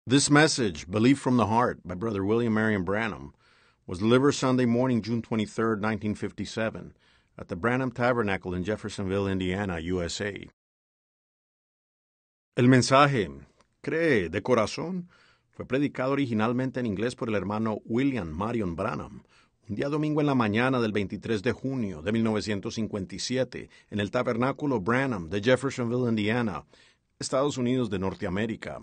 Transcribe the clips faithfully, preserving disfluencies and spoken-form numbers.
This message, Belief from the Heart, by Brother William Marion Branham, was delivered Sunday morning, June twenty-third, nineteen fifty-seven, at the Branham Tabernacle in Jeffersonville, Indiana, U S A. El mensaje, Cree de corazón, fue predicado originalmente en inglés por el hermano William Marion Branham, un día domingo en la mañana del veintitrés de junio de mil novecientos cincuenta y siete, en el Tabernáculo Branham de Jeffersonville, Indiana, Estados Unidos de Norteamérica.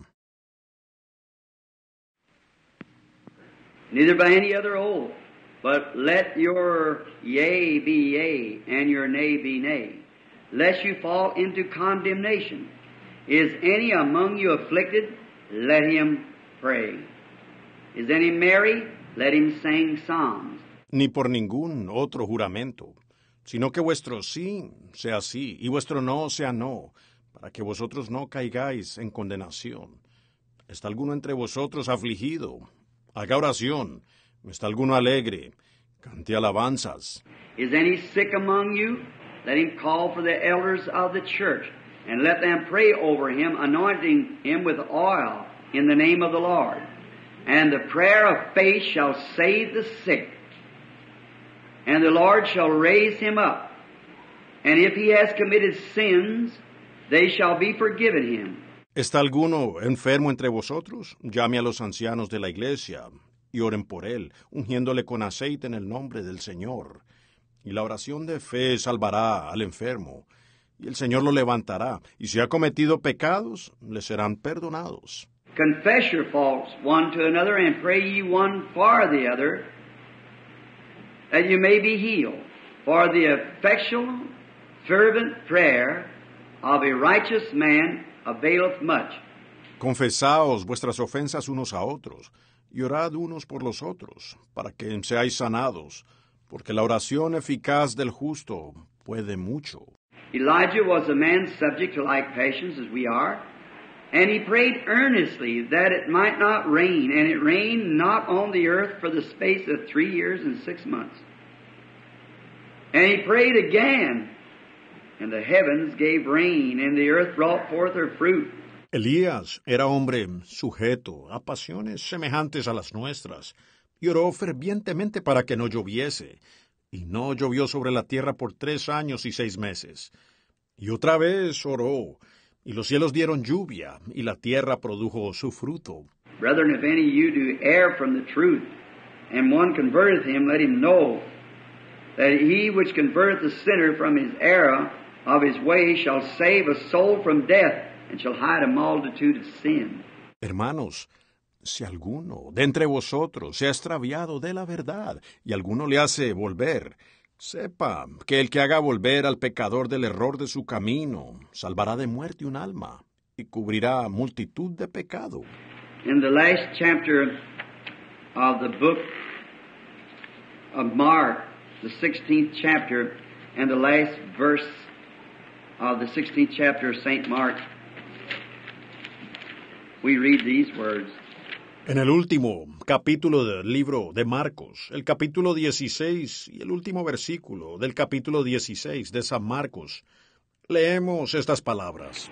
Neither by any other oath, but let your yea be yea, and your nay be nay, lest you fall into condemnation. Is any among you afflicted? Let him pray. Is any merry? Let him sing psalms. Ni por ningún otro juramento, sino que vuestro sí sea sí, y vuestro no sea no, para que vosotros no caigáis en condenación. ¿Está alguno entre vosotros afligido? Haga oración. ¿Está alguno alegre? Cante alabanzas. Is any sick among you? Let him call for the elders of the church, and let them pray over him, anointing him with oil in the name of the Lord. And the prayer of faith shall save the sick, and the Lord shall raise him up. And if he has committed sins, they shall be forgiven him. ¿Está alguno enfermo entre vosotros? Llame a los ancianos de la iglesia y oren por él, ungiéndole con aceite en el nombre del Señor. Y la oración de fe salvará al enfermo, y el Señor lo levantará, y si ha cometido pecados, le serán perdonados. Confess your faults one to another, and pray ye one for the other, that you may be healed. For the effectual, fervent prayer of a righteous man availeth much. Confesaos vuestras ofensas unos a otros, y orad unos por los otros, para que seáis sanados, porque la oración eficaz del justo puede mucho. Elijah was a man subject to like passions as we are, and he prayed earnestly that it might not rain, and it rained not on the earth for the space of three years and six months. And he prayed again, and the heavens gave rain, and the earth brought forth her fruit. Elías era hombre sujeto a pasiones semejantes a las nuestras, y oró fervientemente para que no lloviese, y no llovió sobre la tierra por tres años y seis meses. Y otra vez oró, y los cielos dieron lluvia, y la tierra produjo su fruto. Brethren, if any of you do err from the truth, and one converteth him, let him know that he which converteth the sinner from his error of his way shall save a soul from death, and shall hide a multitude of sin. Hermanos, si alguno de entre vosotros se ha extraviado de la verdad, y alguno le hace volver, sepa que el que haga volver al pecador del error de su camino, salvará de muerte un alma, y cubrirá multitud de pecado. In the last chapter of the book of Mark, the sixteenth chapter, and the last verse of the sixteenth chapter of Saint Mark, we read these words. En el último capítulo del libro de Marcos, el capítulo dieciséis y el último versículo del capítulo dieciséis de San Marcos, leemos estas palabras.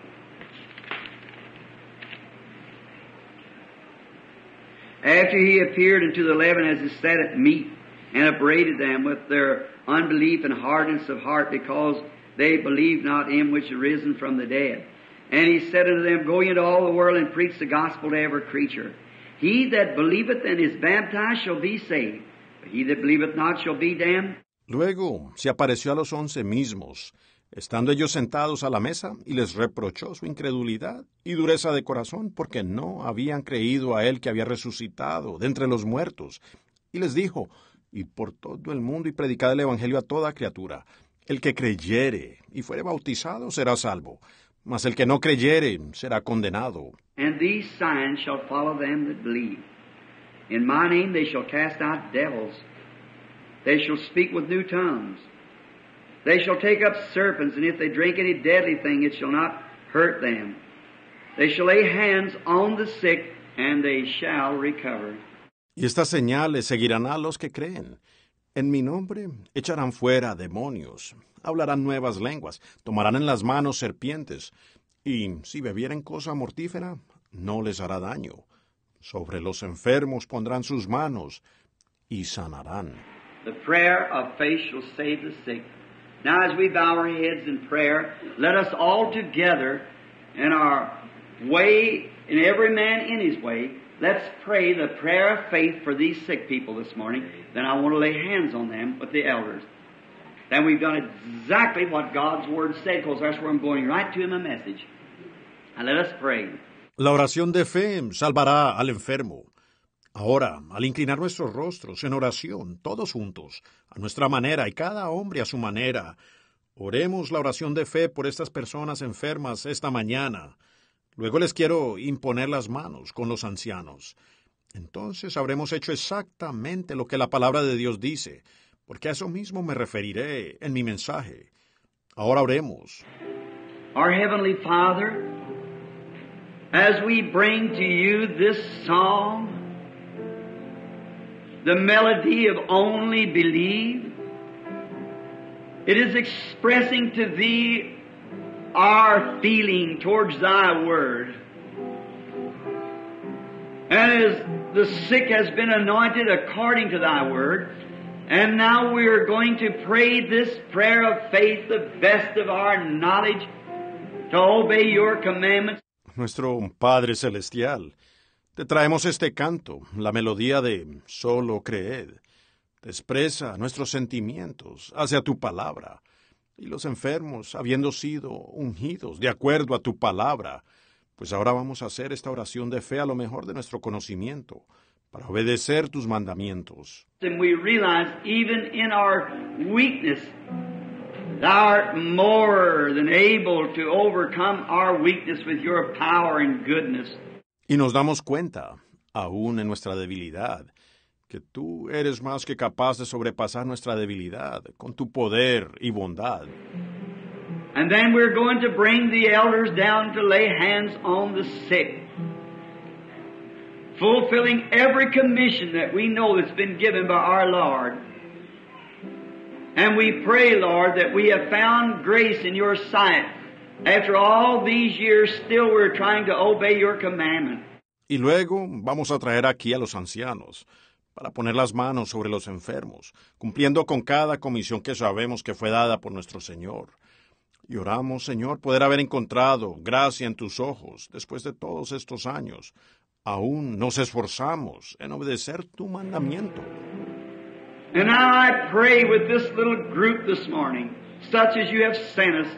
After he appeared unto the eleven as he sat at meat, and upbraided them with their unbelief and hardness of heart, because they believed not him which is risen from the dead. And he said unto them, Go ye into all the world and preach the gospel to every creature. He that believeth and is baptized shall be saved, but he that believeth not shall be damned. Luego se apareció a los once mismos, estando ellos sentados a la mesa, y les reprochó su incredulidad y dureza de corazón, porque no habían creído a él que había resucitado de entre los muertos. Y les dijo, Id por todo el mundo y predicad el evangelio a toda criatura. El que creyere y fuere bautizado será salvo, mas el que no creyere será condenado. And these signs shall follow them that believe. In my name they shall cast out devils. They shall speak with new tongues. They shall take up serpents, and if they drink any deadly thing, it shall not hurt them. They shall lay hands on the sick, and they shall recover. Y estas señales seguirán a los que creen. En mi nombre echarán fuera demonios, hablarán nuevas lenguas, tomarán en las manos serpientes, y si bebieren cosa mortífera, no les hará daño. Sobre los enfermos pondrán sus manos y sanarán. The prayer of faith shall save the sick. Now as we bow our heads in prayer, let us all together in our way, in every man in his way, let's pray the prayer of faith for these sick people this morning. Then I want to lay hands on them with the elders. Then we've done exactly what God's Word said, because that's where I'm going right to in my message. And let us pray. La oración de fe salvará al enfermo. Ahora, al inclinar nuestros rostros en oración, todos juntos, a nuestra manera y cada hombre a su manera, oremos la oración de fe por estas personas enfermas esta mañana. Luego les quiero imponer las manos con los ancianos. Entonces habremos hecho exactamente lo que la palabra de Dios dice, porque a eso mismo me referiré en mi mensaje. Ahora oremos. Our Heavenly Father, as we bring to you this song, the melody of Only Believe, it is expressing to Thee our feeling towards Thy Word. And as the sick has been anointed according to Thy Word, and now we are going to pray this prayer of faith, the best of our knowledge, to obey Your commandments. Nuestro Padre Celestial, te traemos este canto, la melodía de Solo Creed. Te expresa nuestros sentimientos hacia tu palabra. Y los enfermos, habiendo sido ungidos de acuerdo a tu palabra, pues ahora vamos a hacer esta oración de fe a lo mejor de nuestro conocimiento, para obedecer tus mandamientos. And we realize even in our weakness, Thou art more than able to overcome our weakness with Your power and goodness. Y nos damos cuenta, aún en nuestra debilidad, que tú eres más que capaz de sobrepasar nuestra debilidad con tu poder y bondad. And then we're going to bring the elders down to lay hands on the sick, fulfilling every commission that we know that's been given by our Lord. And we pray, Lord, that we have found grace in Your sight. After all these years, still we're trying to obey Your commandment. Y luego vamos a traer aquí a los ancianos, para poner las manos sobre los enfermos, cumpliendo con cada comisión que sabemos que fue dada por nuestro Señor. Y oramos, Señor, poder haber encontrado gracia en tus ojos después de todos estos años. Aún nos esforzamos en obedecer tu mandamiento. And now I pray with this little group this morning, such as You have sent us,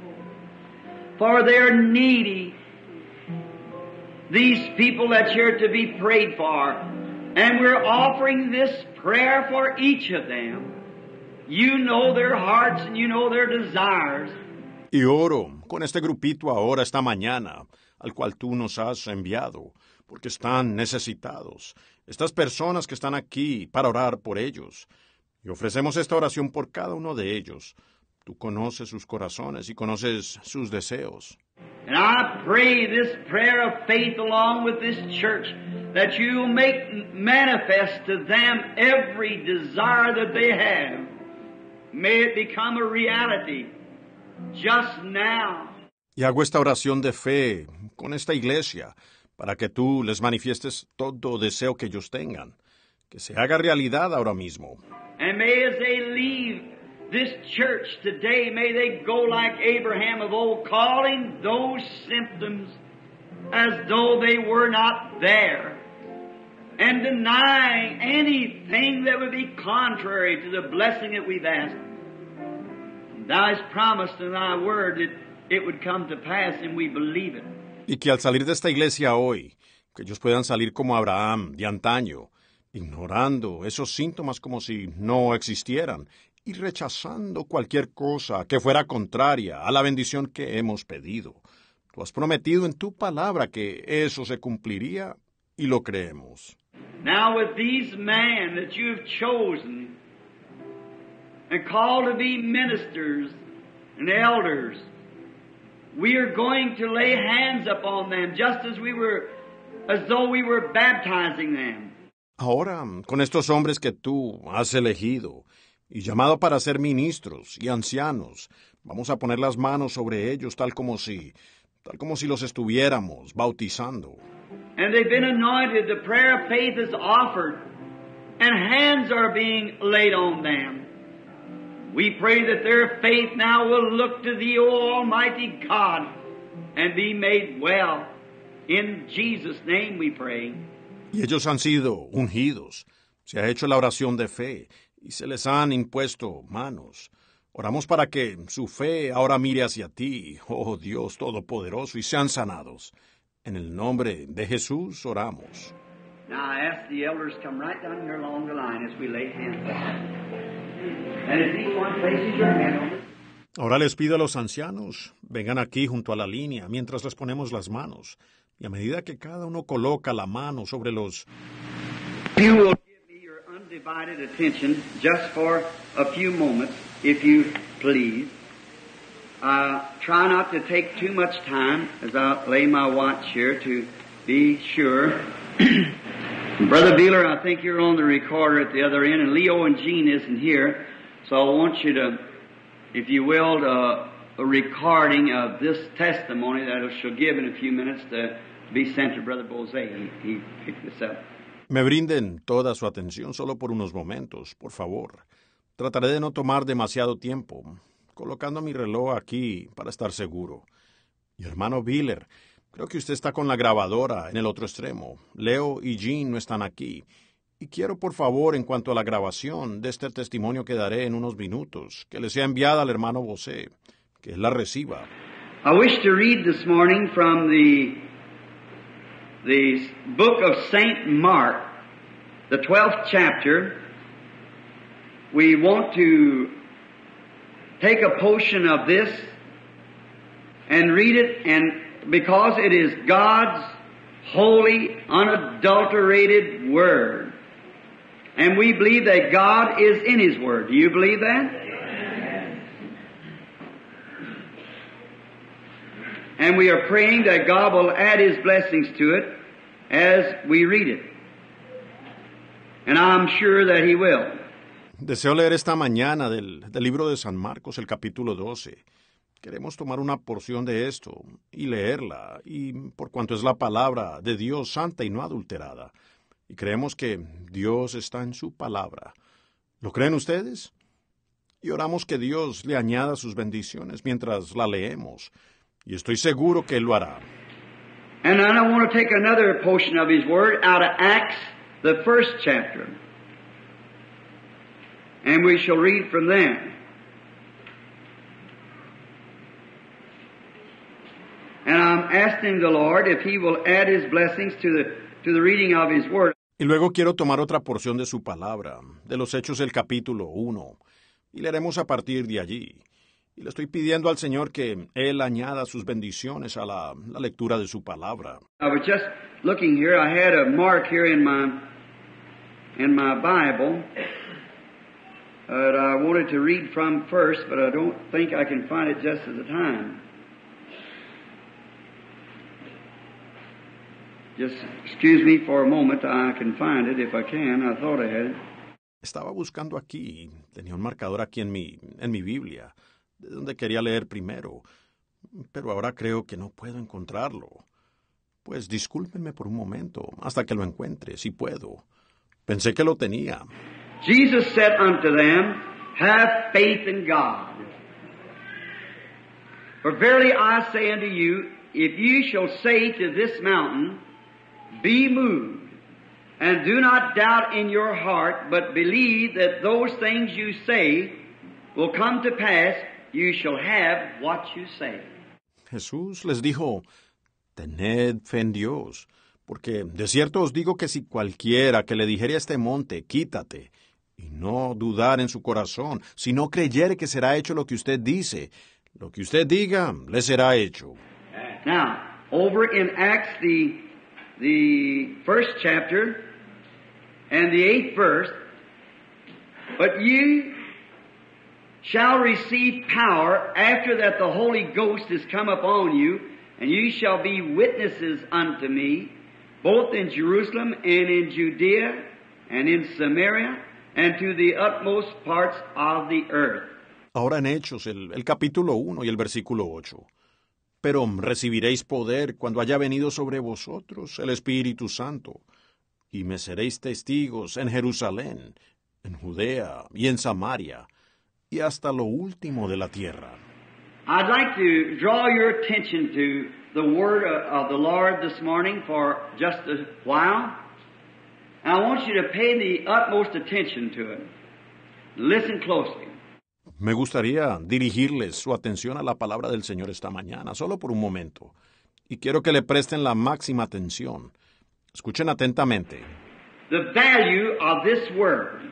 for they're needy, these people that's here to be prayed for. And we're offering this prayer for each of them. You know their hearts and You know their desires. Y oro con este grupito ahora esta mañana, al cual tú nos has enviado, porque están necesitados. Estas personas que están aquí para orar por ellos. Y ofrecemos esta oración por cada uno de ellos. Tú conoces sus corazones y conoces sus deseos. And I pray this prayer of faith along with this church, that You'll make manifest to them every desire that they have. May it become a reality just now. Y hago esta oración de fe con esta iglesia, para que tú les manifiestes todo deseo que ellos tengan, que se haga realidad ahora mismo. And may as they leave this church today, may they go like Abraham of old, calling those symptoms as though they were not there, and denying anything that would be contrary to the blessing that we've asked. Thou hast promised in Thy word that it would come to pass, and we believe it. Y que al salir de esta iglesia hoy, que ellos puedan salir como Abraham de antaño, ignorando esos síntomas como si no existieran y rechazando cualquier cosa que fuera contraria a la bendición que hemos pedido. Tú has prometido en tu palabra que eso se cumpliría y lo creemos. Now with these men that you have chosen and called to be ministers and elders, we are going to lay hands upon them just as we were, as though we were baptizing them. Ahora, con estos hombres que tú has elegido y llamado para ser ministros y ancianos, vamos a poner las manos sobre ellos tal como si, tal como si los estuviéramos bautizando. and they've been anointed. The prayer of faith is offered, and hands are being laid on them. We pray that their faith now will look to Thee, O Almighty God, and be made well. In Jesus' name we pray. Y ellos han sido ungidos. Se ha hecho la oración de fe y se les han impuesto manos. Oramos para que su fe ahora mire hacia Ti, oh Dios Todopoderoso, y sean sanados. En el nombre de Jesús oramos. Now I ask the elders to come right down here along the line as we lay hands on them. And as each one places your hand on it. Ahora les pido a los ancianos, vengan aquí junto a la línea mientras les ponemos las manos. Y a medida que cada uno coloca la mano sobre los... You will give me your undivided attention just for a few moments, if you please. Uh, try not to take too much time as I lay my watch here to be sure. Brother Beeler, I think you're on the recorder at the other end, and Leo and Jean isn't here, so I want you to, if you will, to, a recording of this testimony that she'll give in a few minutes to be sent to Brother Bose. He, he picked this up. Me brinden toda su atención solo por unos momentos, por favor. Trataré de no tomar demasiado tiempo, colocando mi reloj aquí para estar seguro. Y hermano Beeler, creo que usted está con la grabadora en el otro extremo. Leo y Jean no están aquí. Y quiero, por favor, en cuanto a la grabación de este testimonio que daré en unos minutos, que le sea enviada al hermano Bose, que él la reciba. I wish to read this morning from the, the book of Saint Mark, the twelfth chapter. We want to take a portion of this and read it, and because it is God's holy, unadulterated Word. And we believe that God is in His Word. Do you believe that? Amen. And we are praying that God will add His blessings to it as we read it. And I'm sure that He will. Deseo leer esta mañana del, del libro de San Marcos, el capítulo doce. Queremos tomar una porción de esto y leerla, y por cuanto es la palabra de Dios santa y no adulterada. Y creemos que Dios está en su palabra. ¿Lo creen ustedes? Y oramos que Dios le añada sus bendiciones mientras la leemos. Y estoy seguro que Él lo hará. And I want to take another portion of His Word out of Acts, the first chapter. And we shall read from there. And I'm asking the Lord if He will add His blessings to the, to the reading of His Word. Y luego quiero tomar otra porción de su palabra, de los Hechos del capítulo uno, y leeremos a partir de allí. Y le estoy pidiendo al Señor que Él añada sus bendiciones a la, la lectura de su palabra. I was just looking here. I had a mark here in my in my Bible that I wanted to read from first, but I don't think I can find it just at the time. Just excuse me for a moment. I can find it if I can. I thought I had it. Estaba buscando aquí, tenía un marcador aquí en mi, en mi Biblia, de donde quería leer primero, pero ahora creo que no puedo encontrarlo. Pues discúlpenme por un momento, hasta que lo encuentre, si puedo. Pensé que lo tenía. Jesus said unto them, have faith in God. For verily I say unto you, if you shall say to this mountain, be moved, and do not doubt in your heart, but believe that those things you say will come to pass, you shall have what you say. Jesús les dijo, tened fe en Dios, porque de cierto os digo que si cualquiera que le dijere a este monte, quítate, y no dudar en su corazón, si no creyere que será hecho lo que usted dice, lo que usted diga, le será hecho. Now, over in Acts, the, the first chapter, and the eighth verse, but you shall receive power after that the Holy Ghost is come upon you, and you shall be witnesses unto me, both in Jerusalem and in Judea and in Samaria and to the utmost parts of the earth. Ahora en Hechos, el, el capítulo uno y el versículo ocho. Pero recibiréis poder cuando haya venido sobre vosotros el Espíritu Santo, y me seréis testigos en Jerusalén, en Judea y en Samaria, y hasta lo último de la tierra. I'd like to draw your attention to the word of the Lord this morning for just a while. And I want you to pay the utmost attention to it. Listen closely. Me gustaría dirigirles su atención a la palabra del Señor esta mañana, solo por un momento. Y quiero que le presten la máxima atención. Escuchen atentamente. The value of this word.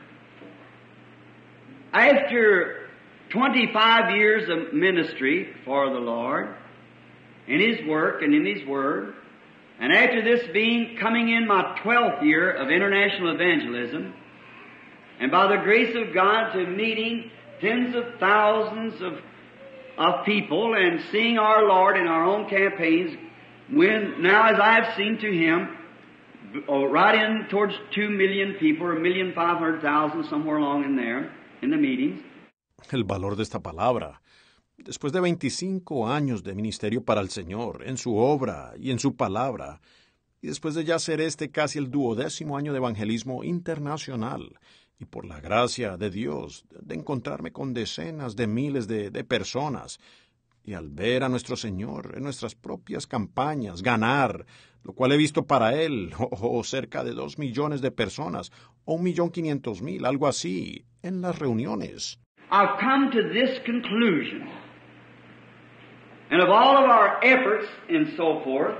After twenty-five years of ministry for the Lord, in His work and in His Word, and after this being coming in my twelfth year of international evangelism, and by the grace of God to meeting tens of thousands of, of people and seeing our Lord in our own campaigns, when now as I have seen to Him, oh, right in towards two million people, or a million five hundred thousand, somewhere along in there, in the meetings. El valor de esta palabra. Después de veinticinco años de ministerio para el Señor, en su obra y en su palabra, y después de ya ser este casi el duodécimo año de evangelismo internacional, y por la gracia de Dios, de encontrarme con decenas de miles de, de personas, y al ver a nuestro Señor en nuestras propias campañas ganar, lo cual he visto para Él, o, o cerca de dos millones de personas, o un millón quinientos mil, algo así, en las reuniones. I've come to this conclusion, and of all of our efforts and so forth,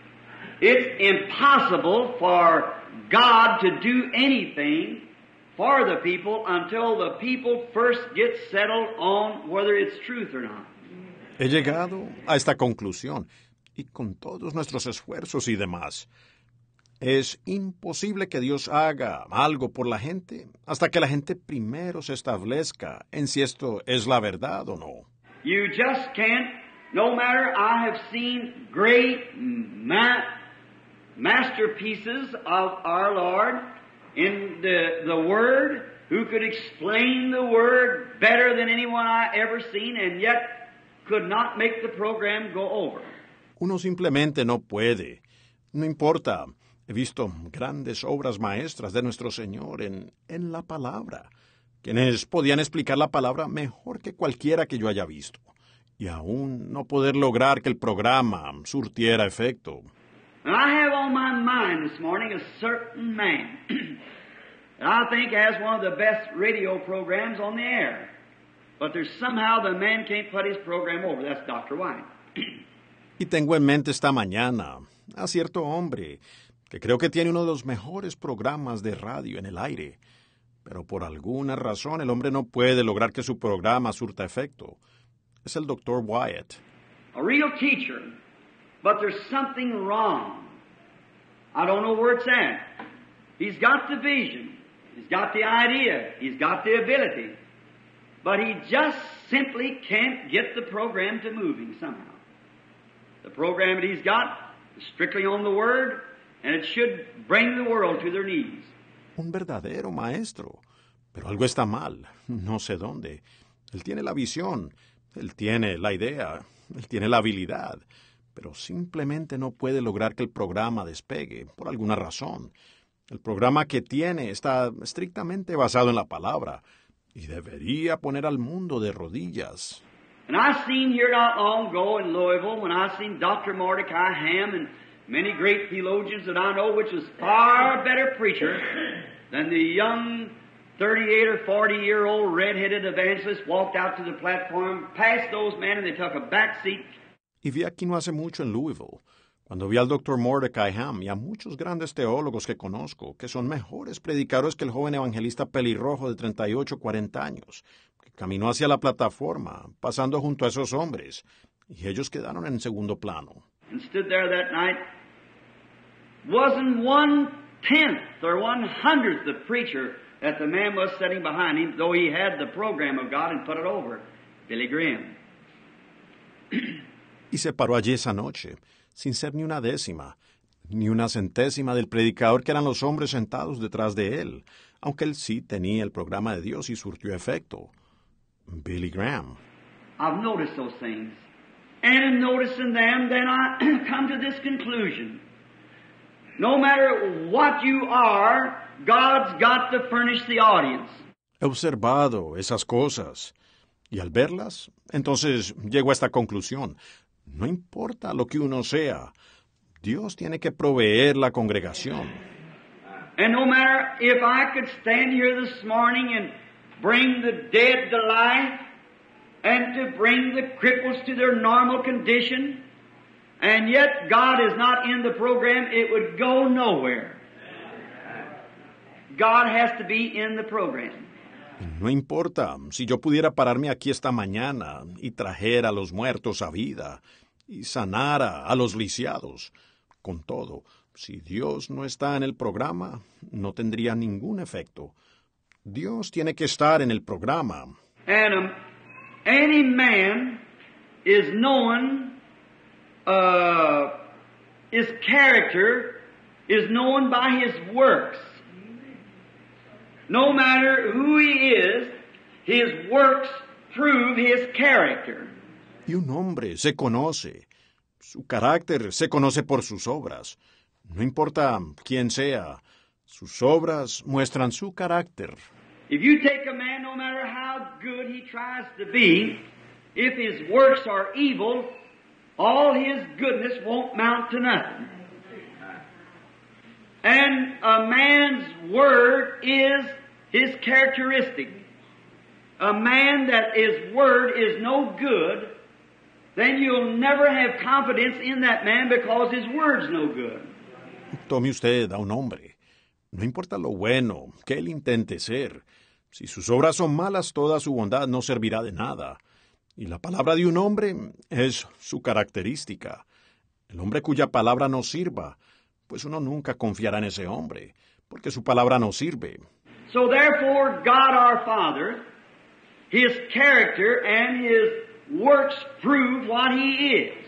it's impossible for God to do anything for the people until the people first get settled on whether it's truth or not. He llegado a esta conclusión, y con todos nuestros esfuerzos y demás, es imposible que Dios haga algo por la gente hasta que la gente primero se establezca en si esto es la verdad o no. You just can't, no matter, I have seen great ma- masterpieces of our Lord in the, the Word, who could explain the Word better than anyone I ever seen, and yet could not make the program go over. Uno simplemente no puede. No importa. He visto grandes obras maestras de nuestro Señor en, en la palabra, quienes podían explicar la palabra mejor que cualquiera que yo haya visto, y aún no poder lograr que el programa surtiera efecto. And I have on my mind this morning a certain man that I think has one of the best radio programs on the air. But there's somehow the man can't put his program over. That's Doctor White. Y tengo en mente esta mañana a cierto hombre que creo que tiene uno de los mejores programas de radio en el aire. Pero por alguna razón el hombre no puede lograr que su programa surta efecto. Es el doctor Wyatt. A real teacher, but there's something wrong. I don't know where it's at. He's got the vision. He's got the idea. He's got the ability. But he just simply can't get the program to moving somehow. The program that he's got is strictly on the Word, and it should bring the world to their knees. Un verdadero maestro. Pero algo está mal. No sé dónde. Él tiene la visión. Él tiene la idea. Él tiene la habilidad. Pero simplemente no puede lograr que el programa despegue, por alguna razón. El programa que tiene está estrictamente basado en la palabra, y debería poner al mundo de rodillas. And I seen here not long ago in Louisville, when I seen Doctor Mordecai Ham and many great theologians that I know, which was far better preacher than the young thirty-eight or forty-year-old red-headed evangelist walked out to the platform, past those men, and they took a back seat. Y vi aquí no hace mucho en Louisville, cuando vi al doctor Mordecai Ham y a muchos grandes teólogos que conozco, que son mejores predicadores que el joven evangelista pelirrojo de treinta y ocho, cuarenta años, que caminó hacia la plataforma, pasando junto a esos hombres, y ellos quedaron en segundo plano. And stood there that night. Wasn't one-tenth or one-hundredth the preacher that the man was sitting behind him, though he had the program of God and put it over, Billy Graham. Y se paró allí esa noche, sin ser ni una décima, ni una centésima del predicador que eran los hombres sentados detrás de él, aunque él sí tenía el programa de Dios y surtió efecto. Billy Graham. I've noticed those things. And in noticing them, then I come to this conclusion. No matter what you are, God's got to furnish the audience. He observado esas cosas y al verlas, entonces llego a esta conclusión. No importa lo que uno sea, Dios tiene que proveer la congregación. And no matter if I could stand here this morning and bring the dead to life and to bring the cripples to their normal condition, and yet God is not in the program, it would go nowhere. God has to be in the program. No importa si yo pudiera pararme aquí esta mañana y trajera a los muertos a vida y sanara a los lisiados. Con todo, si Dios no está en el programa, no tendría ningún efecto. Dios tiene que estar en el programa. And um, any man is known, uh, his character is known by his works. No matter who he is, his works prove his character. Y un hombre se conoce. Su carácter se conoce por sus obras. No importa quién sea, sus obras muestran su carácter. If you take a man, no matter how good he tries to be, if his works are evil, all his goodness won't mount to nothing. And a man's word is his characteristic. A man that his word is no good, then you'll never have confidence in that man because his word's no good. Tome usted a un hombre. No importa lo bueno que él intente ser. Si sus obras son malas, toda su bondad no servirá de nada. Y la palabra de un hombre es su característica. El hombre cuya palabra no sirva, pues uno nunca confiará en ese hombre, porque su palabra no sirve. So therefore, God our Father, His character and His works prove what He is.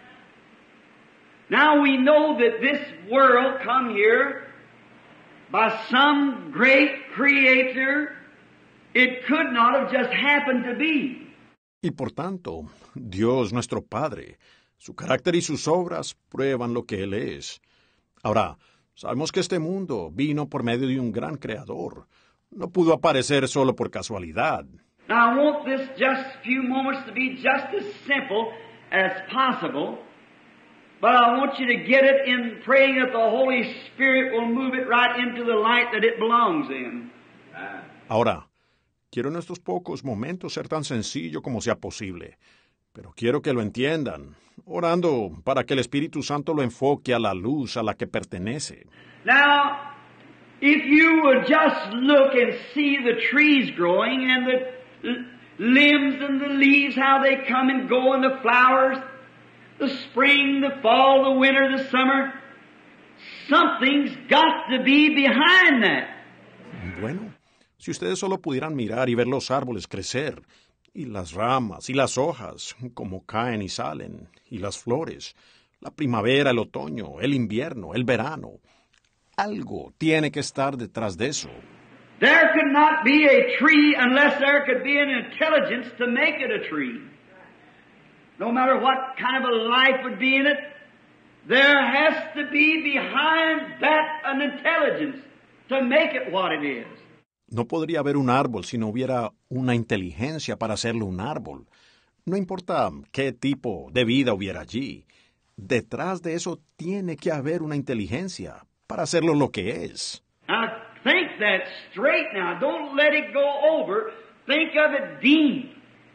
Now we know that this world come here by some great creator. It could not have just happened to be. Y por tanto, Dios nuestro Padre, su carácter y sus obras prueban lo que Él es. Ahora, sabemos que este mundo vino por medio de un gran creador. No pudo aparecer solo por casualidad. Now I want this just few moments to be just as simple as possible, but I want you to get it in praying that the Holy Spirit will move it right into the light that it belongs in. Ahora, quiero en estos pocos momentos ser tan sencillo como sea posible, pero quiero que lo entiendan, orando para que el Espíritu Santo lo enfoque a la luz a la que pertenece. Now, if you would just look and see the trees growing and the l- limbs and the leaves, how they come and go, and the flowers, the spring, the fall, the winter, the summer, something's got to be behind that. Bueno, si ustedes solo pudieran mirar y ver los árboles crecer, y las ramas y las hojas, como caen y salen, y las flores, la primavera, el otoño, el invierno, el verano, algo tiene que estar detrás de eso. There could not be a tree unless there could be an intelligence to make it a tree. No matter what kind of a life would be in it, there has to be behind that an intelligence to make it what it is. No podría haber un árbol si no hubiera una inteligencia para hacerlo un árbol. No importa qué tipo de vida hubiera allí. Detrás de eso tiene que haber una inteligencia para hacerlo lo que es. Now think that straight now. Don't let it go over. Think of it deep.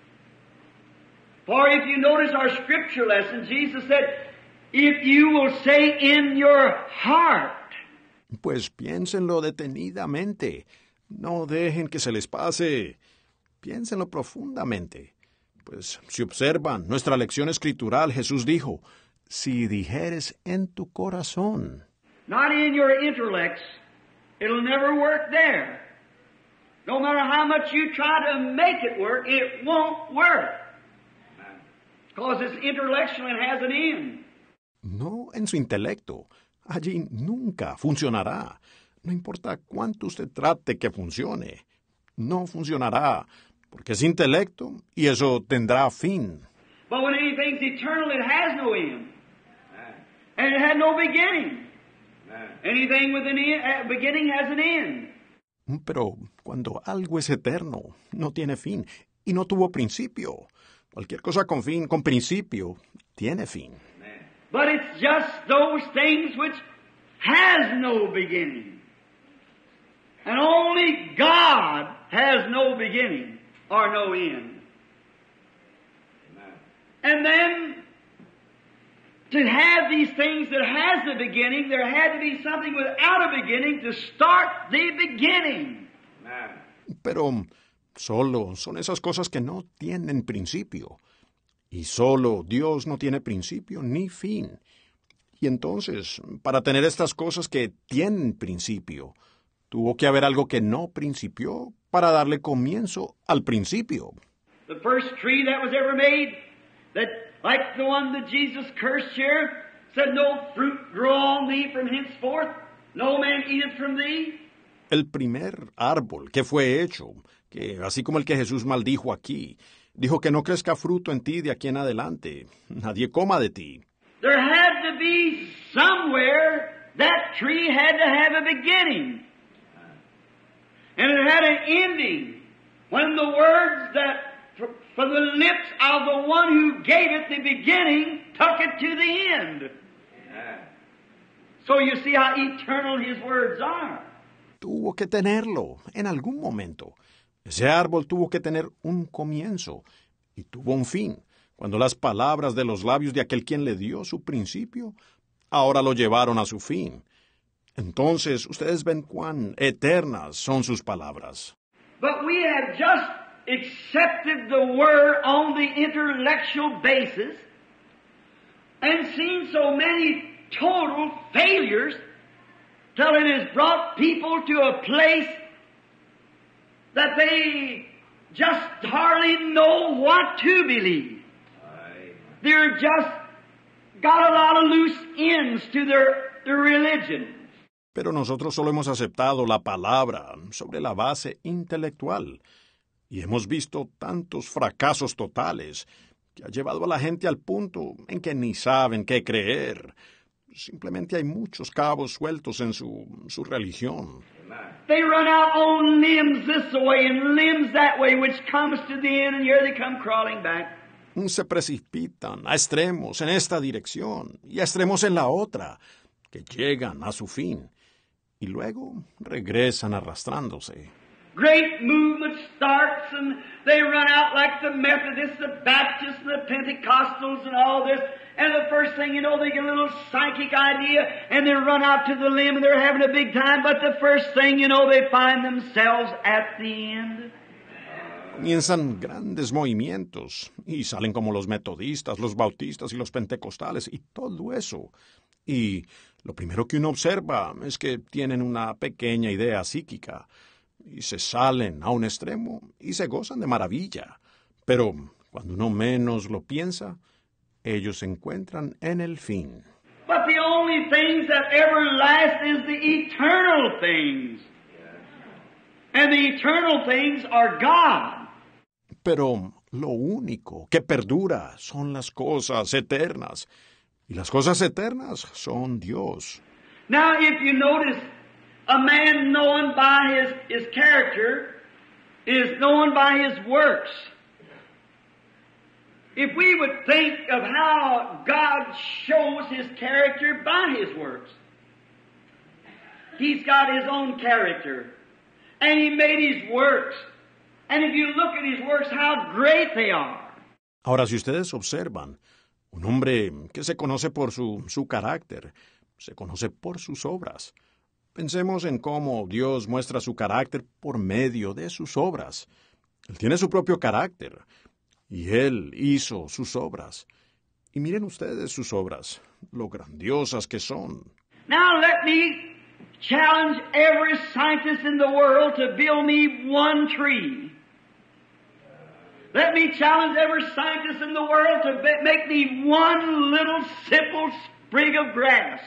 For if you notice our scripture lesson, Jesus said, if you will say in your heart. Pues piénsenlo detenidamente. No dejen que se les pase. Piénsenlo profundamente. Pues si observan nuestra lección escritural, Jesús dijo, si dijeres en tu corazón. Not in your intellects. It'll never work there. No matter how much you try to make it work, it won't work. Because it's intellectual and has an end. No en su intelecto. Allí nunca funcionará. No importa cuánto usted trate que funcione. No funcionará, porque es intelecto y eso tendrá fin. But when anything's eternal, it has no end. And it had no beginning. Anything with an end, beginning has an end. Pero cuando algo es eterno, no tiene fin y no tuvo principio. Cualquier cosa con fin, con principio, tiene fin. But it's just those things which has no beginning. And only God has no beginning or no end. And then to have these things that has a beginning, there had to be something without a beginning to start the beginning. Pero solo son esas cosas que no tienen principio. Y solo Dios no tiene principio ni fin. Y entonces, para tener estas cosas que tienen principio, tuvo que haber algo que no principió para darle comienzo al principio. The first tree that was ever made, that like the one that Jesus cursed here, said, "No fruit grow on thee from henceforth, no man eateth from thee." El primer árbol que fue hecho, que así como el que Jesús maldijo aquí, dijo que no crezca fruto en ti de aquí en adelante, nadie coma de ti. There had to be somewhere that tree had to have a beginning. And it had an ending. When the words that from the lips of the one who gave it the beginning took it to the end. So you see how eternal his words are. Tuvo que tenerlo en algún momento. Ese árbol tuvo que tener un comienzo y tuvo un fin. Cuando las palabras de los labios de aquel quien le dio su principio, ahora lo llevaron a su fin. Entonces, ustedes ven cuán eternas son sus palabras. But we have just accepted the word on the intellectual basis and seen so many total failures till it has brought people to a place that they just hardly know what to believe. They're just got a lot of loose ends to their, their religion. Pero nosotros solo hemos aceptado la palabra sobre la base intelectual y hemos visto tantos fracasos totales que ha llevado a la gente al punto en que ni saben qué creer. Simplemente hay muchos cabos sueltos en su, su religión. They run out on limbs this way and limbs that way, which comes to the end, and here they come crawling back. Se precipitan a extremos en esta dirección y a extremos en la otra, que llegan a su fin, y luego regresan arrastrándose. Great movement starts and they run out like the Methodists, the Baptists, and the Pentecostals and all this, and the first thing you know they get a little psychic idea and they run out to the limb and they're having a big time, but the first thing you know they find themselves at the end. Comienzan grandes movimientos y salen como los metodistas, los bautistas y los pentecostales y todo eso. Y lo primero que uno observa es que tienen una pequeña idea psíquica y se salen a un extremo y se gozan de maravilla. Pero cuando uno menos lo piensa, ellos se encuentran en el fin. But the only things that ever last is the eternal things. And the eternal things are God. Pero lo único que perdura son las cosas eternas. Y las cosas eternas son Dios. Now, if you notice, a man known by his, his character is known by his works. If we would think of how God shows his character by his works. He's got his own character. And he made his works. And if you look at his works, how great they are. Ahora, si ustedes observan, un hombre que se conoce por su, su carácter, se conoce por sus obras. Pensemos en cómo Dios muestra su carácter por medio de sus obras. Él tiene su propio carácter, y Él hizo sus obras. Y miren ustedes sus obras, lo grandiosas que son. Now let me challenge every scientist in the world to build me one tree. Let me challenge every scientist in the world to be, make me one little simple sprig of grass.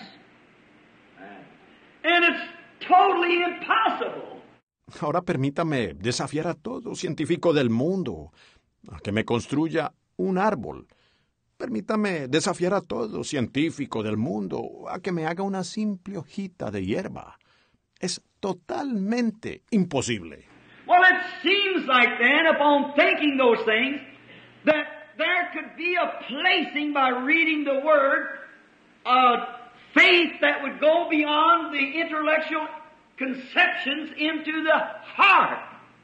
And it's totally impossible. Ahora permítame desafiar a todo científico del mundo a que me construya un árbol. Permítame desafiar a todo científico del mundo a que me haga una simple hojita de hierba. Es totalmente imposible. Well, it seems like then, upon thinking those things, that there could be a placing by reading the Word, a faith that would go beyond the intellectual conceptions into the heart.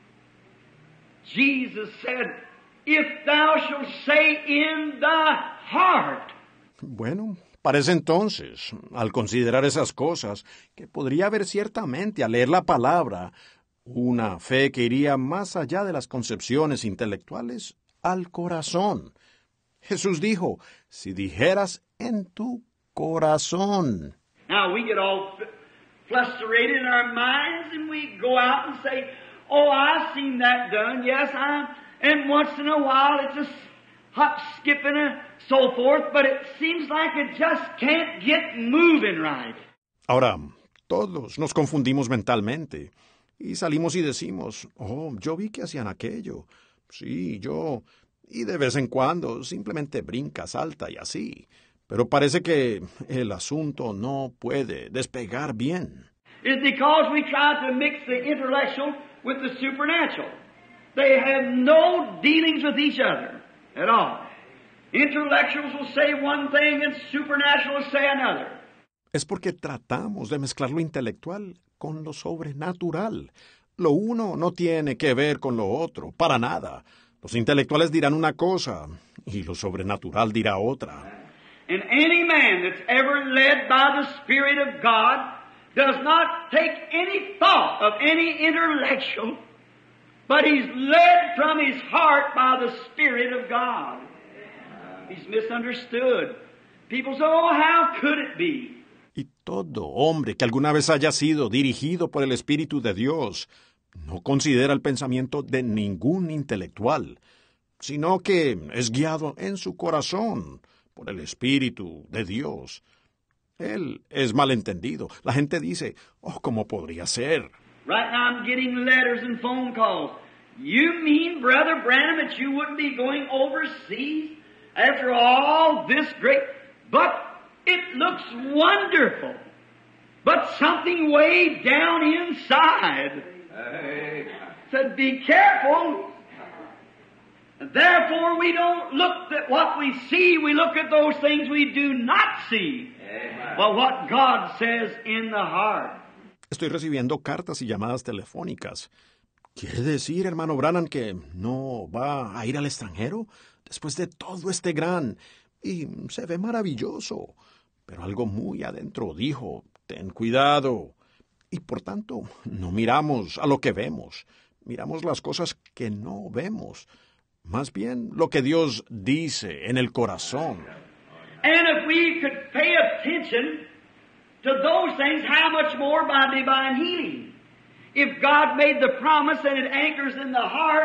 Jesus said, if thou shalt say in the heart. Bueno, parece entonces, al considerar esas cosas, que podría haber ciertamente, al leer la palabra, una fe que iría más allá de las concepciones intelectuales al corazón. Jesús dijo, si dijeras en tu corazón. Now we get all frustrated in our minds and we go out and say, oh, I've seen that done. Yes, I'm, and once in a while it's a hop, skip, and a so forth, but it seems like it just can't get moving right. Ahora, todos nos confundimos mentalmente y salimos y decimos, oh, yo vi que hacían aquello. Sí, yo. Y de vez en cuando simplemente brinca, salta y así. Pero parece que el asunto no puede despegar bien. It's because we try to mix the intellectual with the supernatural. They have no dealings with each other at all. Intellectuals will say one thing and supernatural will say another. Es porque tratamos de mezclar lo intelectual con lo sobrenatural. Lo uno no tiene que ver con lo otro, para nada. Los intelectuales dirán una cosa y lo sobrenatural dirá otra. And any man that's ever led by the Spirit of God does not take any thought of any intellectual, but he's led from his heart by the Spirit of God. He's misunderstood. People say, oh, how could it be? Y todo hombre que alguna vez haya sido dirigido por el Espíritu de Dios no considera el pensamiento de ningún intelectual, sino que es guiado en su corazón por el Espíritu de Dios. Él es malentendido. La gente dice, oh, ¿cómo podría ser? Right now I'm getting letters and phone calls. You mean, Brother Branham, that you wouldn't be going overseas after all this great... But it looks wonderful. But something way down inside said, be careful. And therefore we don't look at what we see, we look at those things we do not see. But what God says in the heart. Estoy recibiendo cartas y llamadas telefónicas. ¿Quiere decir, hermano Branham, que no va a ir al extranjero después de todo este gran... Y se ve maravilloso. Pero algo muy adentro dijo, ten cuidado. Y por tanto, no miramos a lo que vemos. Miramos las cosas que no vemos. Más bien lo que Dios dice en el corazón. And if we could pay attention to those things, how much more by divine healing? If God made the promise and it anchors in the heart,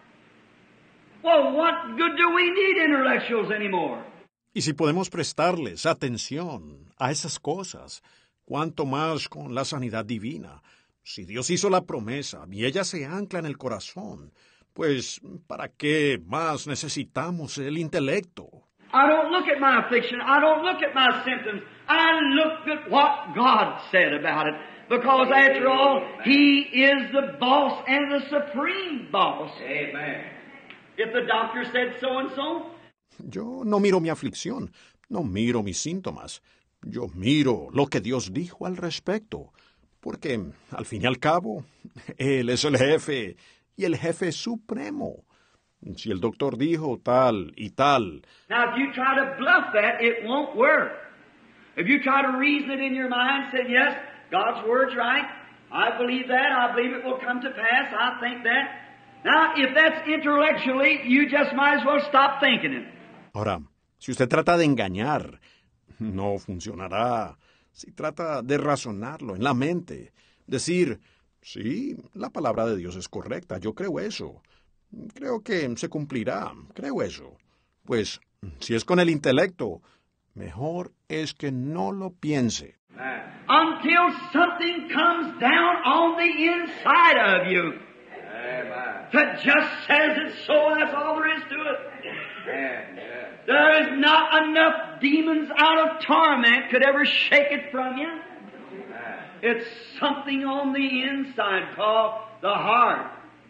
well, what good do we need intellectuals anymore? Y si podemos prestarles atención a esas cosas, cuánto más con la sanidad divina. Si Dios hizo la promesa y ella se ancla en el corazón, pues, ¿para qué más necesitamos el intelecto? I don't look at my affliction. I don't look at my symptoms. I look at what God said about it. Because after all, He is the boss and the supreme boss. Amen. If the doctor said so and so, yo no miro mi aflicción, no miro mis síntomas. Yo miro lo que Dios dijo al respecto. Porque, al fin y al cabo, Él es el jefe y el jefe supremo. Si el doctor dijo tal y tal. Now, if you try to bluff that, it won't work. If you try to reason it in your mind, say, yes, God's word's right. I believe that. I believe it will come to pass. I think that. Now, if that's intellectually, you just might as well stop thinking it. Ahora, si usted trata de engañar, no funcionará. Si trata de razonarlo en la mente, decir, sí, la palabra de Dios es correcta, yo creo eso. Creo que se cumplirá, creo eso. Pues, si es con el intelecto, mejor es que no lo piense. Until something comes down on the inside of you. That just says it so, that's all there is to it. There is not enough demons out of torment could ever shake it from you. It's something on the inside called the heart.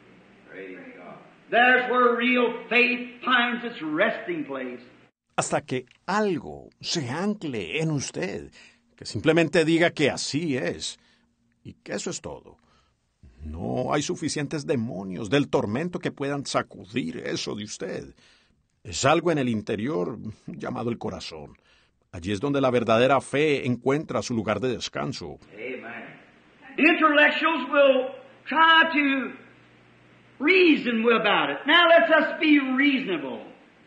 There's where real faith finds its resting place. Hasta que algo se ancle en usted, que simplemente diga que así es, y que eso es todo. No hay suficientes demonios del tormento que puedan sacudir eso de usted. Es algo en el interior llamado el corazón. Allí es donde la verdadera fe encuentra su lugar de descanso. Amen. Intellectuals will try to reason about it. Now let's us be reasonable.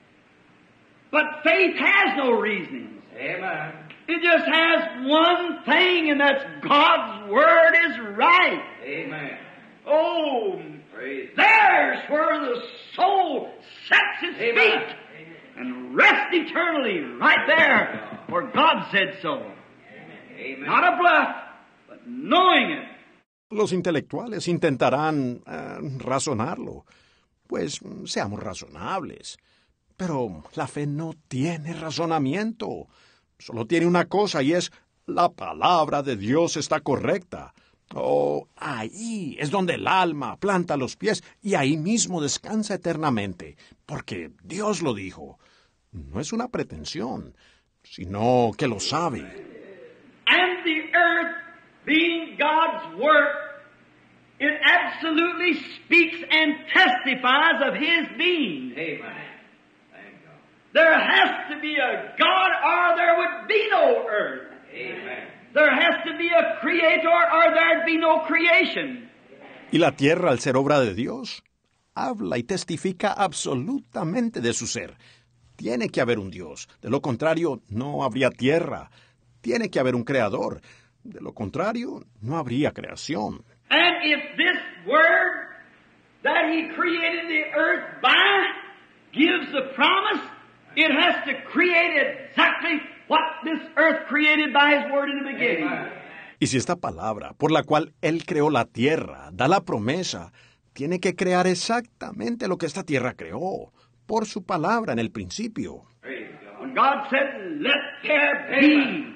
But faith has no reasonings. Amen. It just has one thing, and that's God's Word is right. Amen. Oh, Praise there's where the soul sets its Amen. feet and rests eternally right there, for God said so. Amen. Not a bluff, but knowing it. Los intelectuales intentarán eh, razonarlo. Pues seamos razonables. Pero la fe no tiene razonamiento. Solo tiene una cosa y es la palabra de Dios está correcta. Oh, ahí es donde el alma planta los pies y ahí mismo descansa eternamente, porque Dios lo dijo. No es una pretensión, sino que lo sabe. And the earth, being God's work, it absolutely speaks and testifies of His being. Amen. Thank God. There has to be a God or there would be no earth. Amen. There has to be a creator or there'd be no creation. Y la tierra, al ser obra de Dios, habla y testifica absolutamente de su ser. Tiene que haber un Dios. De lo contrario, no habría tierra. Tiene que haber un creador. De lo contrario, no habría creación. And if this word that He created the earth by gives the promise, it has to create exactly what this earth created by His word in the beginning. Amen. Y si esta palabra, por la cual Él creó la tierra, da la promesa, tiene que crear exactamente lo que esta tierra creó, por su palabra en el principio. Praise God. When God said, "Let there be,"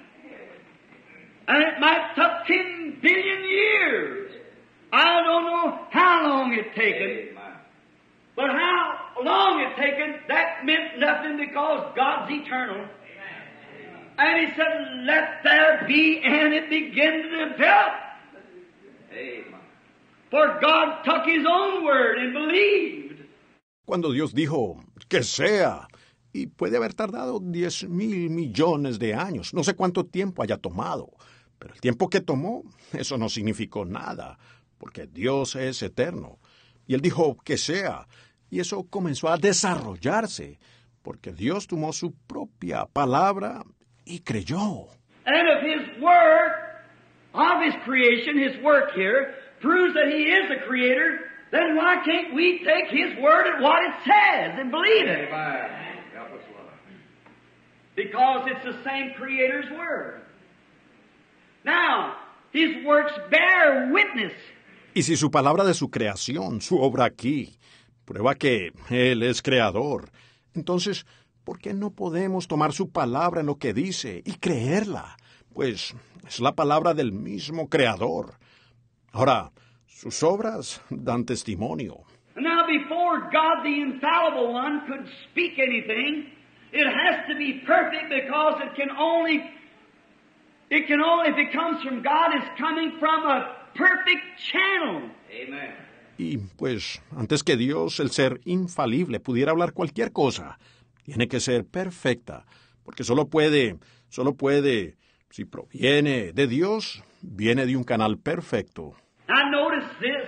and it might took ten billion years. I don't know how long it taken, Amen. but how long it taken, that meant nothing because God's eternal. And He said, "Let there be," and it began to develop. Amen. For God took His own word and believed. Cuando Dios dijo, que sea, y puede haber tardado diez mil millones de años, no sé cuánto tiempo haya tomado, pero el tiempo que tomó, eso no significó nada, porque Dios es eterno. Y Él dijo, que sea, y eso comenzó a desarrollarse, porque Dios tomó su propia palabra y creyó. And if His word of His creation, His work here, proves that He is a creator, then why can't we take His word at what it says and believe it? Amen. Help us, Lord. Because it's the same Creator's word. Now, His works bear witness. Y si su palabra de su creación, su obra aquí, prueba que Él es creador, entonces, ¿por qué no podemos tomar su palabra en lo que dice y creerla? Pues es la palabra del mismo creador. Ahora, sus obras dan testimonio. Now, before God, the infallible one, could speak anything, it has to be perfect because it can only, it can only, if it comes from God, it's coming from a perfect channel. Amen. Y pues, antes que Dios, el ser infalible, pudiera hablar cualquier cosa, tiene que ser perfecta, porque solo puede, solo puede, si proviene de Dios, viene de un canal perfecto. Now notice this.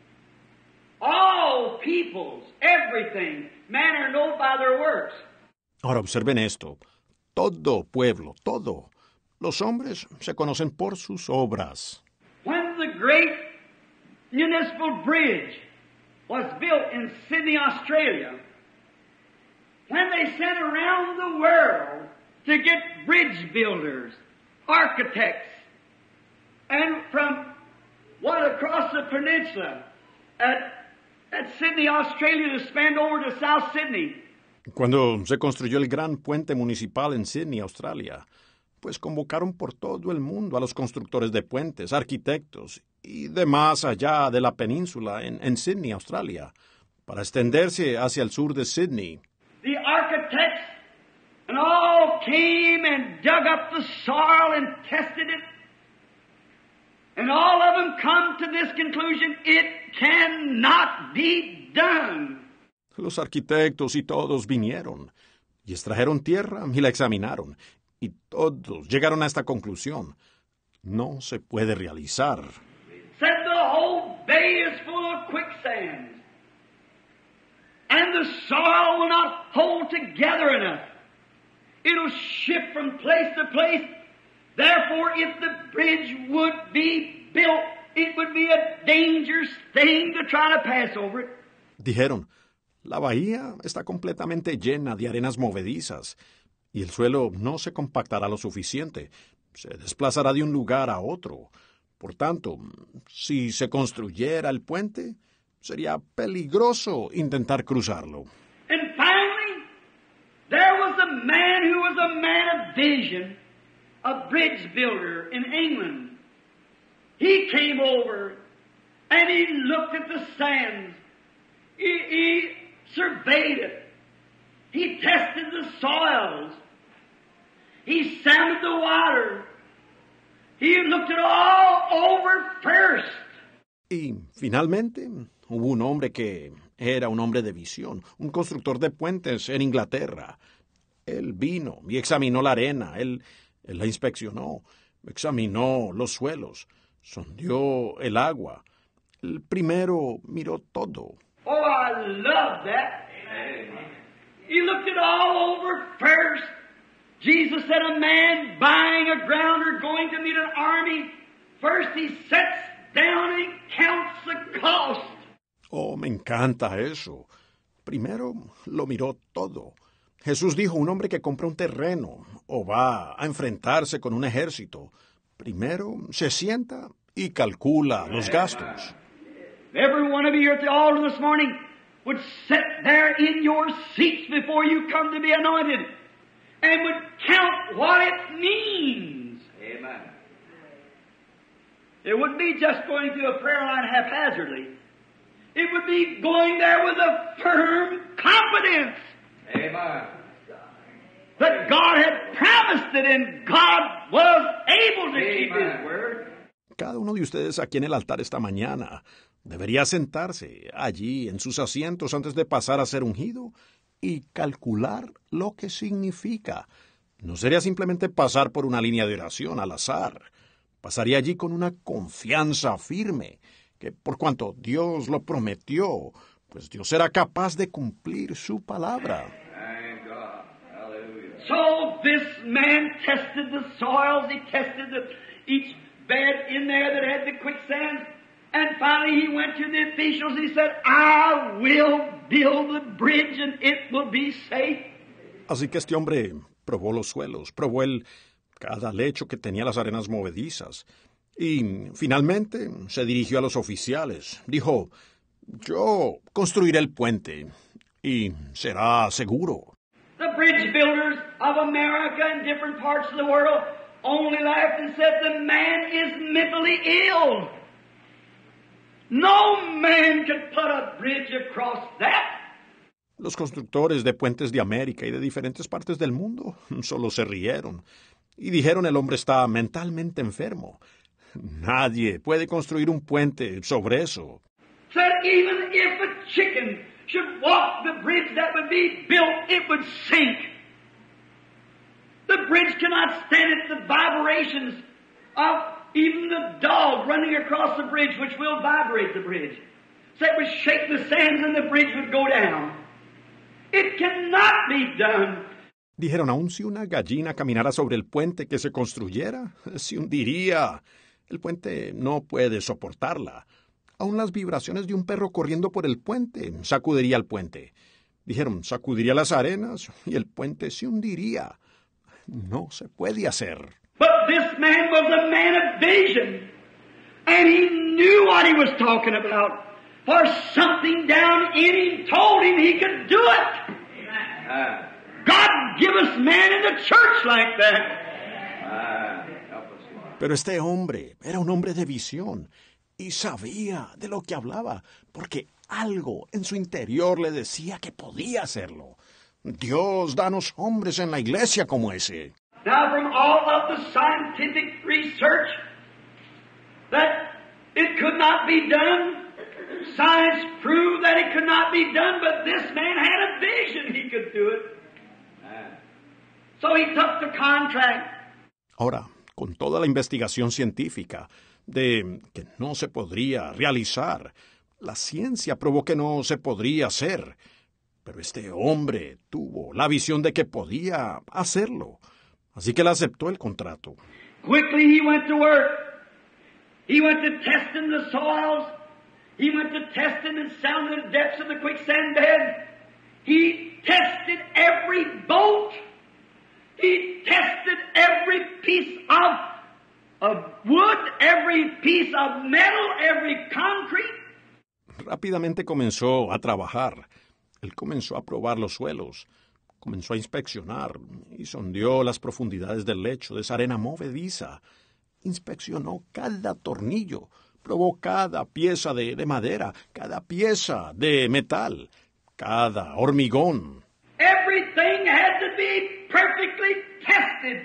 All peoples, everything, men are known by their works. Ahora observen esto. Todo pueblo, todo. Los hombres se conocen por sus obras. When the great municipal bridge was built in Sydney, Australia, when they sent around the world to get bridge builders, architects, and from what across the peninsula at, at Sydney, Australia to span over to South Sydney, Cuando se construyó el gran puente municipal en Sydney, Australia, pues convocaron por todo el mundo a los constructores de puentes, arquitectos y demás allá de la península en, en Sydney, Australia, para extenderse hacia el sur de Sydney. The architects and all came and dug up the soil and tested it. And all of them come to this conclusion, it cannot be done. Los arquitectos y todos vinieron y extrajeron tierra y la examinaron. Y todos llegaron a esta conclusión. No se puede realizar. Said the whole bay is full of quicksand. And the soil will not hold together enough. It'll shift from place to place. Therefore, if the bridge would be built, it would be a dangerous thing to try to pass over it. Dijeron, la bahía está completamente llena de arenas movedizas y el suelo no se compactará lo suficiente. Se desplazará de un lugar a otro. Por tanto, si se construyera el puente, sería peligroso intentar cruzarlo. And finally, there was a man who was a man of vision, a bridge builder in England. He came over and he looked at the sands. He, he surveyed it. He tested the soils. He sounded the water. He looked it all over first. Y finalmente hubo un hombre que era un hombre de visión, un constructor de puentes en Inglaterra. Él vino y examinó la arena, él, él la inspeccionó, examinó los suelos, sondeó el agua. El primero miró todo. Oh, I love that. Amen. He looked it all over first. Jesus said a man buying a ground or going to meet an army, first he sits down and counts the cost. Oh, me encanta eso. Primero lo miró todo. Jesús dijo, un hombre que compra un terreno o va a enfrentarse con un ejército, primero se sienta y calcula los gastos. Every one of you here at the altar this morning would sit there in your seats before you come to be anointed and would count what it means. Amen. It wouldn't be just going through a prayer line haphazardly. It would be going there with a firm confidence. Amen. That God had promised it and God was able to keep Amen. His word. Cada uno de ustedes aquí en el altar esta mañana debería sentarse allí en sus asientos antes de pasar a ser ungido y calcular lo que significa. No sería simplemente pasar por una línea de oración al azar. Pasaría allí con una confianza firme, que por cuanto Dios lo prometió, pues Dios será capaz de cumplir su palabra. Thank God. Hallelujah. So this man tested the soils, he tested the, each bed in there that had the quicksand, and finally he went to the officials, he said, I will build the bridge and it will be safe. Así que este hombre probó los suelos, probó el cada lecho que tenía las arenas movedizas, y finalmente se dirigió a los oficiales. Dijo, yo construiré el puente, y será seguro. The bridge builders of America and different parts of the world only laughed and said, the man is mentally ill. No man could put a bridge across that. Los constructores de puentes de América y de diferentes partes del mundo solo se rieron y dijeron el hombre está mentalmente enfermo. Nadie puede construir un puente sobre eso. Said even if a chicken should walk the bridge that would be built, it would sink. The bridge cannot stand it, the vibrations of even the dog running across the bridge, which will vibrate the bridge. So it would shake the sands and the bridge would go down. It cannot be done. Dijeron, aun si una gallina caminara sobre el puente que se construyera, se hundiría. El puente no puede soportarla. Aun las vibraciones de un perro corriendo por el puente sacudiría el puente. Dijeron, sacudiría las arenas y el puente se hundiría. No se puede hacer. But this man was a man of vision, and he knew what he was talking about, for something down in him told him he could do it. Ah, God give us men in the church like that. ah, help us, Lord. Pero este hombre era un hombre de visión y sabía de lo que hablaba, porque algo en su interior le decía que podía hacerlo. Dios, danos hombres en la iglesia como ese. Now, from all of the scientific research that it could not be done, science proved that it could not be done, but this man had a vision he could do it. Ah, So he took the contract. Ahora, con toda la investigación científica de que no se podría realizar, la ciencia probó que no se podría hacer, pero este hombre tuvo la visión de que podía hacerlo, así que él aceptó el contrato. Quickly he went to work. He went to testing the soils. He went to testing and sounding the depths of the quicksand bed. He tested every bolt. He tested every piece of, of wood, every piece of metal, every concrete. Rápidamente comenzó a trabajar. Él comenzó a probar los suelos, comenzó a inspeccionar y sondeó las profundidades del lecho de esa arena movediza. Inspeccionó cada tornillo, probó cada pieza de, de madera, cada pieza de metal, cada hormigón. Everything had to be perfectly tested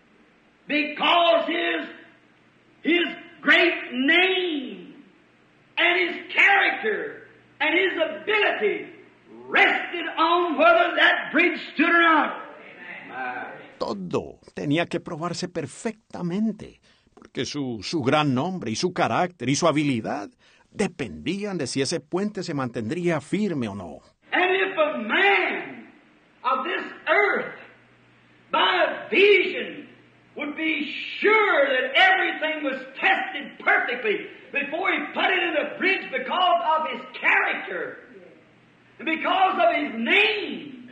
because his, his great name and his character and his ability rested on whether that bridge stood or not. ah, Todo tenía que probarse perfectamente, porque su, su gran nombre y su carácter y su habilidad dependían de si ese puente se mantendría firme o no. And if a man of this earth, by a vision, would be sure that everything was tested perfectly before he put it in a bridge because of his character and because of his name,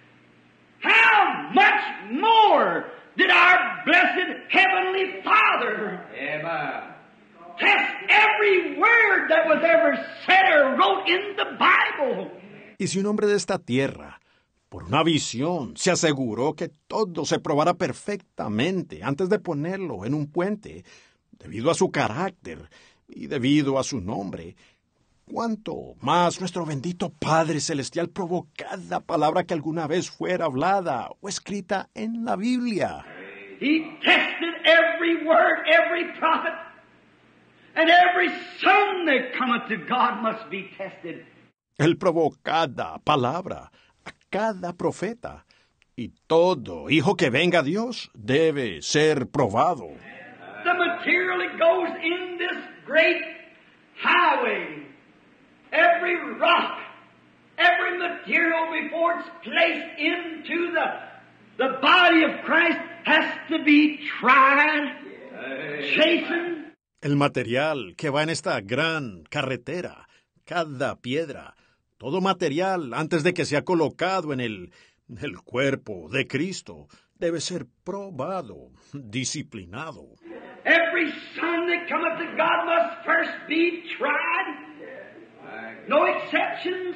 how much more did our blessed Heavenly Father amen. test every word that was ever said or wrote in the Bible? Y si un hombre de esta tierra, por una visión, se aseguró que todo se probara perfectamente antes de ponerlo en un puente, debido a su carácter y debido a su nombre, ¿cuánto más nuestro bendito Padre Celestial probó cada palabra que alguna vez fuera hablada o escrita en la Biblia? He tested every word, every prophet, and every son that cometh to God must be tested. Él probó cada palabra, a cada profeta, y todo hijo que venga a Dios debe ser probado. The material that goes in this great highway, every rock, every material before it's placed into the, the body of Christ has to be tried, chastened. El material que va en esta gran carretera, cada piedra, todo material antes de que sea colocado en el, el cuerpo de Cristo, debe ser probado, disciplinado. Every son that cometh to God must first be tried. No exceptions.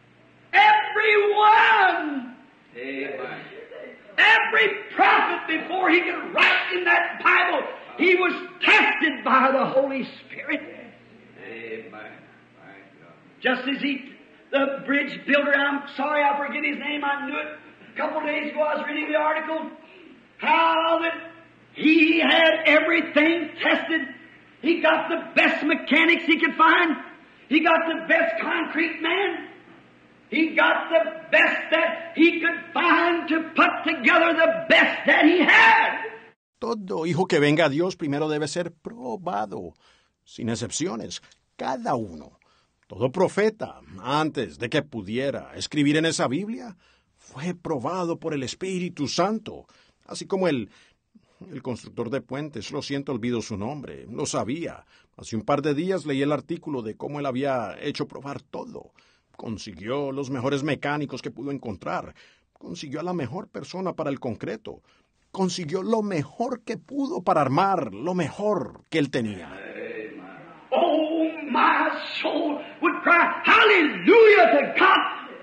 Every one. Amen. Every prophet before he could write in that Bible, he was tested by the Holy Spirit. Amen. Thank God. Just as he, the bridge builder, I'm sorry I forget his name, I knew it. A couple days ago I was reading the article, how that he had everything tested. He got the best mechanics he could find. He got the best concrete man. He got the best that he could find to put together the best that he had. Todo hijo que venga a Dios primero debe ser probado, sin excepciones, cada uno. Todo profeta, antes de que pudiera escribir en esa Biblia, fue probado por el Espíritu Santo, así como el, el constructor de puentes, lo siento, olvido su nombre, lo sabía. Hace un par de días leí el artículo de cómo él había hecho probar todo. Consiguió los mejores mecánicos que pudo encontrar, consiguió a la mejor persona para el concreto, consiguió lo mejor que pudo para armar lo mejor que él tenía. Oh, my soul would cry, hallelujah to God.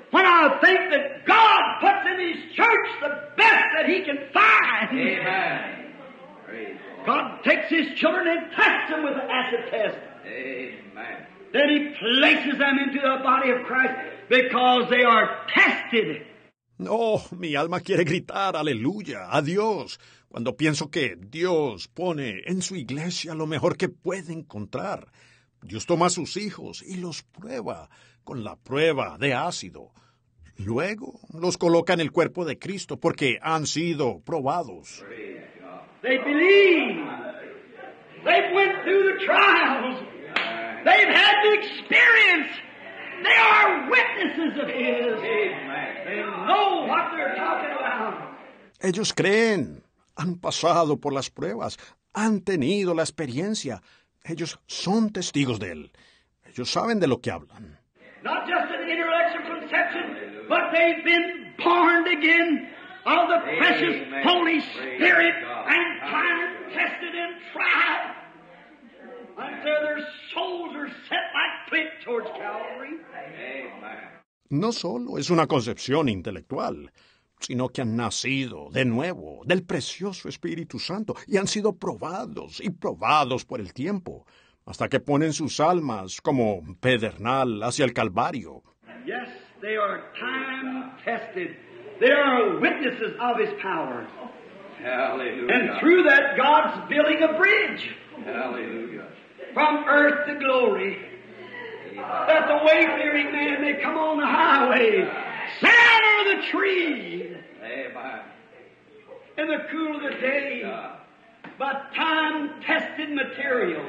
when I think that God puts in His church the best that He can find. Amen. Praise God. God takes His children and tests them with an acid test. Amen. Then He places them into the body of Christ because they are tested. Oh, mi alma quiere gritar aleluya a Dios cuando pienso que Dios pone en su iglesia lo mejor que puede encontrar. Dios toma a sus hijos y los prueba con la prueba de ácido. Luego los coloca en el cuerpo de Cristo porque han sido probados. They believe. They've went through the trials. They've had the experience. They are witnesses of His. They know what they're talking about. Ellos creen, han pasado por las pruebas, han tenido la experiencia. Ellos son testigos de Él. Ellos saben de lo que hablan. Not just an intellectual conception, but they've been born again of the precious Amen. Holy Spirit God. and time tested and tried until their souls are set like flint towards Calvary. Amen. No solo es una concepción intelectual, sino que han nacido de nuevo del precioso Espíritu Santo y han sido probados y probados por el tiempo, hasta que ponen sus almas como pedernal hacia el Calvario. Yes, they are time tested. They are witnesses of His power. Hallelujah. And through that, God's building a bridge Hallelujah. from earth to glory. That the wayfaring man may come on the highway, sit under the tree Amen. in the cool of the day. But time-tested material.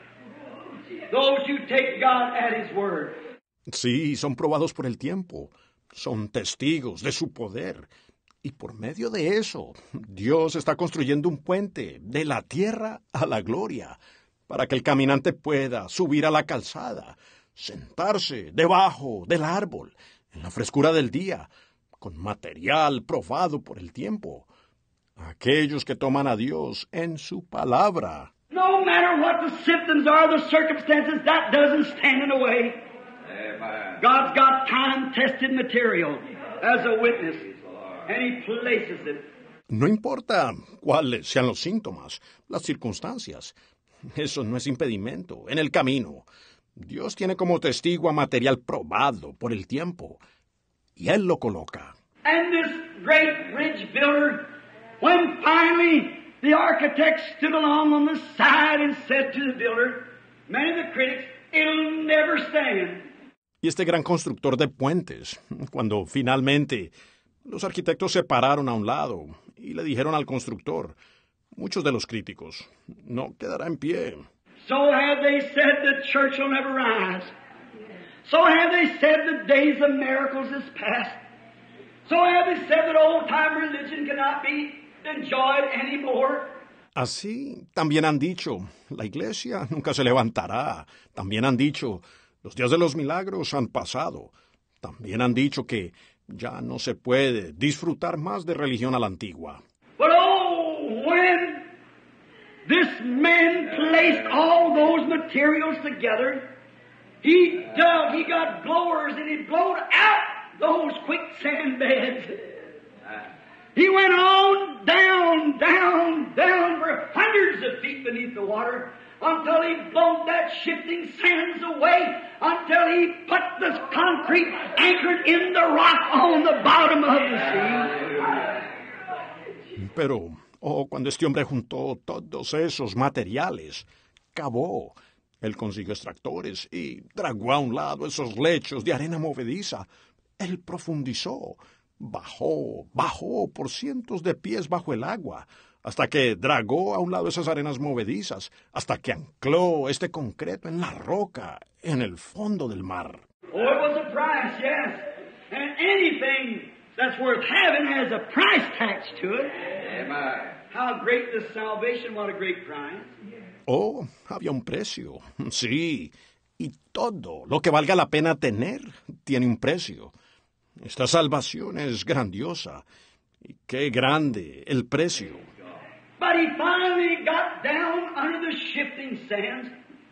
Those who take God at His word. Sí, son probados por el tiempo, son testigos de su poder. Y por medio de eso, Dios está construyendo un puente de la tierra a la gloria, para que el caminante pueda subir a la calzada, sentarse debajo del árbol, en la frescura del día, con material probado por el tiempo. Aquellos que toman a Dios en su palabra. No matter what the symptoms are, the circumstances, that doesn't stand in the way. Amen. God's got time-tested material as a witness, and He places it. No importa cuáles sean los síntomas, las circunstancias. Eso no es impedimento en el camino. Dios tiene como testigo a material probado por el tiempo, y Él lo coloca. And this great bridge builder, when finally the architect stood along on the side and said to the builder, many of the critics, it'll never stand. Y este gran constructor de puentes, cuando finalmente los arquitectos se pararon a un lado y le dijeron al constructor, muchos de los críticos, no quedará en pie. So have they said the church will never rise. So have they said the days of miracles is past. So have they said that old-time religion cannot be enjoyed anymore. Así también han dicho, la iglesia nunca se levantará. También han dicho, los días de los milagros han pasado. También han dicho que ya no se puede disfrutar más de religión a la antigua. But oh, when this man placed all those materials together, he dug, he got blowers, and he blowed out those quicksand beds. He went on down, down, down for hundreds of feet beneath the water until he blown that shifting sands away, until he put the concrete anchored in the rock on the bottom of the sea. Pero, oh, cuando este hombre juntó todos esos materiales, cavó, él consiguió extractores y dragó a un lado esos lechos de arena movediza. Él profundizó, bajó, bajó por cientos de pies bajo el agua, hasta que dragó a un lado esas arenas movedizas, hasta que ancló este concreto en la roca, en el fondo del mar. Oh, it was a price, yes. And anything that's worth having has a price attached to it. Amen. How great the salvation, what a great price. Oh, había un precio, sí, y todo lo que valga la pena tener tiene un precio. Esta salvación es grandiosa, y qué grande el precio. But he finally got down under the shifting sands,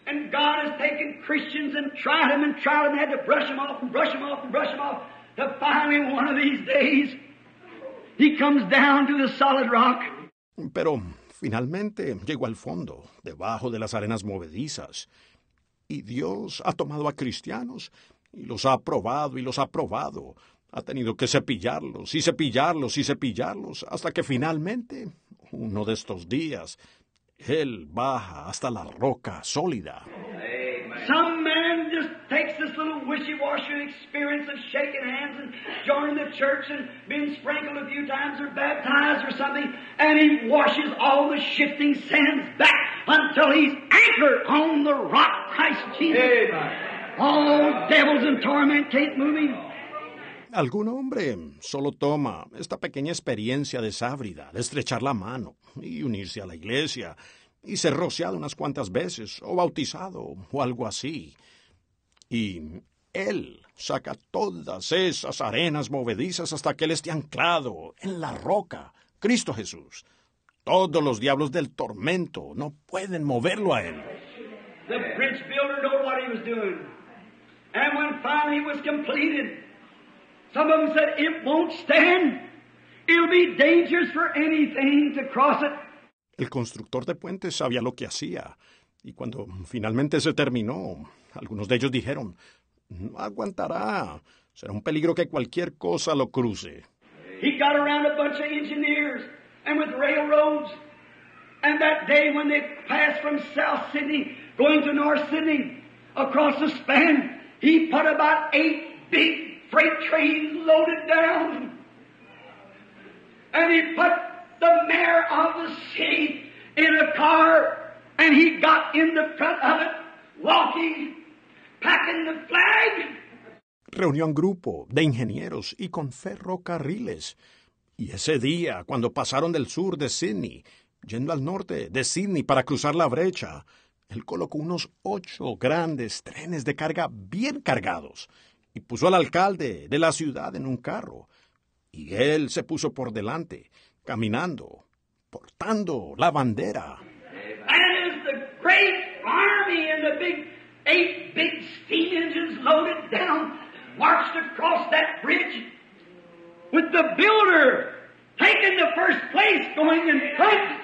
And God has taken Christians and tried them and tried them and had to brush them off and brush them off and brush them off. To finally, one of these days, He comes down to the solid rock. Pero finalmente llegó al fondo, debajo de las arenas movedizas. Y Dios ha tomado a cristianos y los ha probado y los ha probado. Ha tenido que cepillarlos y cepillarlos y cepillarlos hasta que finalmente, uno de estos días, Él baja hasta la roca sólida. Some man just takes this little wishy-washy experience of shaking hands and joining the church and being sprinkled a few times or baptized or something, and he washes all the shifting sands back until he's anchored on the rock, Christ Jesus. All devils and torment can't move him. Algún hombre solo toma esta pequeña experiencia de sábrida, de estrechar la mano y unirse a la iglesia y ser rociado unas cuantas veces o bautizado o algo así. Y él saca todas esas arenas movedizas hasta que él esté anclado en la roca, Cristo Jesús. Todos los diablos del tormento no pueden moverlo a él. The bridge builder knew what he was doing. And when finally it was completed, some of them said, it won't stand. It'll be dangerous for anything to cross it. El constructor de puentes sabía lo que hacía. Y cuando finalmente se terminó, algunos de ellos dijeron, no aguantará. Será un peligro que cualquier cosa lo cruce. He got around a bunch of engineers and with railroads. And that day when they passed from South Sydney, going to North Sydney, across the span, he put about eight big freight trains loaded down. And he put the mayor of the city in a car, and he got in the front of it, walking, packing the flag. Reunió un grupo de ingenieros y con ferrocarriles. Y ese día, cuando pasaron del sur de Sydney, yendo al norte de Sydney para cruzar la brecha, él colocó unos ocho grandes trenes de carga bien cargados y puso al alcalde de la ciudad en un carro. Y él se puso por delante, caminando, portando la bandera. And as the great army and the big, eight big steam engines loaded down, marched across that bridge, with the builder taking the first place, going in front.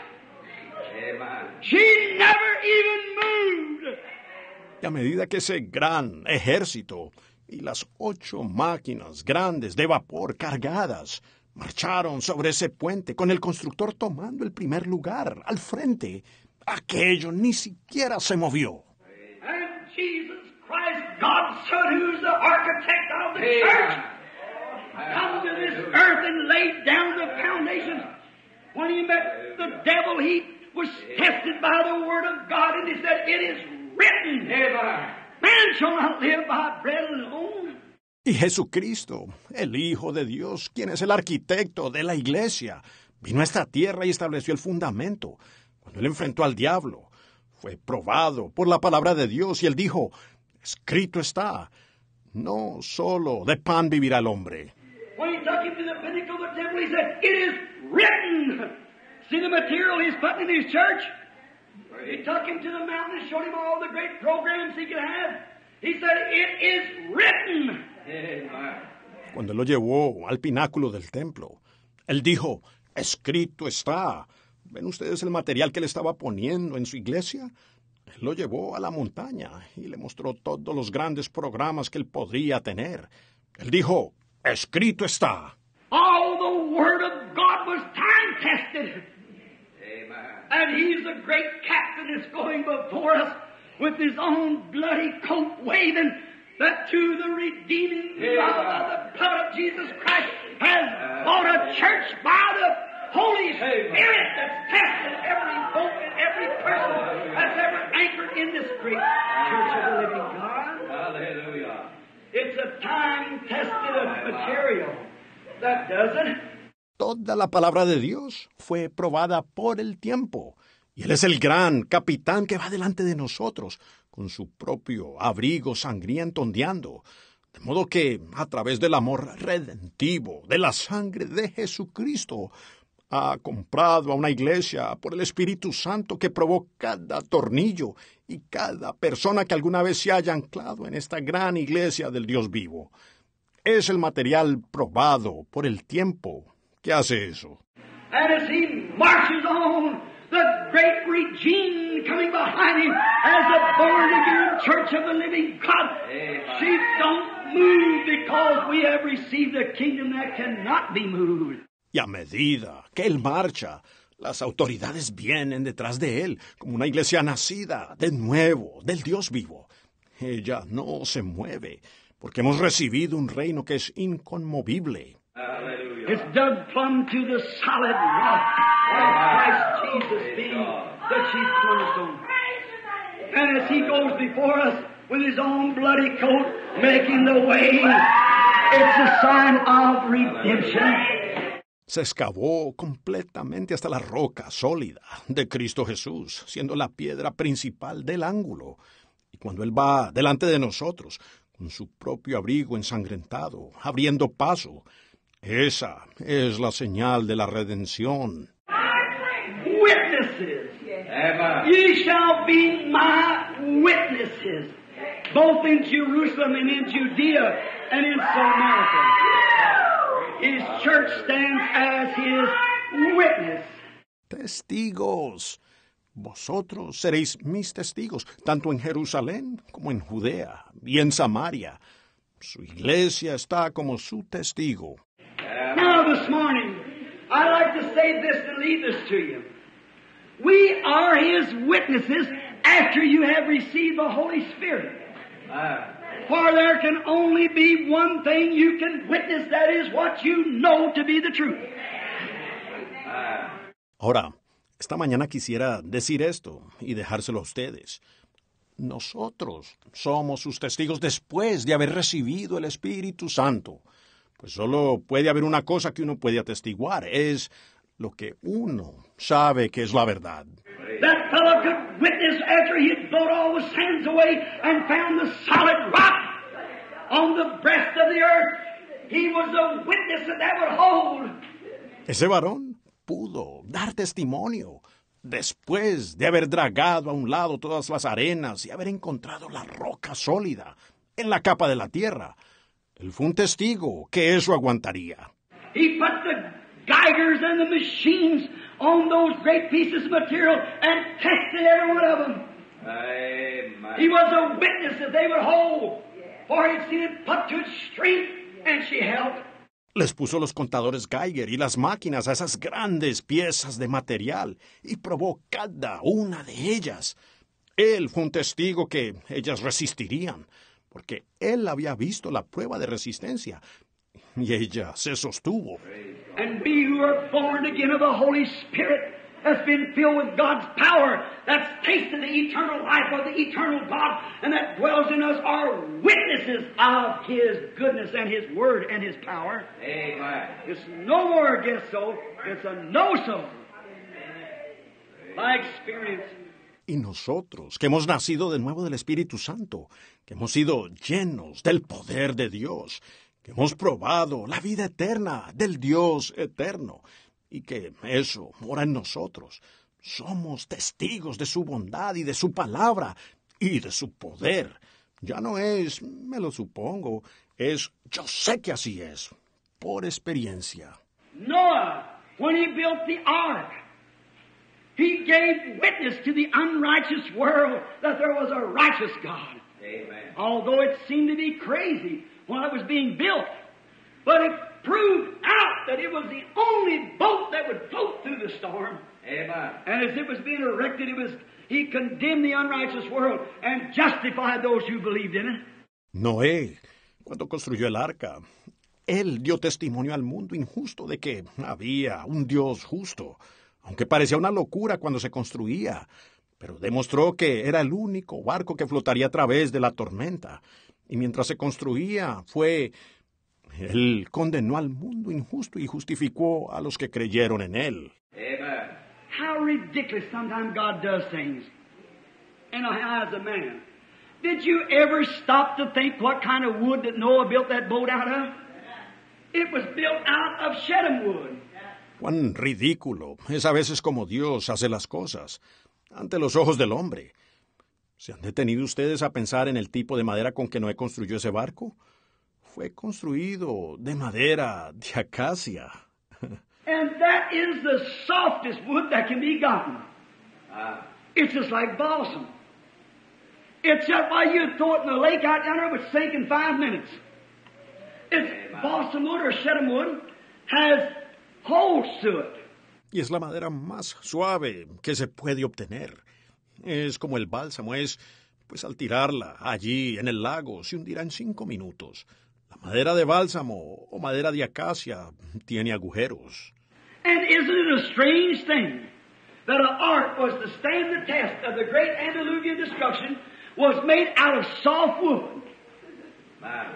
She never even moved. Y a medida que ese gran ejército y las ocho máquinas grandes de vapor cargadas marcharon sobre ese puente con el constructor tomando el primer lugar al frente, aquello ni siquiera se movió. And Jesus Christ, God's Son, who's the architect of the church, come to this earth and laid down the foundations. When he met the devil, he was tested by the word of God, and he said, it is written, man shall not live by bread alone. Y Jesucristo, el Hijo de Dios, quien es el arquitecto de la iglesia, vino a esta tierra y estableció el fundamento. Cuando él enfrentó al diablo, fue probado por la palabra de Dios y él dijo, escrito está, no solo de pan vivirá el hombre. When he took him to the pinnacle of the temple, he said, it is written. See the material he's putting in his church? He took him to the mountain and showed him all the great programs he could have. He said, it is written. Cuando él lo llevó al pináculo del templo, él dijo, escrito está. ¿Ven ustedes el material que él estaba poniendo en su iglesia? Él lo llevó a la montaña y le mostró todos los grandes programas que él podría tener. Él dijo, escrito está. All the Word of God was time-tested. And he's the great captain that's going before us with his own bloody coat waving that to the redeeming love of the blood of Jesus Christ has bought a church by the Holy Spirit that's tested every boat and every person that's ever anchored in this great church of the living God. Hallelujah. It's a time-tested material. That does it. Toda la palabra de Dios fue probada por el tiempo. Y Él es el gran capitán que va delante de nosotros, con su propio abrigo sangriento ondeando. De modo que, a través del amor redentivo, de la sangre de Jesucristo, ha comprado a una iglesia por el Espíritu Santo que probó cada tornillo y cada persona que alguna vez se haya anclado en esta gran iglesia del Dios vivo. Es el material probado por el tiempo que hace eso. And as he marches on, the great regime coming behind him as a born-again church of the living God, she don't move because we have received a kingdom that cannot be moved. Y a medida que él marcha, las autoridades vienen detrás de él, como una iglesia nacida de nuevo, del Dios vivo. Ella no se mueve, porque hemos recibido un reino que es inconmovible. It's dug plumb to the solid rock of Christ Jesus being the chief cornerstone. And as he goes before us with his own bloody coat, making the way, it's a sign of redemption. Se excavó completamente hasta la roca sólida de Cristo Jesús, siendo la piedra principal del ángulo. Y cuando Él va delante de nosotros, con su propio abrigo ensangrentado, abriendo paso, esa es la señal de la redención. Witnesses! Ye shall be my witnesses, both in Jerusalem and in Judea and in Samaria. His church stands as his witness. Testigos. Vosotros seréis mis testigos, tanto en Jerusalén como en Judea y en Samaria. Su iglesia está como su testigo. Now this morning, I'd like to say this and leave this to you. We are his witnesses after you have received the Holy Spirit. For there can only be one thing you can witness, that is what you know to be the truth. Ahora, esta mañana quisiera decir esto y dejárselo a ustedes. Nosotros somos sus testigos después de haber recibido el Espíritu Santo. Pues solo puede haber una cosa que uno puede atestiguar, es lo que uno sabe que es la verdad. That fellow could witness after he had thrown all the sands away and found the solid rock on the breast of the earth. He was a witness that that would hold. Ese varón pudo dar testimonio después de haber dragado a un lado todas las arenas y haber encontrado la roca sólida en la capa de la tierra. Él fue un testigo que eso aguantaría. He put the geigers and the machines on those great pieces of material and tested every one of them. Amen. He was a witness that they would hold, for he'd seen it put to its strength, and she held. Les puso los contadores Geiger y las máquinas a esas grandes piezas de material y probó cada una de ellas. Él fue un testigo que ellas resistirían, porque él había visto la prueba de resistencia y ella se sostuvo. And we who are born again of the Holy Spirit, has been filled with God's power, that's tasted the eternal life of the eternal God, and that dwells in us, are witnesses of His goodness and His Word and His power. Amen. It's no more a guess so, it's a know so. By experience. Y nosotros, que hemos nacido de nuevo del Espíritu Santo, que hemos sido llenos del poder de Dios, que hemos probado la vida eterna del Dios eterno, y que eso mora en nosotros. Somos testigos de su bondad y de su palabra y de su poder. Ya no es, me lo supongo, es, yo sé que así es, por experiencia. Noah, when he built the ark, he gave witness to the unrighteous world that there was a righteous God. Amen. Although it seemed to be crazy while it was being built. But it proved out that it was the only boat that would float through the storm. Amen. And as it was being erected, it was he condemned the unrighteous world and justified those who believed in it. Noé, cuando construyó el arca, él dio testimonio al mundo injusto de que había un Dios justo, aunque parecía una locura cuando se construía, pero demostró que era el único barco que flotaría a través de la tormenta. Y mientras se construía, fue... Él condenó al mundo injusto y justificó a los que creyeron en él. Amen. How ridiculous sometimes God does things in the eyes of man. Did you ever stop to think what kind of wood that Noah built that boat out of? It was built out of shittim wood. Cuán ridículo es a veces como Dios hace las cosas, ante los ojos del hombre. ¿Se han detenido ustedes a pensar en el tipo de madera con que Noé construyó ese barco? Fue construido de madera de acacia. And that is the softest wood that can be gotten. Ah. It's just like balsam. It's just why you throw it in the lake out yonder, it would sink in five minutes. It's balsam wood or shittim wood has holes to it. Y es la madera más suave que se puede obtener. Es como el bálsamo, es, pues al tirarla allí en el lago, se hundirá en cinco minutos. La madera de bálsamo o madera de acacia tiene agujeros. And isn't it a strange thing that an ark was to stand the test of the great antediluvian destruction was made out of soft wood? My.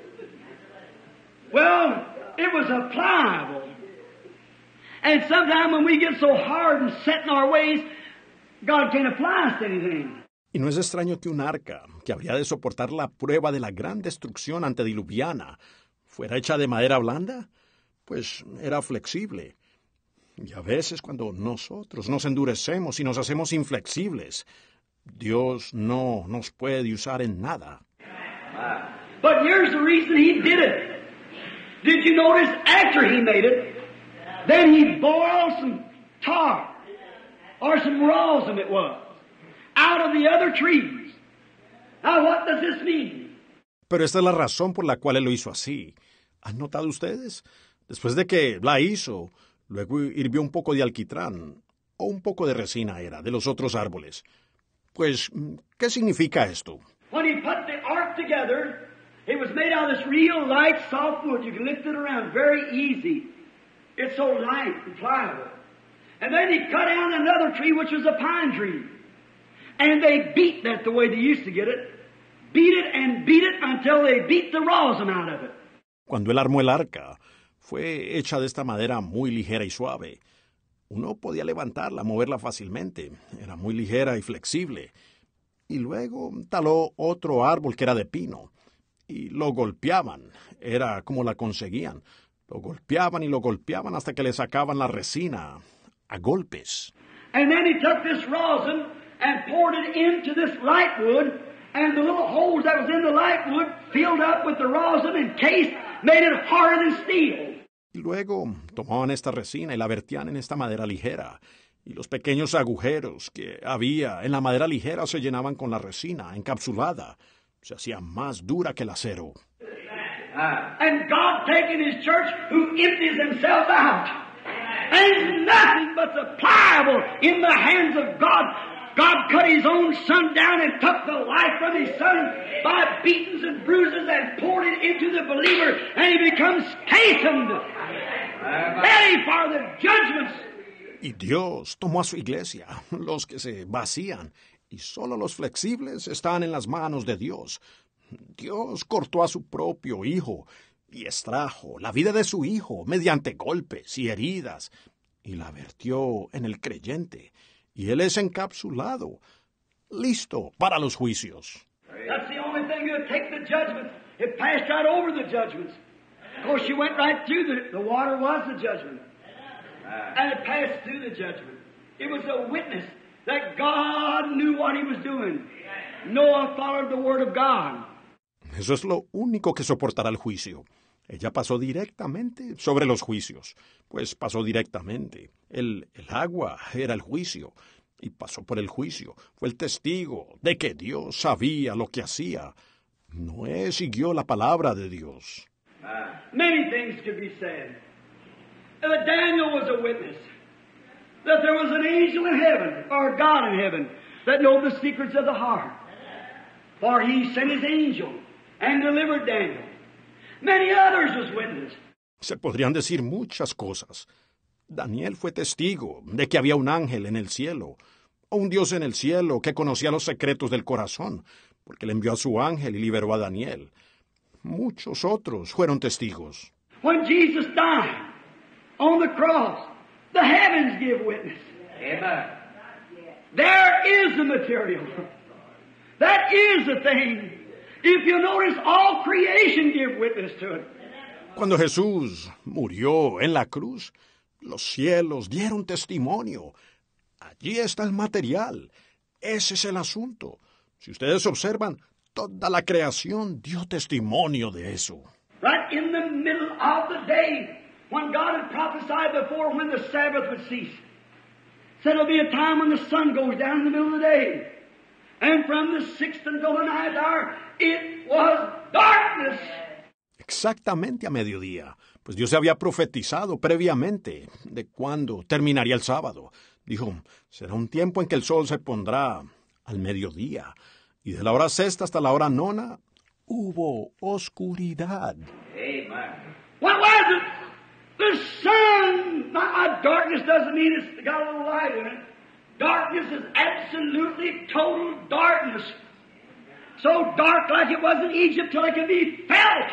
Well, it was a pliable. And sometimes when we get so hard and set in our ways, God can't apply us to anything. Y no es extraño que un arca, que habría de soportar la prueba de la gran destrucción antediluviana, fuera hecha de madera blanda, pues era flexible. Y a veces cuando nosotros nos endurecemos y nos hacemos inflexibles, Dios no nos puede usar en nada. But here's the reason He did it. Did you notice after He made it, then He boiled some tar, or some rosin it was, out of the other trees. Now what does this mean? Pero esta es la razón por la cual Él lo hizo así. ¿Han notado ustedes? Después de que la hizo, luego hirvió un poco de alquitrán, o un poco de resina era, de los otros árboles. Pues, ¿qué significa esto? When He put the ark together, it was made out of this real light, soft wood. You can lift it around very easy. It's so light and pliable. And then He cut down another tree, which was a pine tree. And they beat that the way they used to get it. Beat it and beat it until they beat the rosin out of it. Cuando Él armó el arca, fue hecha de esta madera muy ligera y suave. Uno podía levantarla, moverla fácilmente. Era muy ligera y flexible. Y luego taló otro árbol que era de pino. Y lo golpeaban. Era como la conseguían. Lo golpeaban y lo golpeaban hasta que le sacaban la resina a golpes. And then He took this rosin and poured it into this light wood, and the little holes that was in the light wood filled up with the rosin and case, made it harder than steel. Y luego tomaban esta resina y la vertían en esta madera ligera. Y los pequeños agujeros que había en la madera ligera se llenaban con la resina encapsulada. Se hacía más dura que el acero. And God taking His church who empties Himself out. And it's nothing but the pliable in the hands of God. God cut His own Son down and took the life from His Son by beatings and bruises and poured it into the believer, and he becomes chastened, ready for the judgments. Y Dios tomó a su iglesia, los que se vacían, y solo los flexibles están en las manos de Dios. Dios cortó a su propio Hijo y extrajo la vida de su Hijo mediante golpes y heridas, y la vertió en el creyente. Y Él es encapsulado, listo para los juicios. That's the only thing that'll take the judgments. It passed right over the judgments. Of course, you went right through the, the water was the judgment. And it passed through the judgment. It was a witness that God knew what He was doing. Noah followed the word of God. Eso es lo único que soportará el juicio. Ella pasó directamente sobre los juicios, pues pasó directamente. El, el agua era el juicio, y pasó por el juicio. Fue el testigo de que Dios sabía lo que hacía. Noé siguió la palabra de Dios. Many things could be said. That Daniel was a witness. That there was an angel in heaven, or God in heaven, that knew the secrets of the heart. For He sent His angel and delivered Daniel. Many others was witness. Se podrían decir muchas cosas. Daniel fue testigo de que había un ángel en el cielo, o un Dios en el cielo que conocía los secretos del corazón, porque le envió a su ángel y liberó a Daniel. Muchos otros fueron testigos. When Jesus died on the cross, the heavens give witness. Amen. There is the material. That is the thing. If you notice, all creation give witness to it. Cuando Jesús murió en la cruz, Los cielos dieron testimonio. Allí está el material. Ese es el asunto. Si ustedes observan, toda la creación dio testimonio de eso. Right in the middle of the day, when God had prophesied before when the Sabbath would cease, said there'll be a time when the sun goes down in the middle of the day. And from the sixth until the ninth hour, it was darkness. Exactamente a mediodía, pues Dios se había profetizado previamente de cuándo terminaría el sábado. Dijo, será un tiempo en que el sol se pondrá al mediodía, y de la hora sexta hasta la hora nona hubo oscuridad. Amen. What was it? The sun. Now, darkness doesn't mean it's got a little light in it. Darkness is absolutely total darkness. So dark like it was in Egypt till it could be felt.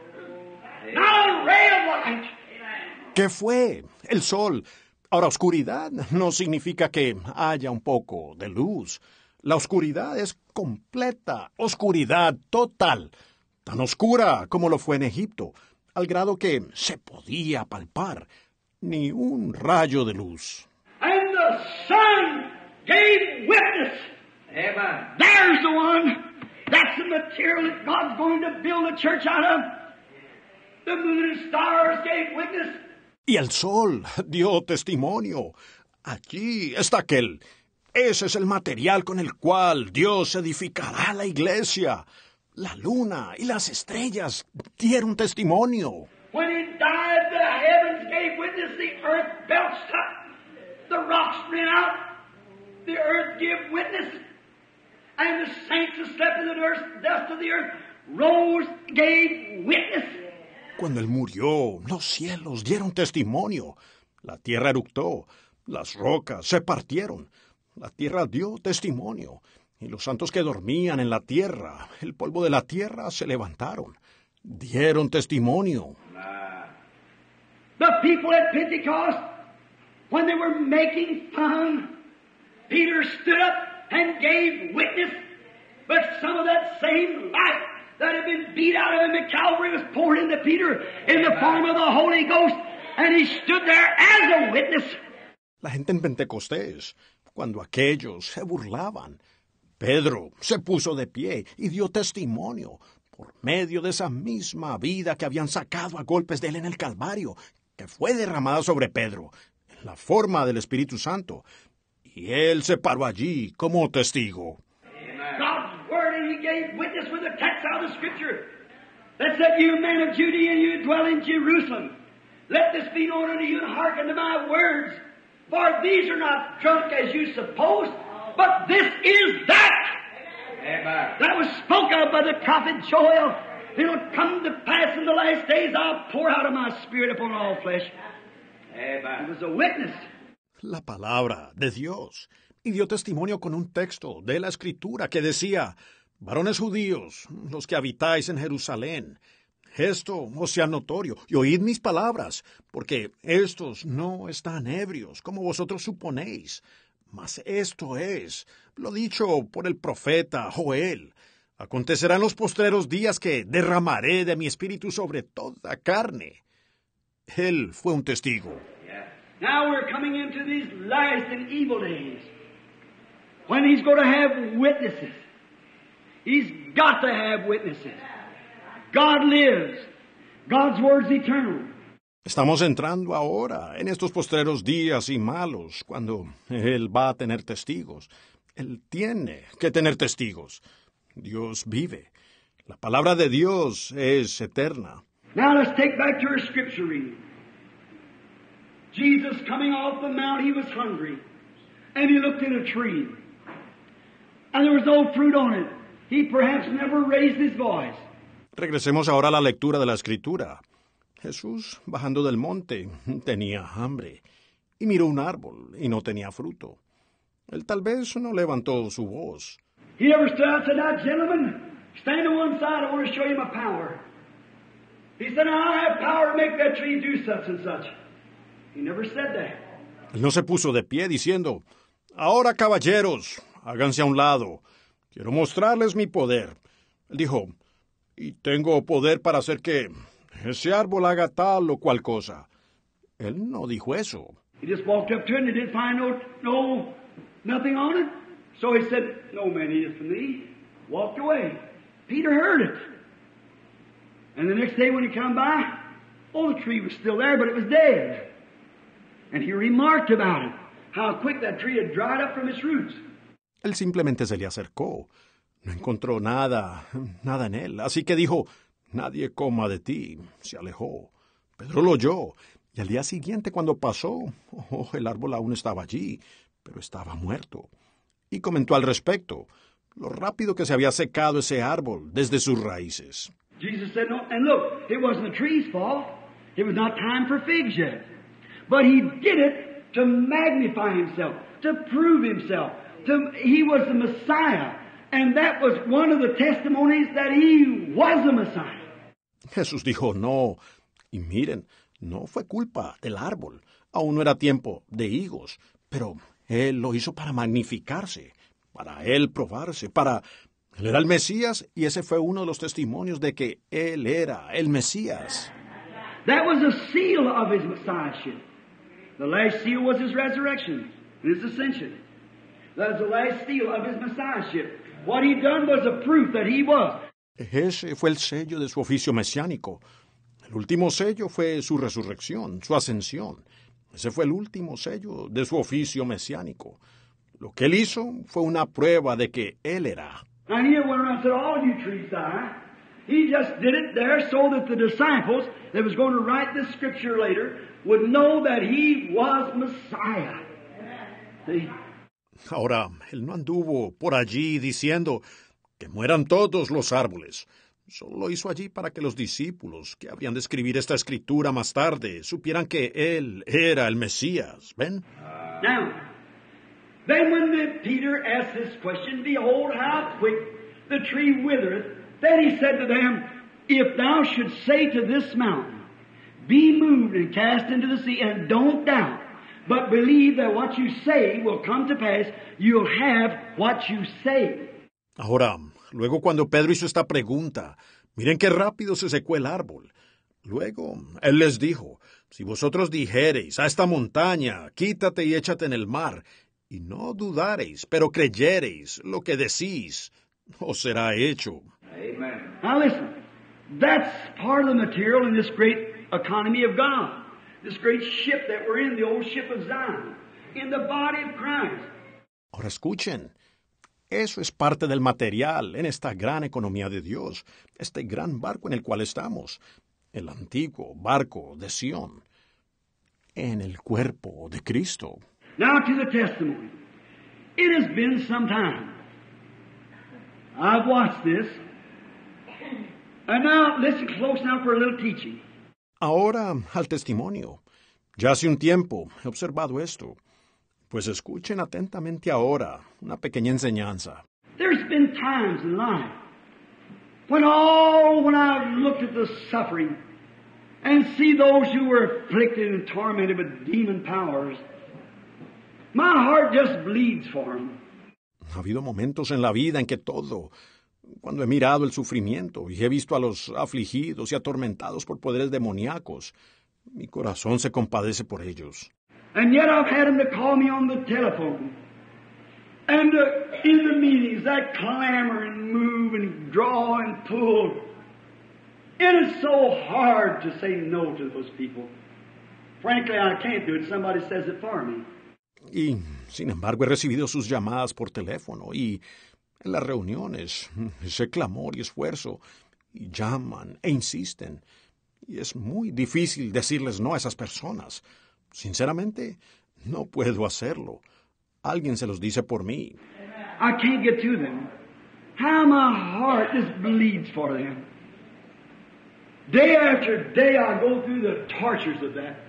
Not a ray of light. ¿Qué fue? El sol. Ahora, oscuridad no significa que haya un poco de luz. La oscuridad es completa, oscuridad total, tan oscura como lo fue en Egipto, al grado que se podía palpar, ni un rayo de luz. And the sun gave witness. Amen. There's the one. That's the material that God's going to build a church out of. The moon and stars gave witness. Y el sol dio testimonio. Allí está aquel. Ese es el material con el cual Dios edificará la iglesia. La luna y las estrellas dieron testimonio. When he died, the heavens gave witness. The earth belched up. The rocks ran out. The earth gave witness. And the saints who slept in the earth, dust of the earth rose, gave witness. Cuando él murió, los cielos dieron testimonio. La tierra eructó. Las rocas se partieron. La tierra dio testimonio. Y los santos que dormían en la tierra, el polvo de la tierra, se levantaron. Dieron testimonio. The people at Pentecost, when they were making fun, Peter stood up and gave witness. But some of that same light that had been beat out of him at Calvary was poured into Peter in the form of the Holy Ghost, and he stood there as a witness. La gente en Pentecostés, cuando aquellos se burlaban, Pedro se puso de pie y dio testimonio por medio de esa misma vida que habían sacado a golpes de él en el Calvario, que fue derramada sobre Pedro, en la forma del Espíritu Santo. Y él se paró allí como testigo. God's word, and he gave witness with the text out of the Scripture that said, "You men of Judea, and you dwell in Jerusalem, let this be known unto you, and hearken to my words. For these are not drunk as you suppose, but this is that." Amen. That was spoken of by the prophet Joel. It'll come to pass in the last days, I'll pour out of my spirit upon all flesh. It Amen. was a witness. La palabra de Dios. Y dio testimonio con un texto de la Escritura que decía, varones judíos, los que habitáis en Jerusalén, esto os sea notorio, y oíd mis palabras, porque estos no están ebrios, como vosotros suponéis. Mas esto es lo dicho por el profeta Joel. Acontecerá en los postreros días que derramaré de mi espíritu sobre toda carne. Él fue un testigo. Now we're coming into these last and evil days when he's going to have witnesses. He's got to have witnesses. God lives. God's word's eternal. Estamos entrando ahora en estos postreros días y malos, cuando Él va a tener testigos. Él tiene que tener testigos. Dios vive. La palabra de Dios es eterna. Now let's take back to our scripture reading. Jesus coming off the mount, he was hungry. And he looked at a tree. And there was no fruit on it. He perhaps never raised his voice. Regresemos ahora a la lectura de la Escritura. Jesús, bajando del monte, tenía hambre, y miró un árbol, y no tenía fruto. Él tal vez no levantó su voz. He never stood out and said, "Now, gentlemen, stand to one side, I want to show you my power." He said, "Now, I have power to make that tree do such and such." He never said that. Él no se puso de pie diciendo, ahora, caballeros, háganse a un lado. Quiero mostrarles mi poder. Él dijo, y tengo poder para hacer que ese árbol haga tal o cual cosa. Él no dijo eso. He just walked up to it and he didn't find no, no, nothing on it. So he said, no man is from thee. Walked away. Peter heard it. And the next day when he come by, oh, the tree was still there, but it was dead. And he remarked about it, how quick that tree had dried up from its roots. Él simplemente se le acercó. No encontró nada, nada en él. Así que dijo, nadie coma de ti. Se alejó. Pedro lo oyó. Y al día siguiente cuando pasó, oh, el árbol aún estaba allí, pero estaba muerto. Y comentó al respecto, lo rápido que se había secado ese árbol desde sus raíces. Jesus said, no, and look, it wasn't the tree's fault. It was not time for figs yet. But he did it to magnify himself, to prove himself. To, he was the Messiah. And that was one of the testimonies that he was the Messiah. Jesús dijo, no. Y miren, no fue culpa del árbol. Aún no era tiempo de higos. Pero él lo hizo para magnificarse, para él probarse, para... Él era el Mesías y ese fue uno de los testimonios de que él era el Mesías. That was a seal of his Messiahship. The last seal was his resurrection and his ascension. That was the last seal of his Messiahship. What he done was a proof that he was. Ese fue el sello de su oficio mesiánico. El último sello fue su resurrección, su ascensión. Ese fue el último sello de su oficio mesiánico. Lo que él hizo fue una prueba de que él era. And he went around and said, all you trees die. He just did it there so that the disciples that was going to write this scripture later would know that he was Messiah. See? Ahora, él no anduvo por allí diciendo que mueran todos los árboles. Solo lo hizo allí para que los discípulos que habrían de escribir esta escritura más tarde supieran que él era el Mesías. ¿Ven? Now, then when the Peter asked this question, behold how quick the tree withereth, then he said to them, if thou should say to this mountain, be moved and cast into the sea, and don't doubt, but believe that what you say will come to pass, you'll have what you say. Ahora, luego cuando Pedro hizo esta pregunta, miren qué rápido se secó el árbol. Luego, él les dijo, si vosotros dijereis a esta montaña, quítate y échate en el mar, y no dudareis, pero creyereis lo que decís, os será hecho. Amen. Now listen, that's part of the material in this great economy of God, this great ship that we're in, the old ship of Zion, in the body of Christ. Ahora escuchen, eso es parte del material en esta gran economía de Dios, este gran barco en el cual estamos, el antiguo barco de Sión, en el cuerpo de Cristo. Now to the testimony. It has been some time. I've watched this. And now listen close now for a little teaching. Ahora al testimonio. Ya hace un tiempo he observado esto. Pues escuchen atentamente ahora una pequeña enseñanza. There's been times in life when all, when I've looked at the suffering and see those who were afflicted and tormented with demon powers, my heart just bleeds for them. Ha habido momentos en la vida en que todo, cuando he mirado el sufrimiento y he visto a los afligidos y atormentados por poderes demoníacos, mi corazón se compadece por ellos. And yet I've had them to call me on the telephone. And uh, in the meetings, that clamor and move and draw and pull. It is so hard to say no to those people. Frankly, I can't do it. Somebody says it for me. Y, sin embargo, he recibido sus llamadas por teléfono y en las reuniones, ese clamor y esfuerzo, y llaman e insisten. Y es muy difícil decirles no a esas personas. Sinceramente, no puedo hacerlo. Alguien se los dice por mí. I can't get to them. How my heart just bleeds for them. Day after day I go through the tortures of that.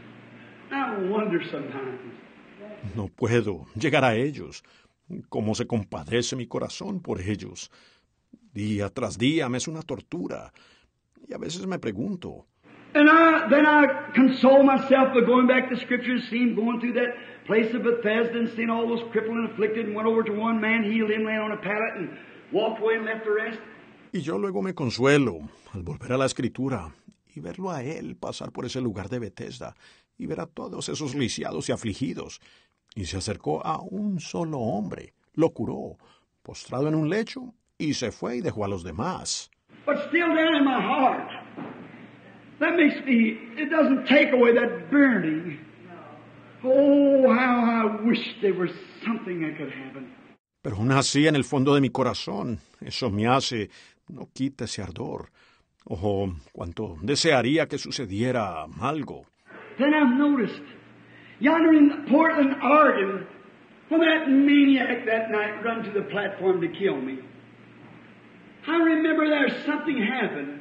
I wonder sometimes. No puedo llegar a ellos. Cómo se compadece mi corazón por ellos. Día tras día me es una tortura. Y a veces me pregunto. And I, then I console myself by going back to Scripture and seeing going through that place of Bethesda and seeing all those crippled and afflicted and went over to one man, healed him, laying on a pallet and walked away and left the rest. Y yo luego me consuelo al volver a la Escritura y verlo a él pasar por ese lugar de Bethesda y ver a todos esos lisiados y afligidos. Y se acercó a un solo hombre, lo curó, postrado en un lecho, y se fue y dejó a los demás. But still down in my heart, that makes me, it doesn't take away that burning. Oh, how I wish there was something that could happen. Pero aún así, en el fondo de mi corazón, eso me hace, no quita ese ardor. Oh, cuánto desearía que sucediera algo. Then I've noticed, yonder in Portland, Oregon, when that maniac that night run to the platform to kill me, I remember there's something happened.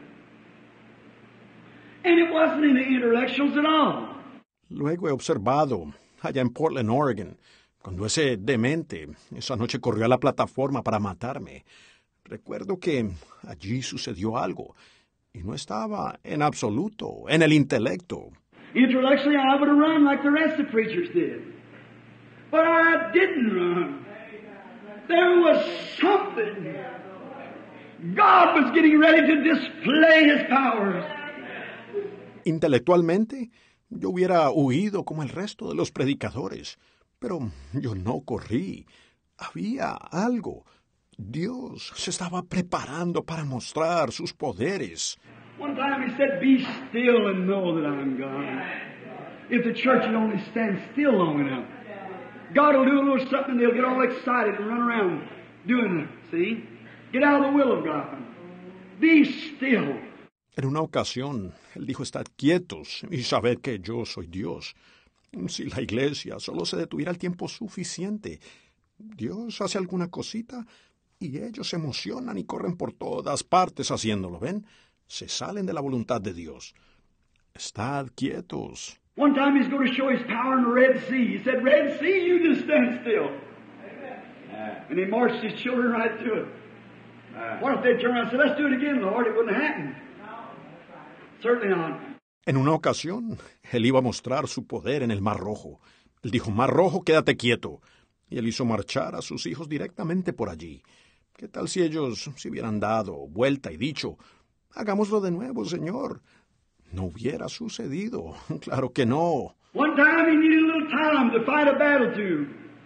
And it wasn't in the intellectuals at all. Luego he observado, allá en Portland, Oregon, cuando ese demente esa noche corrió a la plataforma para matarme. Recuerdo que allí sucedió algo, y no estaba en absoluto en el intelecto. Intellectually, I would have run like the rest of the preachers did. But I didn't run. There was something. God was getting ready to display His powers. Intelectualmente, yo hubiera huido como el resto de los predicadores, pero yo no corrí. Había algo. Dios se estaba preparando para mostrar sus poderes. One time He said, "Be still and know that I'm God." If the church would only stand still long enough, God will do a little something, they'll get all excited and run around doing it, see? Get out of the will of God. Be still. En una ocasión, él dijo, estad quietos y sabed que yo soy Dios. Si la iglesia solo se detuviera el tiempo suficiente, Dios hace alguna cosita y ellos se emocionan y corren por todas partes haciéndolo, ¿ven? Se salen de la voluntad de Dios. Estad quietos. One time He's going to show His power in the Red Sea. He said, "Red Sea, you just stand still." And He marched His children right through it. What if they turned around and said, "Let's do it again, Lord"? It wouldn't have happened. Certainly not. En una ocasión, él iba a mostrar su poder en el Mar Rojo. Él dijo, Mar Rojo, quédate quieto. Y él hizo marchar a sus hijos directamente por allí. ¿Qué tal si ellos se hubieran dado vuelta y dicho, hagámoslo de nuevo, Señor? No hubiera sucedido. Claro que no. One time He needed a little time to fight a battle to.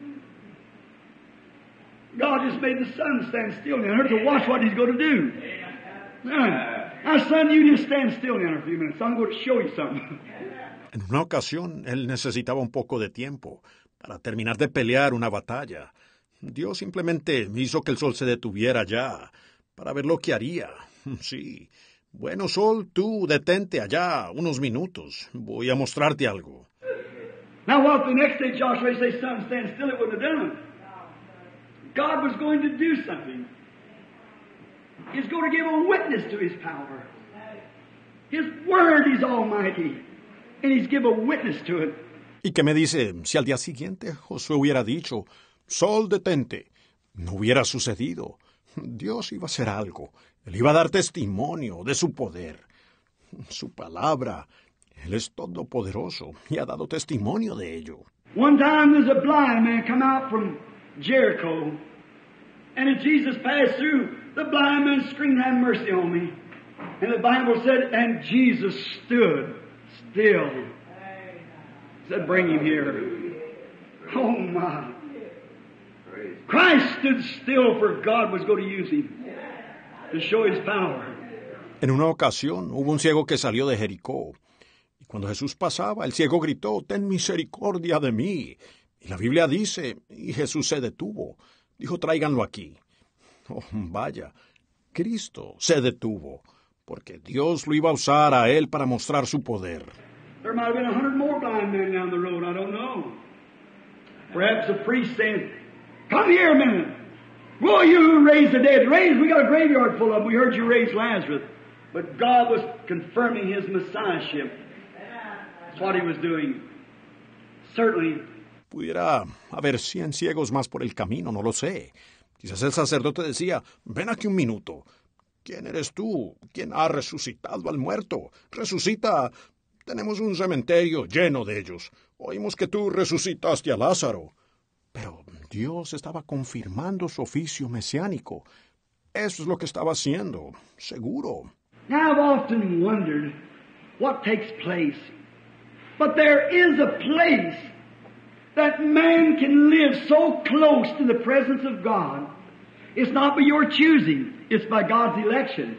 God just made the sun stand still now to watch what He's going to do. Now, now, son, you just stand still now for a few minutes. I'm going to show you something. En una ocasión, él necesitaba un poco de tiempo para terminar de pelear una batalla. Dios simplemente hizo que el sol se detuviera ya para ver lo que haría. Sí. Bueno, sol, tú detente allá unos minutos. Voy a mostrarte algo. Now, what if the next day Joshua say, "Sun, stand still"? It wouldn't have done it. God was going to do something. He's going to give a witness to His power. His word is almighty, and He's give a witness to it. ¿Y qué me dice si al día siguiente Josué hubiera dicho, sol, detente? No hubiera sucedido. Dios iba a hacer algo. Él iba a dar testimonio de su poder. Su palabra. Él es todopoderoso y ha dado testimonio de ello. One time there's a blind man come out from Jericho, and as Jesus passed through, the blind man screamed, "Have mercy on me." And the Bible said, and Jesus stood still. Said, "Bring him here." Oh my. Christ stood still, for God was going to use him to show His power. En una ocasión hubo un ciego que salió de Jericó. Y cuando Jesús pasaba, el ciego gritó, ten misericordia de mí. Y la Biblia dice, y Jesús se detuvo. Dijo, tráiganlo aquí. Oh, vaya, Cristo se detuvo, porque Dios lo iba a usar a él para mostrar su poder. There might have been a hundred more blind men down the road, I don't know. Perhaps a priest saying, "Come here a minute. Well, you who raised the dead, raise, we got a graveyard full of them. We heard you raise Lazarus." But God was confirming His messiahship. That's what He was doing. Certainly. Pudiera haber cien ciegos más por el camino, no lo sé. Quizás el sacerdote decía, ven aquí un minuto. ¿Quién eres tú? ¿Quién ha resucitado al muerto? Resucita. Tenemos un cementerio lleno de ellos. Oímos que tú resucitaste a Lázaro. Pero Dios estaba confirmando su oficio mesiánico. Eso es lo que estaba haciendo, seguro. Now I've often wondered what takes place But there is a place that man can live so close to the presence of God. It's not by your choosing, it's by God's election.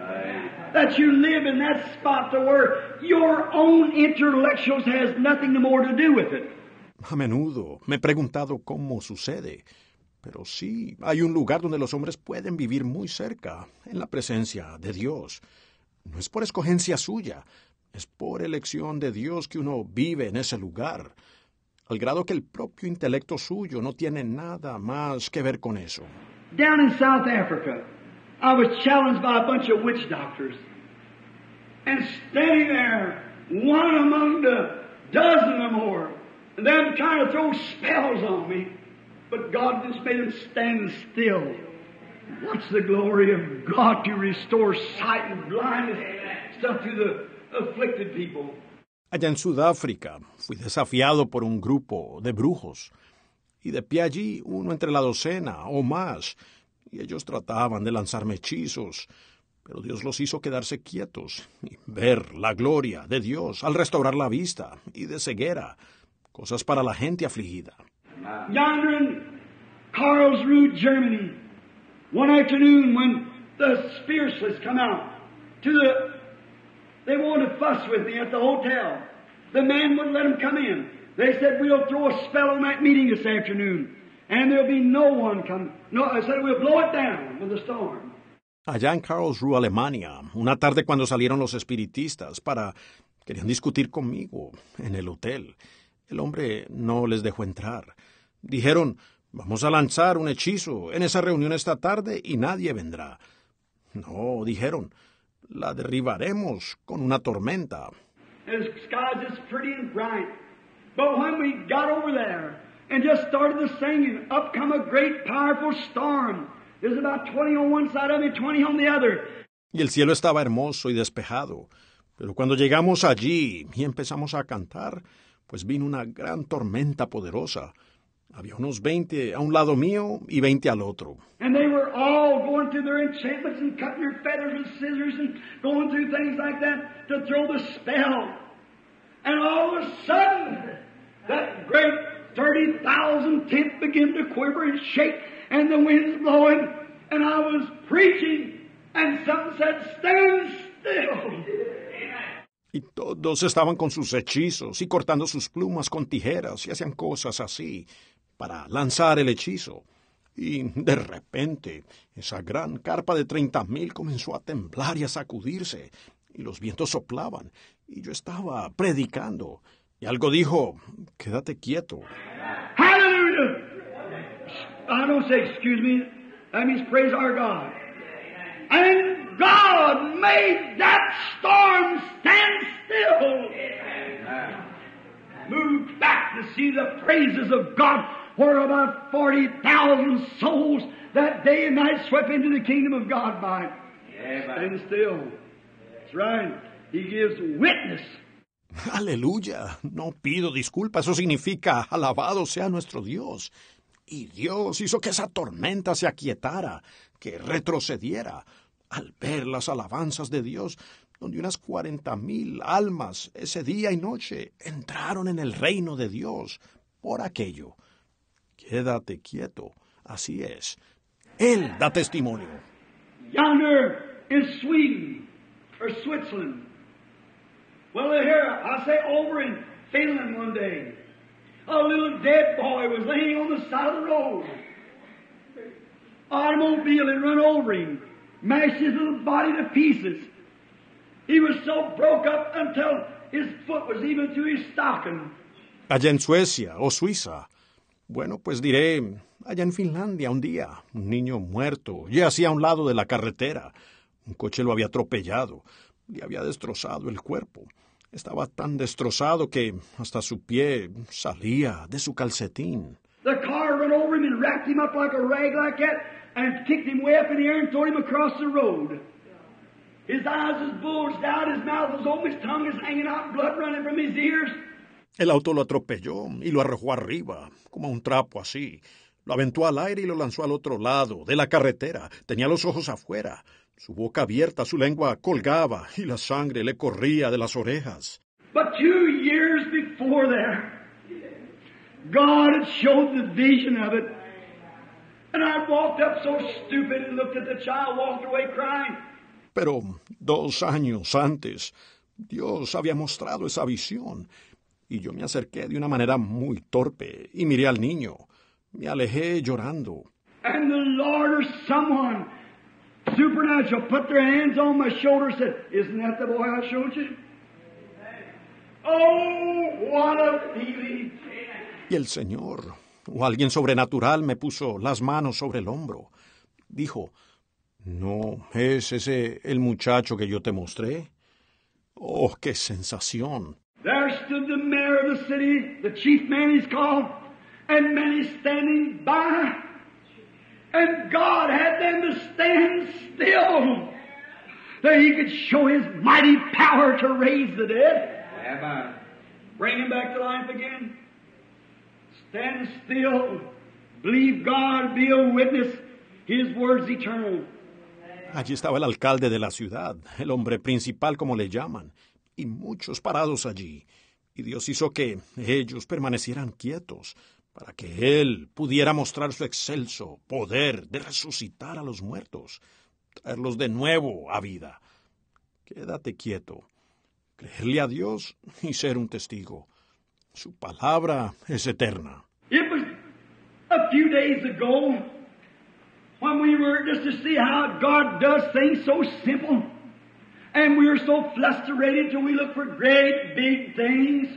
That you live in that spot to where your own intellectuals has nothing more to do with it. A menudo me he preguntado cómo sucede, pero sí, hay un lugar donde los hombres pueden vivir muy cerca, en la presencia de Dios. No es por escogencia suya, es por elección de Dios que uno vive en ese lugar, al grado que el propio intelecto suyo no tiene nada más que ver con eso. Down in South Africa, I was challenged by a bunch of witch doctors. And standing there, one among the dozen or more, and them trying to throw spells on me. But God just made them stand still. Watch the glory of God to restore sight and blindness stuff to the afflicted people. Allá en Sudáfrica fui desafiado por un grupo de brujos, y de pie allí uno entre la docena o más, y ellos trataban de lanzarme hechizos, pero Dios los hizo quedarse quietos y ver la gloria de Dios al restaurar la vista y de ceguera, cosas para la gente afligida. Yonder in Karlsruhe, Germany, one afternoon when the spiritualists come out to the, they wanted to fuss with me at the hotel. The man wouldn't let them come in. They said, we'll throw a spell on that meeting this afternoon, and there'll be no one come. No, I said, we'll blow it down with a storm. Allá en Karlsruhe, Alemania, una tarde cuando salieron los espiritistas para... querían discutir conmigo en el hotel. El hombre no les dejó entrar. Dijeron, vamos a lanzar un hechizo en esa reunión esta tarde y nadie vendrá. No, dijeron, la derribaremos con una tormenta. The sky's just pretty and bright. But when we got over there and just started the singing, up come a great powerful storm. There's about twenty on one side of me, twenty on the other. Y el cielo estaba hermoso y despejado. Pero cuando llegamos allí y empezamos a cantar, pues vino una gran tormenta poderosa. Había unos veinte a un lado mío y veinte al otro. And they were all going through their enchantments and cutting their feathers with scissors and going through things like that to throw the spell. And all of a sudden, that great thirty thousand tent began to quiver and shake, and the wind's blowing, and I was preaching, and something said, stand still. Y todos estaban con sus hechizos y cortando sus plumas con tijeras y hacían cosas así para lanzar el hechizo. Y de repente esa gran carpa de treinta mil comenzó a temblar y a sacudirse, y los vientos soplaban, y yo estaba predicando, y algo dijo, quédate quieto. Hallelujah! I don't say excuse me, that means praise our God. And God made that storm stand still. Moved back to see the praises of God, where about forty thousand souls that day and night swept into the kingdom of God by it. Stand still. That's right. He gives witness. Aleluya. No pido disculpas. Eso significa alabado sea nuestro Dios. Y Dios hizo que esa tormenta se aquietara, que retrocediera, al ver las alabanzas de Dios, donde unas cuarenta mil almas ese día y noche entraron en el reino de Dios por aquello. Quédate quieto. Así es. Él da testimonio. Yonder in Sweden or Switzerland. Well, here, I say over in Finland one day, a little dead boy was laying on the side of the road. Automobile had run over him, mashed his little body to pieces. He was so broke up until his foot was even through his stocking. Allá en Suecia o Suiza. Bueno, pues diré, allá en Finlandia un día, un niño muerto yacía a un lado de la carretera. Un coche lo había atropellado, le había destrozado el cuerpo. Estaba tan destrozado que hasta su pie salía de su calcetín. The car ran over him and wrapped him up like a rag like that and kicked him way up in the air and threw him across the road. His eyes was bulged out, his mouth was open, his tongue is hanging out, blood running from his ears. El auto lo atropelló y lo arrojó arriba, como un trapo así. Lo aventó al aire y lo lanzó al otro lado de la carretera. Tenía los ojos afuera, su boca abierta, su lengua colgaba y la sangre le corría de las orejas. But two years before there, God had showed the vision of it. And I walked up so stupid and looked at the child, walked away crying. Pero dos años antes, Dios había mostrado esa visión, y yo me acerqué de una manera muy torpe y miré al niño. Me alejé llorando. And the Lord or someone supernatural put their hands on my shoulder and said, "Isn't that the boy I showed you?" Oh, what a feeling. Y el Señor, o alguien sobrenatural, me puso las manos sobre el hombro. Dijo, ¿no es ese el muchacho que yo te mostré? Oh, qué sensación. There stood the mayor of the city, the chief man he's called, and many standing by. And God had them to stand still, that He could show His mighty power to raise the dead. Amen. Bring him back to life again. Stand still. Believe God, be a witness. His word's eternal. Allí estaba el alcalde de la ciudad, el hombre principal como le llaman, y muchos parados allí. Y Dios hizo que ellos permanecieran quietos, para que Él pudiera mostrar su excelso poder de resucitar a los muertos, traerlos de nuevo a vida. Quédate quieto, creerle a Dios y ser un testigo. Su palabra es eterna. It was a few days ago when we were just to see how God does things so simple, and we were so frustrated till we look for great big things.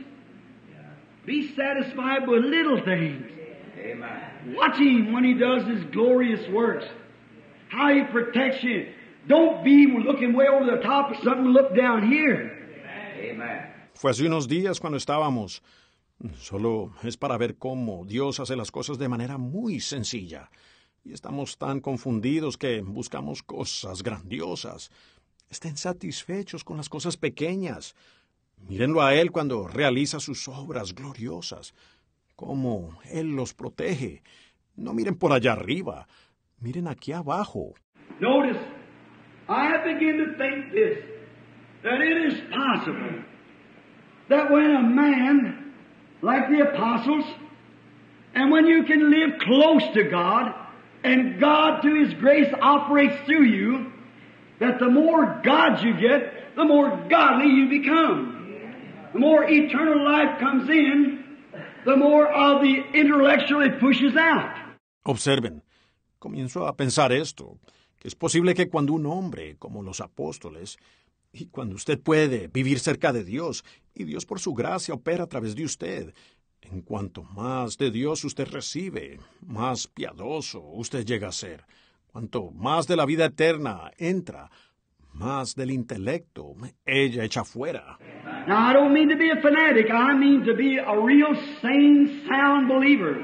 Be satisfied with little things. Amen. Watch Him when He does His glorious works. How He protects you. Don't be looking way over the top of something, look down here. Amen. Fue hace unos días cuando estábamos. Solo es para ver cómo Dios hace las cosas de manera muy sencilla. Y estamos tan confundidos que buscamos cosas grandiosas. Estén satisfechos con las cosas pequeñas. Mírenlo a Él cuando realiza sus obras gloriosas. Cómo Él los protege. No miren por allá arriba. Miren aquí abajo. Notice, I begin to think this, that it is possible that when a man, like the apostles, and when you can live close to God, and God through His grace operates through you, that the more God you get, the more godly you become. The more eternal life comes in, the more of the intellectual it pushes out. Observen, comienzo a pensar esto, que es posible que cuando un hombre, como los apóstoles, y cuando usted puede vivir cerca de Dios, y Dios por su gracia opera a través de usted, en cuanto más de Dios usted recibe, más piadoso usted llega a ser. Cuanto más de la vida eterna entra, más del intelecto ella echa fuera. Now, I don't mean to be a fanatic. I mean to be a real sane, sound believer.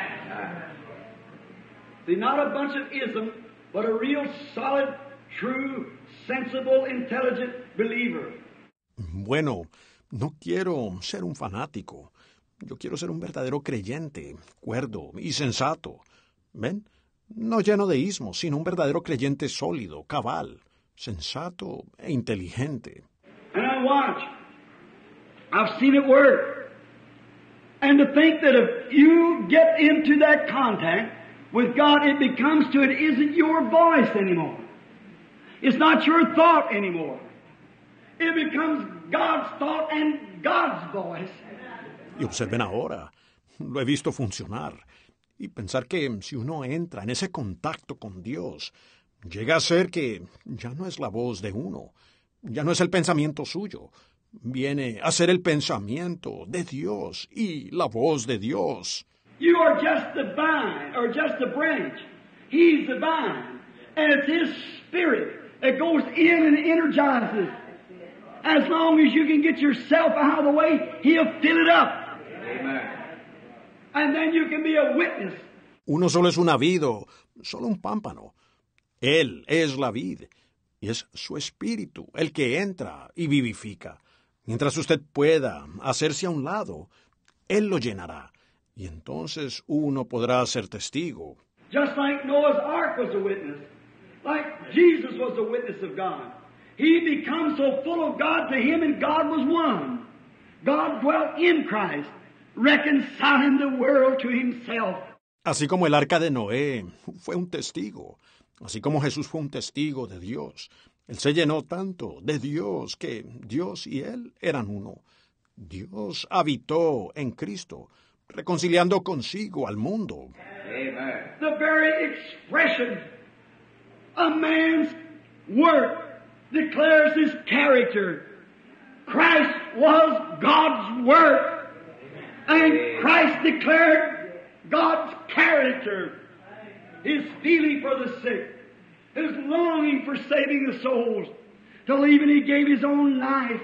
See, not a bunch of ism, but a real solid, true, sensible, intelligent believer. Bueno, no quiero ser un fanático. Yo quiero ser un verdadero creyente, cuerdo y sensato. ¿Ven? No lleno de ismos, sino un verdadero creyente sólido, cabal, sensato e inteligente. And I watch. I've seen it work. And to think that if you get into that contact with God, it becomes to it isn't your voice anymore. It's not your thought anymore. It becomes God's thought and God's voice. Y observen ahora, lo he visto funcionar. Y pensar que si uno entra en ese contacto con Dios, llega a ser que ya no es la voz de uno, ya no es el pensamiento suyo, viene a ser el pensamiento de Dios y la voz de Dios. You are just the vine, or just the branch. He's the vine. And it's His Spirit that goes in and energizes. As long as you can get yourself out of the way, He'll fill it up. Amen. And then you can be a witness. Uno solo es una vid o solo un pámpano. Él es la vid, y es su espíritu el que entra y vivifica. Mientras usted pueda hacerse a un lado, Él lo llenará, y entonces uno podrá ser testigo. Just like Noah's ark was a witness, like Jesus was a witness of God. He becomes so full of God to him and God was one. God dwelt in Christ, reconciling the world to himself. Así como el arca de Noé fue un testigo, así como Jesús fue un testigo de Dios, él se llenó tanto de Dios que Dios y él eran uno. Dios habitó en Cristo, reconciliando consigo al mundo. Amen. The very expression a man's work declares his character. Christ was God's work, and Christ declared God's character, his feeling for the sick, his longing for saving the souls, till even he gave his own life.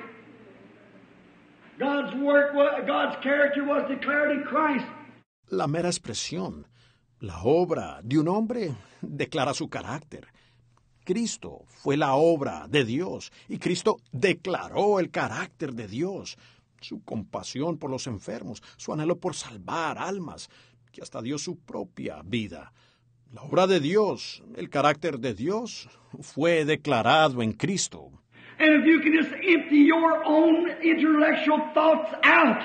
God's work, God's character was declared in Christ. La mera expresión, la obra de un hombre declara su carácter. Cristo fue la obra de Dios y Cristo declaró el carácter de Dios, su compasión por los enfermos, su anhelo por salvar almas, que hasta dio su propia vida. La obra de Dios, el carácter de Dios, fue declarado en Cristo. And if you can just empty your own intellectual thoughts out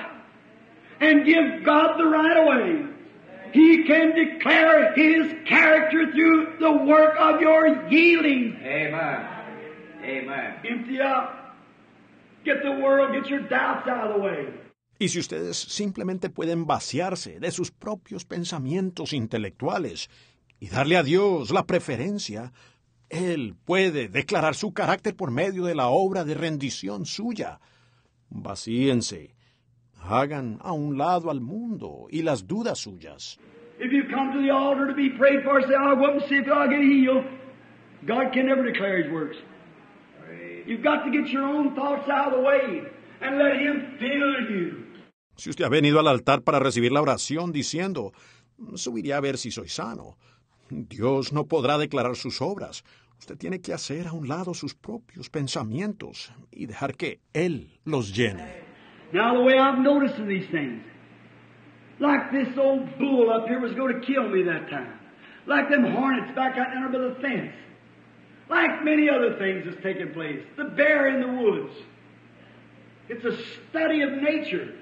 and give God the right of way, He can declare His character through the work of your yielding. Amen. Amen. Empty out. Get the world, get your doubts out of the way. Y si ustedes simplemente pueden vaciarse de sus propios pensamientos intelectuales y darle a Dios la preferencia, Él puede declarar su carácter por medio de la obra de rendición suya. Vacíense. Hagan a un lado al mundo y las dudas suyas. If you come to the altar to be prayed for, say, I'll go up and see if I'll get healed. God can never declare His works. You've got to get your own thoughts out of the way and let Him fill you. Si usted ha venido al altar para recibir la oración diciendo, subiré a ver si soy sano, Dios no podrá declarar sus obras. Usted tiene que hacer a un lado sus propios pensamientos y dejar que Él los llene. Now, the way I've noticed in these things, like this old bull up here was going to kill me that time, like them hornets back out there by the fence, like many other things that's taking place, the bear in the woods. It's a study of nature.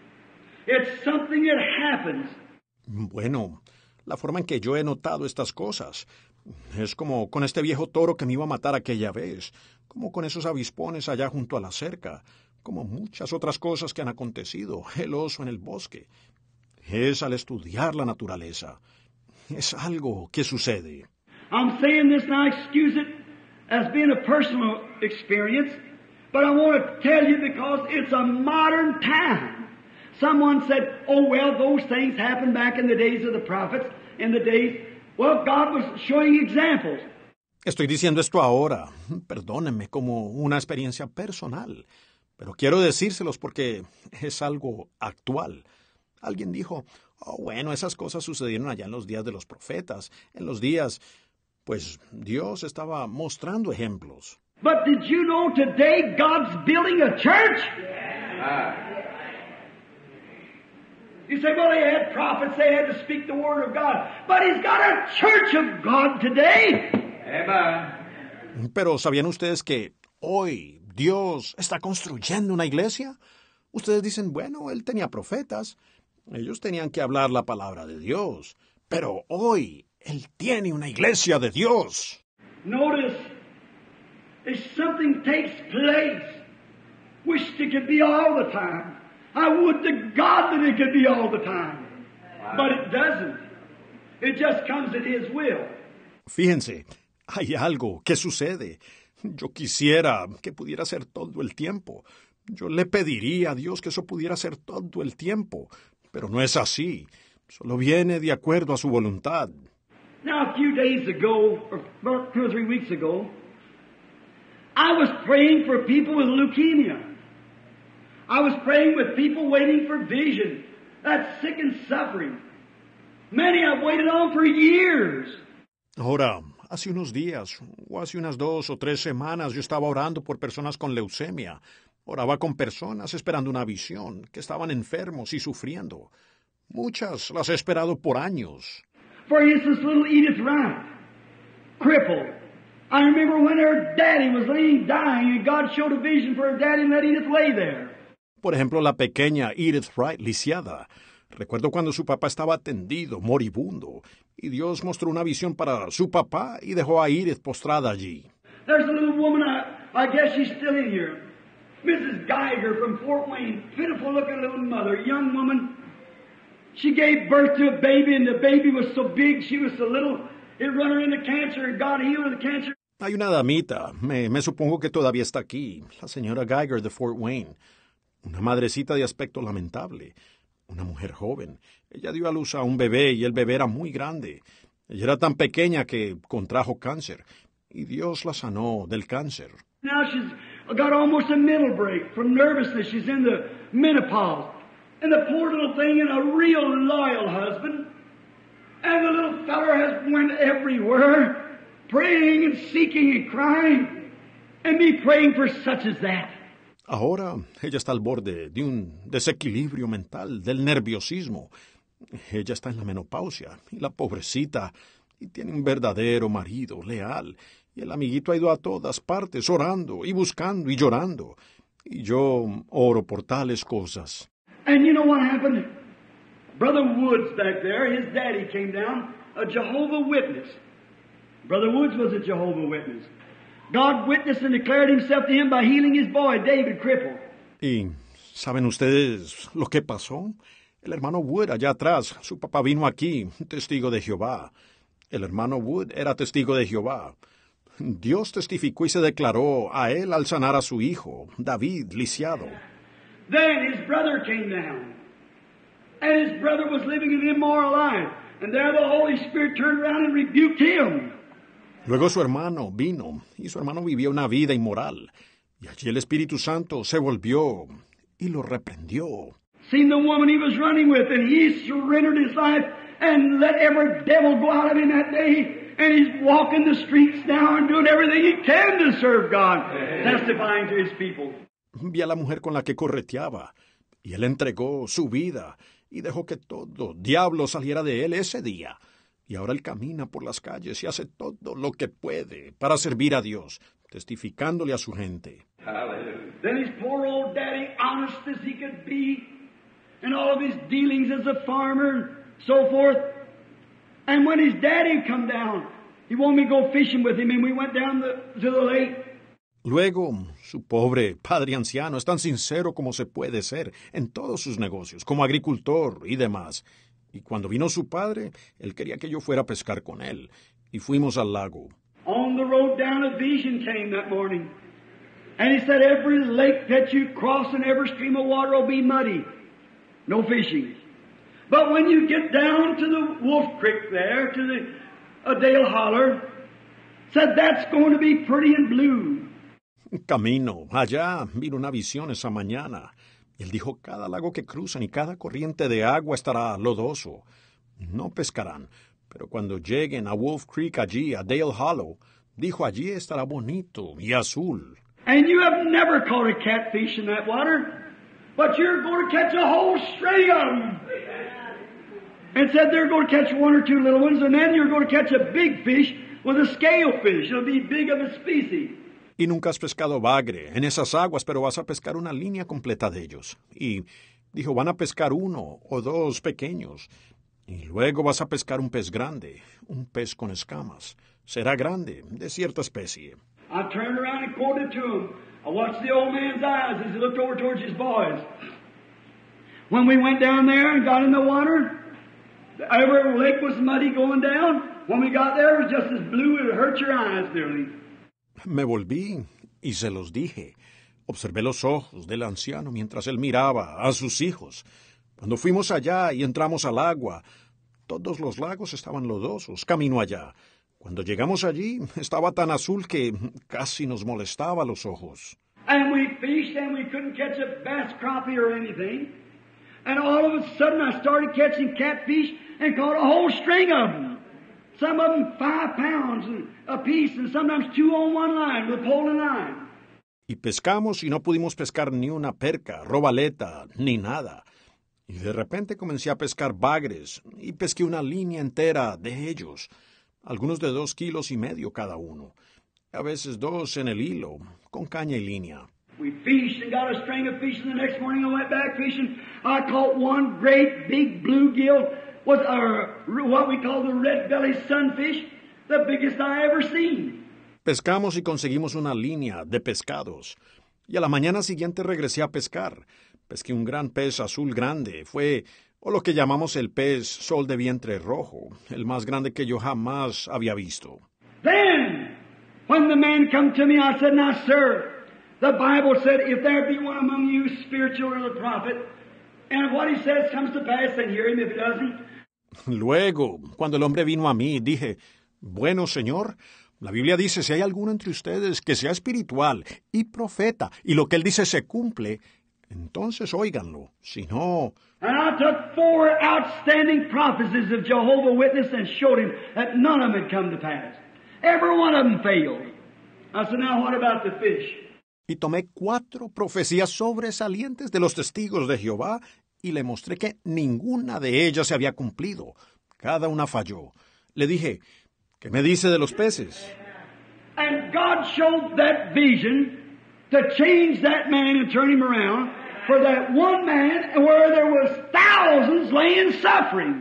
It's something that happens. Bueno, la forma en que yo he notado estas cosas es como con este viejo toro que me iba a matar aquella vez, como con esos avispones allá junto a la cerca, como muchas otras cosas que han acontecido, el oso en el bosque. Es al estudiar la naturaleza. Es algo que sucede. I'm saying this now, excuse it, as being a personal experience, but I want to tell you because it's a modern time. Someone said, oh, well, those things happened back in the days of the prophets, in the days, well, God was showing examples. Estoy diciendo esto ahora, perdónenme, como una experiencia personal, pero quiero decírselos porque es algo actual. Alguien dijo, oh, bueno, esas cosas sucedieron allá en los días de los profetas, en los días, pues Dios estaba mostrando ejemplos. But did you know today God's building a church? Ah. You say, well, they had prophets, they had to speak the word of God. But He's got a church of God today. Amen. Pero ¿sabían ustedes que hoy Dios está construyendo una iglesia? Ustedes dicen, bueno, Él tenía profetas, ellos tenían que hablar la palabra de Dios, pero hoy Él tiene una iglesia de Dios. Notice, if something takes place, wish it could be all the time. I would to God that it could be all the time. But it doesn't. It just comes at His will. Fíjense, hay algo que sucede. Yo quisiera que pudiera ser todo el tiempo. Yo le pediría a Dios que eso pudiera ser todo el tiempo. Pero no es así. Solo viene de acuerdo a su voluntad. Now, a few days ago, or about two or three weeks ago, I was praying for people with leukemia. I was praying with people waiting for vision. That's sick and suffering. Many have waited on for years. Ahora, hace unos días, o hace unas dos o tres semanas, yo estaba orando por personas con leucemia. Oraba con personas esperando una visión, que estaban enfermos y sufriendo. Muchas las he esperado por años. For instance, little Edith Wright, crippled. I remember when her daddy was laying dying and God showed a vision for her daddy and let Edith lay there. Por ejemplo, la pequeña Edith Wright, lisiada. Recuerdo cuando su papá estaba tendido, moribundo, y Dios mostró una visión para su papá y dejó a Edith postrada allí. There's a little woman, I, I guess she's still in here. Missus Geiger from Fort Wayne, pitiful looking little mother, young woman. She gave birth to a baby and the baby was so big, she was so little, it run her into cancer and God healed her the cancer. Hay una damita, me, me supongo que todavía está aquí, la señora Geiger de Fort Wayne. Una madrecita de aspecto lamentable, una mujer joven. Ella dio a luz a un bebé y el bebé era muy grande. Ella era tan pequeña que contrajo cáncer y Dios la sanó del cáncer. Now she's got almost a mental break from nervousness. She's in the menopause. And the poor little thing and a real loyal husband. And the little feller has went everywhere, praying and seeking and crying. And me praying for such as that. Ahora ella está al borde de un desequilibrio mental, del nerviosismo. Ella está en la menopausia y la pobrecita y tiene un verdadero marido leal. Y el amiguito ha ido a todas partes orando y buscando y llorando. Y yo oro por tales cosas. And you know what happened? Brother Woods back there, his daddy came down, a Jehovah Witness. Brother Woods was a Jehovah Witness. God witnessed and declared himself to him by healing his boy, David Cripple. ¿Y saben ustedes lo que pasó? El hermano Wood allá atrás, su papá vino aquí, testigo de Jehová. El hermano Wood era testigo de Jehová. Dios testificó y se declaró a él al sanar a su hijo, David, lisiado. Then his brother came down. And his brother was living an immoral life. And there the Holy Spirit turned around and rebuked him. Luego su hermano vino, y su hermano vivía una vida inmoral. Y allí el Espíritu Santo se volvió y lo reprendió. Seen the woman he was running with, and he surrendered his life and let every devil go out of him that day. And he's walking the streets now and doing everything he can to serve God, testifying to his people. Vi a la mujer con la que correteaba, y él entregó su vida y dejó que todo diablo saliera de él ese día. Y ahora él camina por las calles y hace todo lo que puede para servir a Dios, testificándole a su gente. Hallelujah. Then his poor old daddy, honest as he could be, and all of his dealings as a farmer and so forth. And when his daddy come down, he wanted me to go fishing with him, and we went down the, to the lake. Luego, su pobre padre anciano es tan sincero como se puede ser en todos sus negocios, como agricultor y demás. Y cuando vino su padre, él quería que yo fuera a pescar con él. Y fuimos al lago. On the road down, a vision came that morning. And he said, every lake that you cross and every stream of water will be muddy. No fishing. But when you get down to the Wolf Creek there, to the uh, Dale Holler, said that's going to be pretty and blue. Camino, allá vino una visión esa mañana. Él dijo, cada lago que cruzan y cada corriente de agua estará lodoso. No pescarán, pero cuando lleguen a Wolf Creek allí, a Dale Hollow, dijo, allí estará bonito y azul. And you have never caught a catfish in that water, but you're going to catch a whole string of them. And said they're going to catch one or two little ones, and then you're going to catch a big fish with a scale fish. It'll be big of a species. Y nunca has pescado bagre en esas aguas, pero vas a pescar una línea completa de ellos. Y dijo, van a pescar uno o dos pequeños. Y luego vas a pescar un pez grande, un pez con escamas. Será grande, de cierta especie. I turned around and quoted to him. I watched the old man's eyes as he looked over towards his boys. When we went down there and got in the water, every lake was muddy going down. When we got there, it was just as blue it hurt your eyes nearly. Me volví y se los dije. Observé los ojos del anciano mientras él miraba a sus hijos. Cuando fuimos allá y entramos al agua, todos los lagos estaban lodosos, camino allá. Cuando llegamos allí, estaba tan azul que casi nos molestaba los ojos. And we fished and we couldn't catch a bass crappie or anything. And all of a sudden I started catching catfish and caught a whole string of them. Some of them five pounds a piece and sometimes two on one line with pole and line. Y pescamos y no pudimos pescar ni una perca, robaleta, ni nada. Y de repente comencé a pescar bagres y pesqué una línea entera de ellos, algunos de dos kilos y medio cada uno, a veces dos en el hilo, con caña y línea. We fished and got a string of fish, and the next morning I went back fishing. I caught one great big bluegill, was uh, what we call the red-bellied sunfish, the biggest I ever seen. Pescamos y conseguimos una línea de pescados. Y a la mañana siguiente regresé a pescar. Pesqué un gran pez azul grande. Fue, o lo que llamamos el pez sol de vientre rojo, el más grande que yo jamás había visto. Then, when the man come to me, I said, now, sir, the Bible said, if there be one among you spiritual or the prophet, and if what he says comes to pass, then hear him. If it doesn't. Luego, cuando el hombre vino a mí, dije, bueno, Señor, la Biblia dice, si hay alguno entre ustedes que sea espiritual y profeta, y lo que él dice se cumple, entonces óiganlo. Si no... And I took four outstanding prophecies of Jehovah's Witness and showed him that none of them had come to pass. Every one of them failed. I said, now what about the fish? Y tomé cuatro profecías sobresalientes de los testigos de Jehová y le mostré que ninguna de ellas se había cumplido. Cada una falló. Le dije, ¿qué me dice de los peces? And God showed that vision to change that man and turn him around for that one man where there was thousands laying suffering.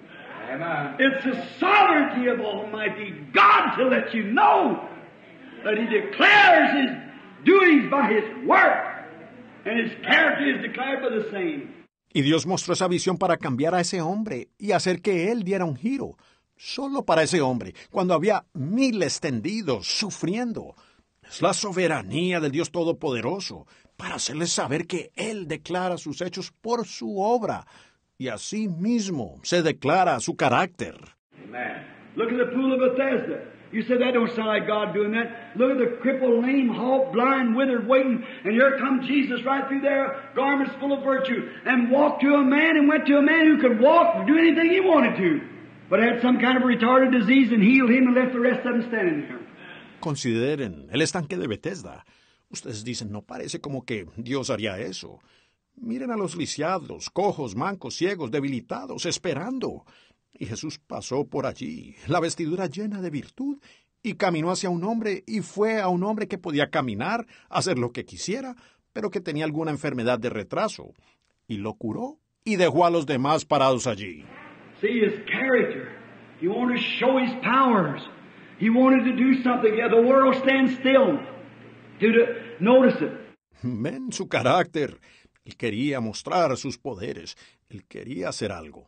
Amen. It's the sovereignty of Almighty God to let you know that He declares His duties by His work, and His character is declared by the same. Y Dios mostró esa visión para cambiar a ese hombre y hacer que él diera un giro. Solo para ese hombre, cuando había miles tendidos, sufriendo. Es la soberanía del Dios Todopoderoso para hacerles saber que Él declara sus hechos por su obra y así mismo se declara su carácter. Amen. Look at the pool of Bethesda. You said that don't sound like God doing that. Look at the crippled, lame, halt, blind, withered, waiting, and here comes Jesus right through there, garments full of virtue, and walked to a man and went to a man who could walk and do anything he wanted to, but had some kind of retarded disease and healed him and left the rest of them standing there. Consideren el estanque de Bethesda. Ustedes dicen, no parece como que Dios haría eso. Miren a los lisiados, cojos, mancos, ciegos, debilitados, esperando. Y Jesús pasó por allí, la vestidura llena de virtud, y caminó hacia un hombre, y fue a un hombre que podía caminar, hacer lo que quisiera, pero que tenía alguna enfermedad de retraso. Y lo curó, y dejó a los demás parados allí. See his character. He wanted to show his powers. He wanted to do something. Yeah, the world stands still to, to notice it. Ven su carácter. Él quería mostrar sus poderes. Él quería hacer algo.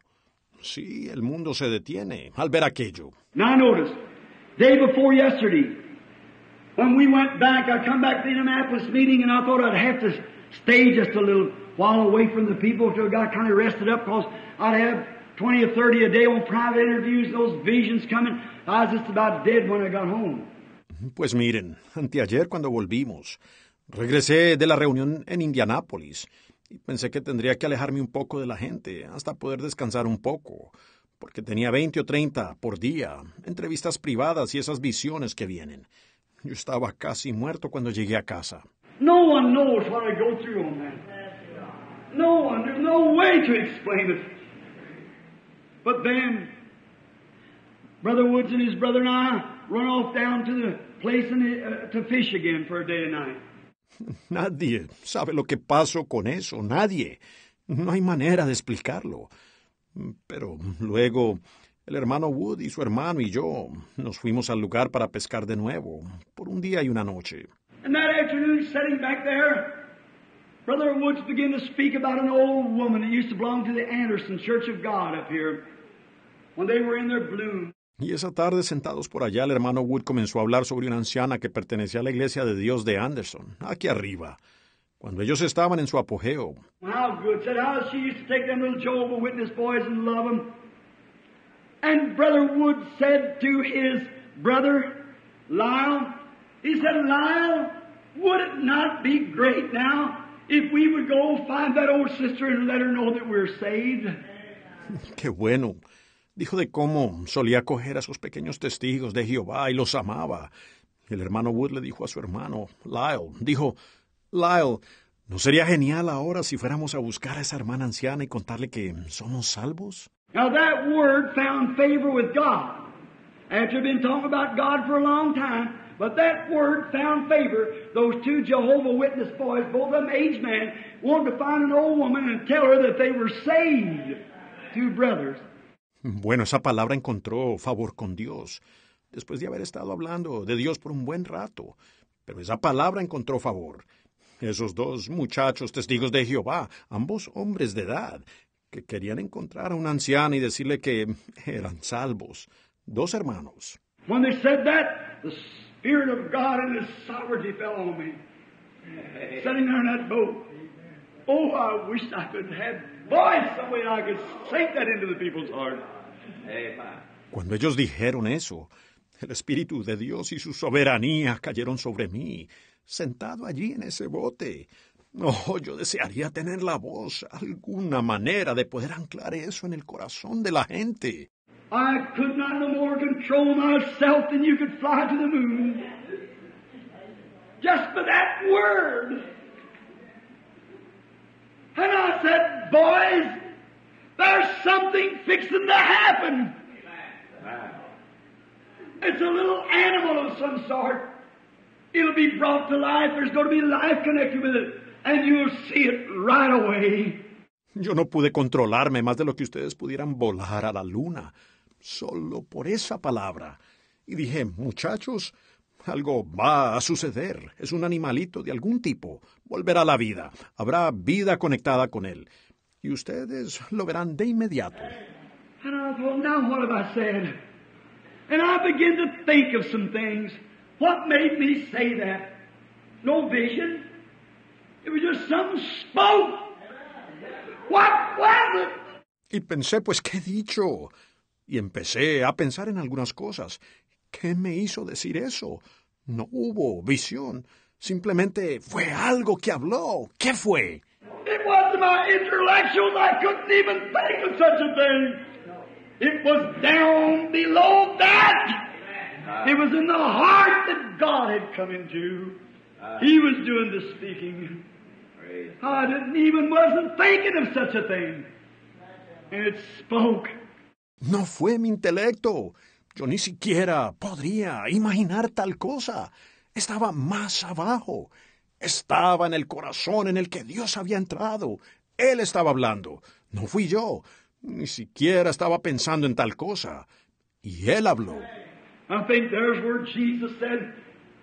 Sí, el mundo se detiene al ver aquello. Now notice, day before yesterday, when we went back, I come back to the Indianapolis meeting, and I thought I'd have to stay just a little while away from the people till I got kind of rested up, because I'd have twenty or thirty a day on private interviews, those visions coming. I was just about dead when I got home. Pues miren, anteayer cuando volvimos, regresé de la reunión en Indianápolis y pensé que tendría que alejarme un poco de la gente hasta poder descansar un poco, porque tenía veinte o treinta por día, entrevistas privadas y esas visiones que vienen. Yo estaba casi muerto cuando llegué a casa. No one knows what I go through on that. No one, there's no way to explain it. But then, Brother Woods and his brother and I run off down to the place in the, uh, to fish again for a day and night. Nadie sabe lo que pasó con eso, nadie. No hay manera de explicarlo. Pero luego, el hermano Wood y su hermano y yo nos fuimos al lugar para pescar de nuevo, por un día y una noche. And that afternoon, sitting back there, Brother Woods began to speak about an old woman that used to belong to the Anderson Church of God up here when they were in their bloom. Y esa tarde, sentados por allá, el hermano Wood comenzó a hablar sobre una anciana que pertenecía a la Iglesia de Dios de Anderson, aquí arriba, cuando ellos estaban en su apogeo. How good. Said how she used to take them little Jehovah's Witness boys and love them. And Brother Wood said to his brother, Lyle, he said, Lyle, would it not be great now if we would go find that old sister and let her know that we're saved? ¡Qué bueno! Dijo de cómo solía coger a esos pequeños testigos de Jehová y los amaba. El hermano Wood le dijo a su hermano, Lyle, dijo, Lyle, ¿no sería genial ahora si fuéramos a buscar a esa hermana anciana y contarle que somos salvos? Now that word found favor with God. After been talking about God for a long time, But that word found favor. Those two Jehovah Witness boys, both of them aged men, wanted to find an old woman and tell her that they were saved. Two brothers. Bueno, esa palabra encontró favor con Dios, después de haber estado hablando de Dios por un buen rato. Pero esa palabra encontró favor. Esos dos muchachos testigos de Jehová, ambos hombres de edad, que querían encontrar a una anciana y decirle que eran salvos. Dos hermanos. When they said that, the Spirit of God and His sovereignty fell on me. Sitting there in that boat. Oh, I wish I could have voice some way I could sink that into the people's heart. Cuando ellos dijeron eso, el Espíritu de Dios y su soberanía cayeron sobre mí, sentado allí en ese bote. Oh, yo desearía tener la voz, alguna manera de poder anclar eso en el corazón de la gente. I could not no more control myself than you could fly to the moon. Just for that word. And I said, boys, there's something fixing to happen. It's a little animal of some sort. It'll be brought to life. There's going to be life connected with it. And you'll see it right away. Yo no pude controlarme más de lo que ustedes pudieran volar a la luna, solo por esa palabra. Y dije, muchachos, algo va a suceder. Es un animalito de algún tipo. Volverá a la vida. Habrá vida conectada con él. Y ustedes lo verán de inmediato. And I thought, now what have I said? And I began to think of some things. What made me say that? No vision. It was just something spoke. What was it? Y pensé, pues, ¿qué he dicho? Y empecé a pensar en algunas cosas. ¿Qué me hizo decir eso? No hubo visión. Simplemente fue algo que habló. ¿Qué fue? It wasn't my intellectuals. I couldn't even think of such a thing. It was down below that. It was in the heart that God had come into. He was doing the speaking. I didn't even wasn't thinking of such a thing. And it spoke. No fue mi intelecto. Yo ni siquiera podría imaginar tal cosa. Estaba más abajo. Estaba en el corazón en el que Dios había entrado. Él estaba hablando. No fui yo. Ni siquiera estaba pensando en tal cosa. Y Él habló. I think there's where Jesus said,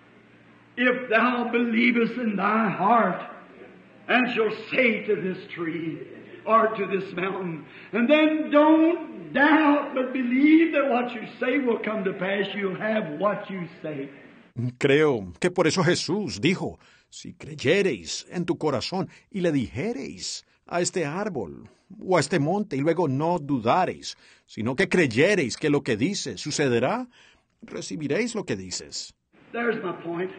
if thou believest in thy heart, and shall say to this tree, or to this mountain, and then don't doubt, but believe that what you say will come to pass, you'll have what you say. Creo que por eso Jesús dijo, si creyereis en tu corazón y le dijereis a este árbol o a este monte y luego no dudareis, sino que creyereis que lo que dice sucederá, recibiréis lo que dices. There's my point.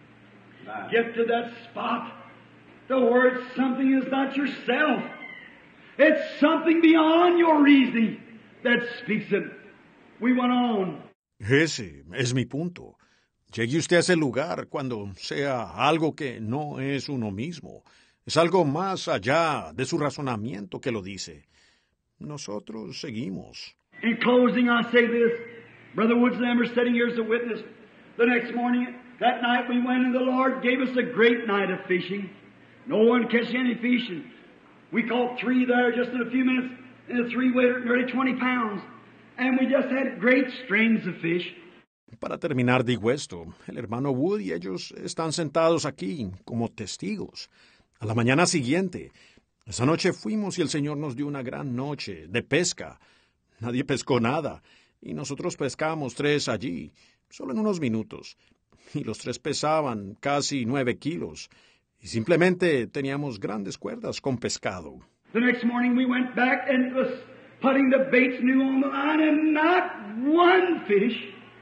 Get to that spot. The word something is not yourself. It's something beyond your reasoning that speaks it. We went on. Ese es mi punto. Llegue usted a ese lugar cuando sea algo que no es uno mismo. Es algo más allá de su razonamiento que lo dice. Nosotros seguimos. In closing, I say this. Brother Woods and I were sitting here as a witness. The next morning, that night we went and the Lord gave us a great night of fishing. No one catch any fishing. We caught three there just in a few minutes, and the three weighed nearly twenty pounds. And we just had great strings of fish. Para terminar, digo esto, el hermano Wood y ellos están sentados aquí como testigos. A la mañana siguiente, esa noche fuimos y el Señor nos dio una gran noche de pesca. Nadie pescó nada, y nosotros pescamos tres allí, solo en unos minutos. Y los tres pesaban casi nueve kilos. Y simplemente teníamos grandes cuerdas con pescado. The next morning we went back and was putting the baits new on the line and not one fish.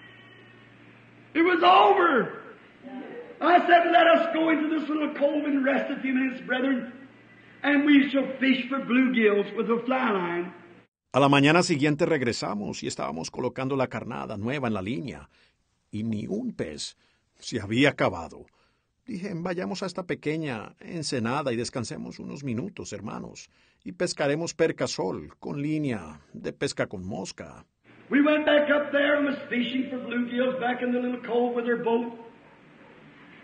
It was over. I said, let us go into this little cove and rest a few minutes, brethren, and we shall fish for bluegills with a fly line. A la mañana siguiente regresamos y estábamos colocando la carnada nueva en la línea. Y ni un pez se había acabado. Dije, vayamos a esta pequeña ensenada y descansemos unos minutos, hermanos, y pescaremos percasol con línea de pesca con mosca. We went back up there and was fishing for bluegills back in the little cove with our boat.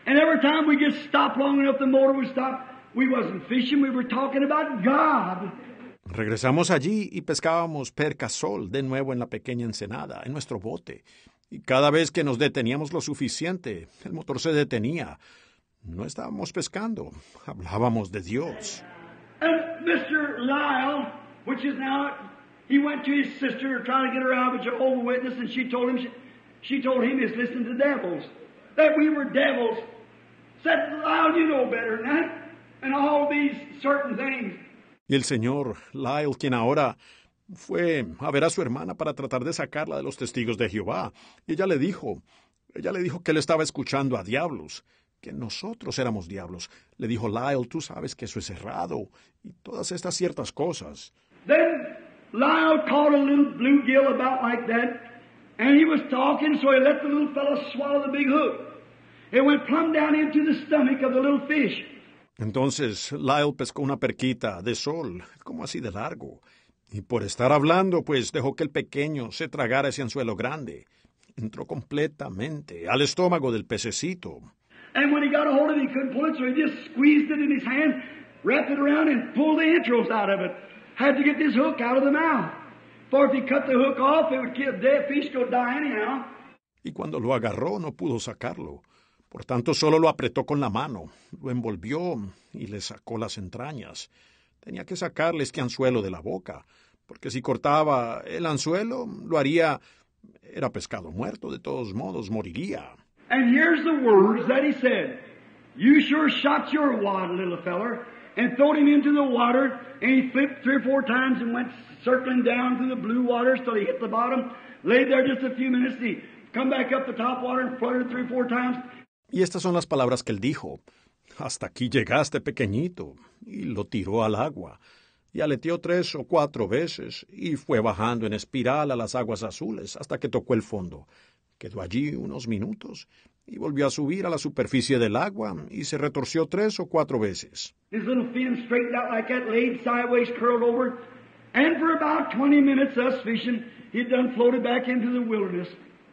And every time we just stopped long enough, the motor would stop. We wasn't fishing, we were talking about God. Regresamos allí y pescábamos perca sol de nuevo en la pequeña ensenada, en nuestro bote. Y cada vez que nos deteníamos lo suficiente, el motor se detenía. No estábamos pescando, hablábamos de Dios. And Mister Lyle, which is now, he went to his sister to try to get her out of a Jehovah's Witness, and she told him, she, she told him he's listening to devils, that we were devils. Said, Lyle, you know better than that, and all these certain things. Y el señor Lyle, quien ahora fue a ver a su hermana para tratar de sacarla de los testigos de Jehová, y ella le dijo, ella le dijo que él estaba escuchando a diablos, que nosotros éramos diablos. Le dijo, Lyle, tú sabes que eso es errado, y todas estas ciertas cosas. Then Lyle caught a little bluegill about like that, and he was talking, so he let the little fellow swallow the big hook. It went plumb down into the stomach of the little fish. Entonces Lyle pescó una perquita de sol, como así de largo, y por estar hablando, pues dejó que el pequeño se tragara ese anzuelo grande. Entró completamente al estómago del pececito. And when he got a hold of it, he couldn't pull it, so he just squeezed it in his hand, wrapped it around, and pulled the entrails out of it. Had to get this hook out of the mouth. For if he cut the hook off, it would kill dead fish, go die anyhow. Y cuando lo agarró, no pudo sacarlo. Por tanto, solo lo apretó con la mano, lo envolvió y le sacó las entrañas. Tenía que sacarle este anzuelo de la boca, porque si cortaba el anzuelo, lo haría... Era pescado muerto, de todos modos, moriría. And here's the words that he said. You sure shot your wad, little feller, and throwed him into the water, and he flipped three or four times and went circling down through the blue waters till he hit the bottom, laid there just a few minutes, and he come back up the top water and fluttered three or four times. Y estas son las palabras que él dijo. Hasta aquí llegaste, pequeñito, y lo tiró al agua. Y aleteó tres o cuatro veces, y fue bajando en espiral a las aguas azules hasta que tocó el fondo. Quedó allí unos minutos, y volvió a subir a la superficie del agua, y se retorció tres o cuatro veces. His little fin straightened out like that, laid sideways, curled over, and for about twenty minutes, us fishing, he'd done floated back into the wilderness,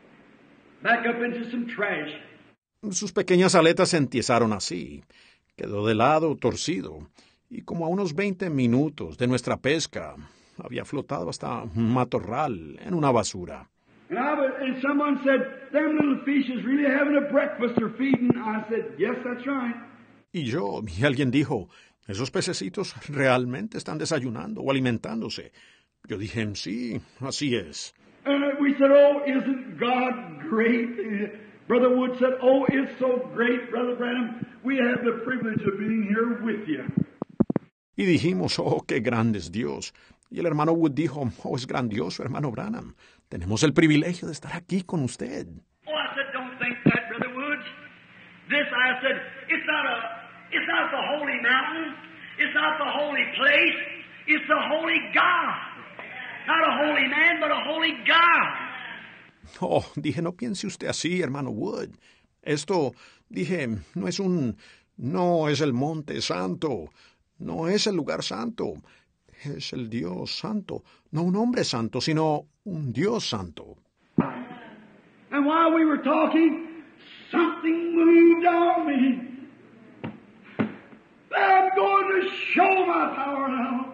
back up into some trash. Sus pequeñas aletas se entiesaron así. Quedó de lado, torcido, y como a unos veinte minutos de nuestra pesca, había flotado hasta un matorral en una basura. And, I was, and someone said, them little fish is really having a breakfast or feeding. I said, yes, that's right. Y yo, y alguien dijo, esos pececitos realmente están desayunando o alimentándose. Yo dije, sí, así es. And we said, oh, isn't God great? Brother Wood said, oh, it's so great, Brother Branham. We have the privilege of being here with you. Y dijimos, oh, qué grande es Dios. Y el hermano Wood dijo, oh, es grandioso, hermano Branham. Tenemos el privilegio de estar aquí con usted. Oh, I said, don't think that, Brother Wood. This, I said, it's not a, it's not the holy mountain. It's not the holy place. It's the holy God. Not a holy man, but a holy God. Oh, dije, no piense usted así, hermano Wood. Esto, dije, no es un, no es el monte santo, no es el lugar santo, es el Dios santo, no un hombre santo, sino un Dios santo. And while we were talking, something moved on me. I'm going to show my power now.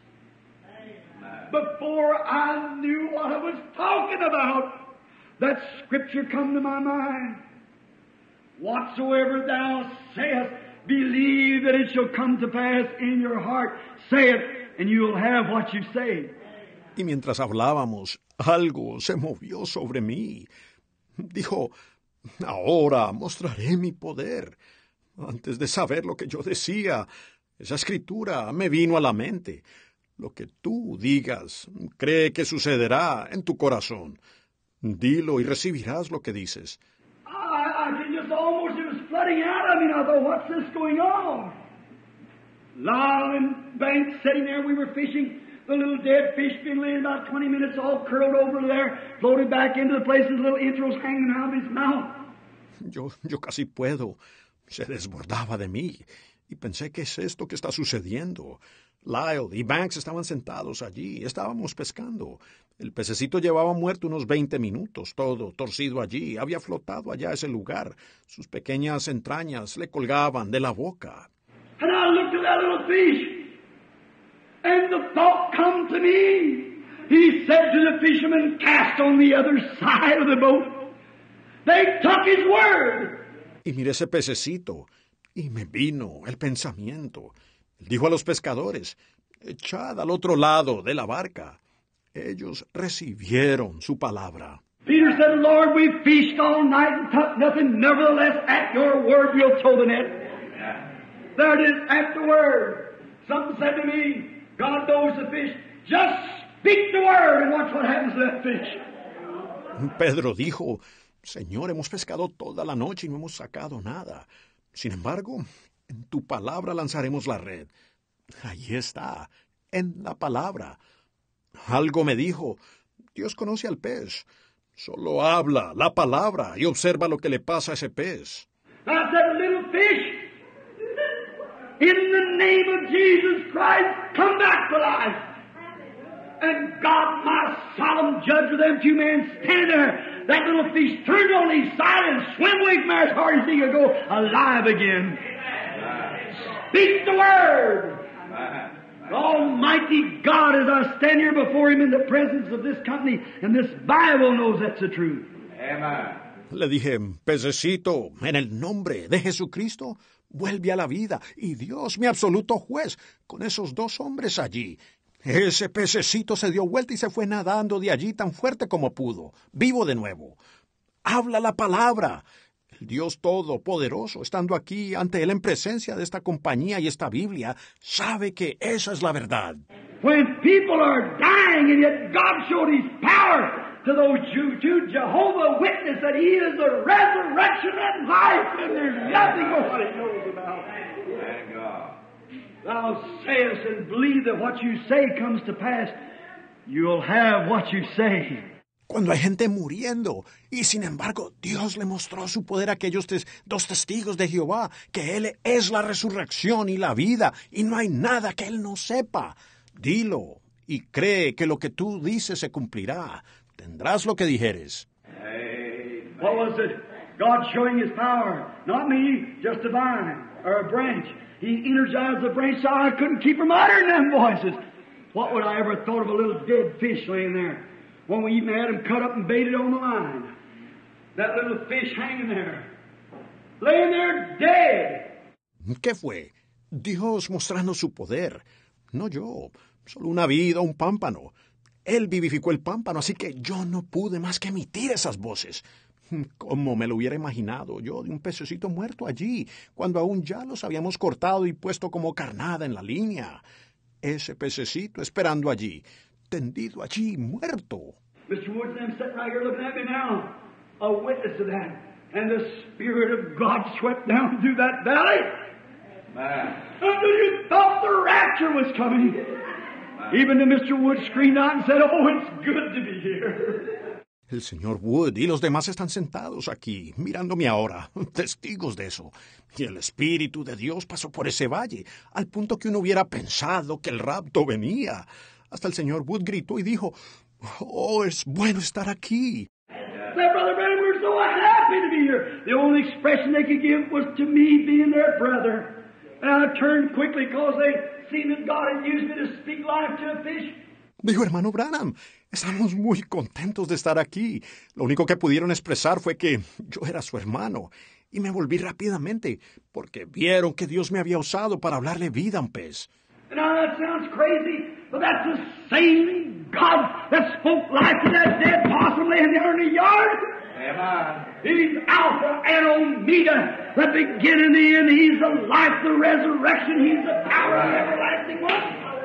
Before I knew what I was talking about, that scripture come to my mind. Whatsoever thou sayest, believe that it shall come to pass in your heart. Say it, and you'll have what you say. Y mientras hablábamos, algo se movió sobre mí. Dijo, ahora mostraré mi poder. Antes de saber lo que yo decía, esa escritura me vino a la mente. Lo que tú digas, cree que sucederá en tu corazón. Dilo y recibirás lo que dices. I, I can just almost, it was flooding out of me, and I thought, what's this going on? Long and bank sitting there, we were fishing. The little dead fish been laying about twenty minutes, all curled over there, floated back into the place, his little entrails hanging out of his mouth. Yo, yo casi puedo. Se desbordaba de mí. y pensé, ¿qué es esto que está sucediendo? Lyle y Banks estaban sentados allí, estábamos pescando. El pececito llevaba muerto unos veinte minutos, todo torcido allí, había flotado allá a ese lugar. Sus pequeñas entrañas le colgaban de la boca. And I looked at that little fish, and the thought come to me. He said to the fishermen, cast on the other side of the boat. They took his word. Y miré ese pececito, y me vino el pensamiento. Él dijo a los pescadores, echad al otro lado de la barca. Ellos recibieron su palabra. Peter said, Lord, we fished all night and caught nothing. Nevertheless, at your word we'll throw the net. There it is, at the word. Something said to me, God knows the fish. Just speak the word and watch what happens to that fish. Pedro dijo, Señor, hemos pescado toda la noche y no hemos sacado nada. Sin embargo, en tu palabra lanzaremos la red. Ahí está, en la palabra. Algo me dijo, Dios conoce al pez. Solo habla la palabra y observa lo que le pasa a ese pez. I said, little fish, in the name of Jesus Christ, come back to life. And God, my solemn judge with them two men standing there, that little fish turned on his side and swam away from there as hard as he could go, alive again. Speak the word. Almighty God, as I stand here before him in the presence of this company, and this Bible knows that's the truth. Amen. Le dije, pececito, en el nombre de Jesucristo, vuelve a la vida, y Dios, mi absoluto juez, con esos dos hombres allí. Ese pececito se dio vuelta y se fue nadando de allí tan fuerte como pudo, vivo de nuevo. Habla la palabra. El Dios Todopoderoso, estando aquí ante él en presencia de esta compañía y esta Biblia, sabe que esa es la verdad. When people are dying and yet God showed his power to those Jews, to Jehovah Witness that he is the resurrection and life, and there's nothing more what he knows about. Thank God. Thou sayest and believe that what you say comes to pass, you'll have what you say. Cuando hay gente muriendo, y sin embargo Dios le mostró su poder a aquellos tes- dos testigos de Jehová, que Él es la resurrección y la vida, y no hay nada que Él no sepa. Dilo, y cree que lo que tú dices se cumplirá. Tendrás lo que dijeres. Amen. What was it? God showing his power. Not me, just a vine or a branch. He energized the branch so I couldn't keep from uttering them voices. What would I ever have thought of a little dead fish laying there? When we even had him cut up and baited on the line. That little fish hanging there. Laying there dead. ¿Qué fue? Dios mostrando su poder. No yo, solo una vida, un pámpano. Él vivificó el pámpano, así que yo no pude más que emitir esas voces. ¿Cómo me lo hubiera imaginado yo de un pececito muerto allí, cuando aún ya los habíamos cortado y puesto como carnada en la línea? Ese pececito esperando allí, tendido allí, muerto. Mister Woods and them sitting right here looking at me now, a witness of that. And the Spirit of God swept down through that valley. Amen. Until you thought the rapture was coming. Even the Mister Wood screamed out and said, oh, it's good to be here. El señor Wood y los demás están sentados aquí, mirándome ahora, testigos de eso. Y el Espíritu de Dios pasó por ese valle, al punto que uno hubiera pensado que el rapto venía. Hasta el señor Wood gritó y dijo, oh, es bueno estar aquí. Said, Brother Branham, we're so happy to be here. The only expression they could give was to me being their brother. And I turned quickly because they seen that God had used me to speak life to a fish. Dijo, hermano Branham, estamos muy contentos de estar aquí. Lo único que pudieron expresar fue que yo era su hermano. Y me volví rápidamente, porque vieron que Dios me había usado para hablarle vida a un pez. And now that sounds crazy, but that's the same God that spoke life to that dead possum laying there in the yard. Amen. He's Alpha and Omega, the beginning and the end. He's the life, the resurrection. He's the power of the everlasting one.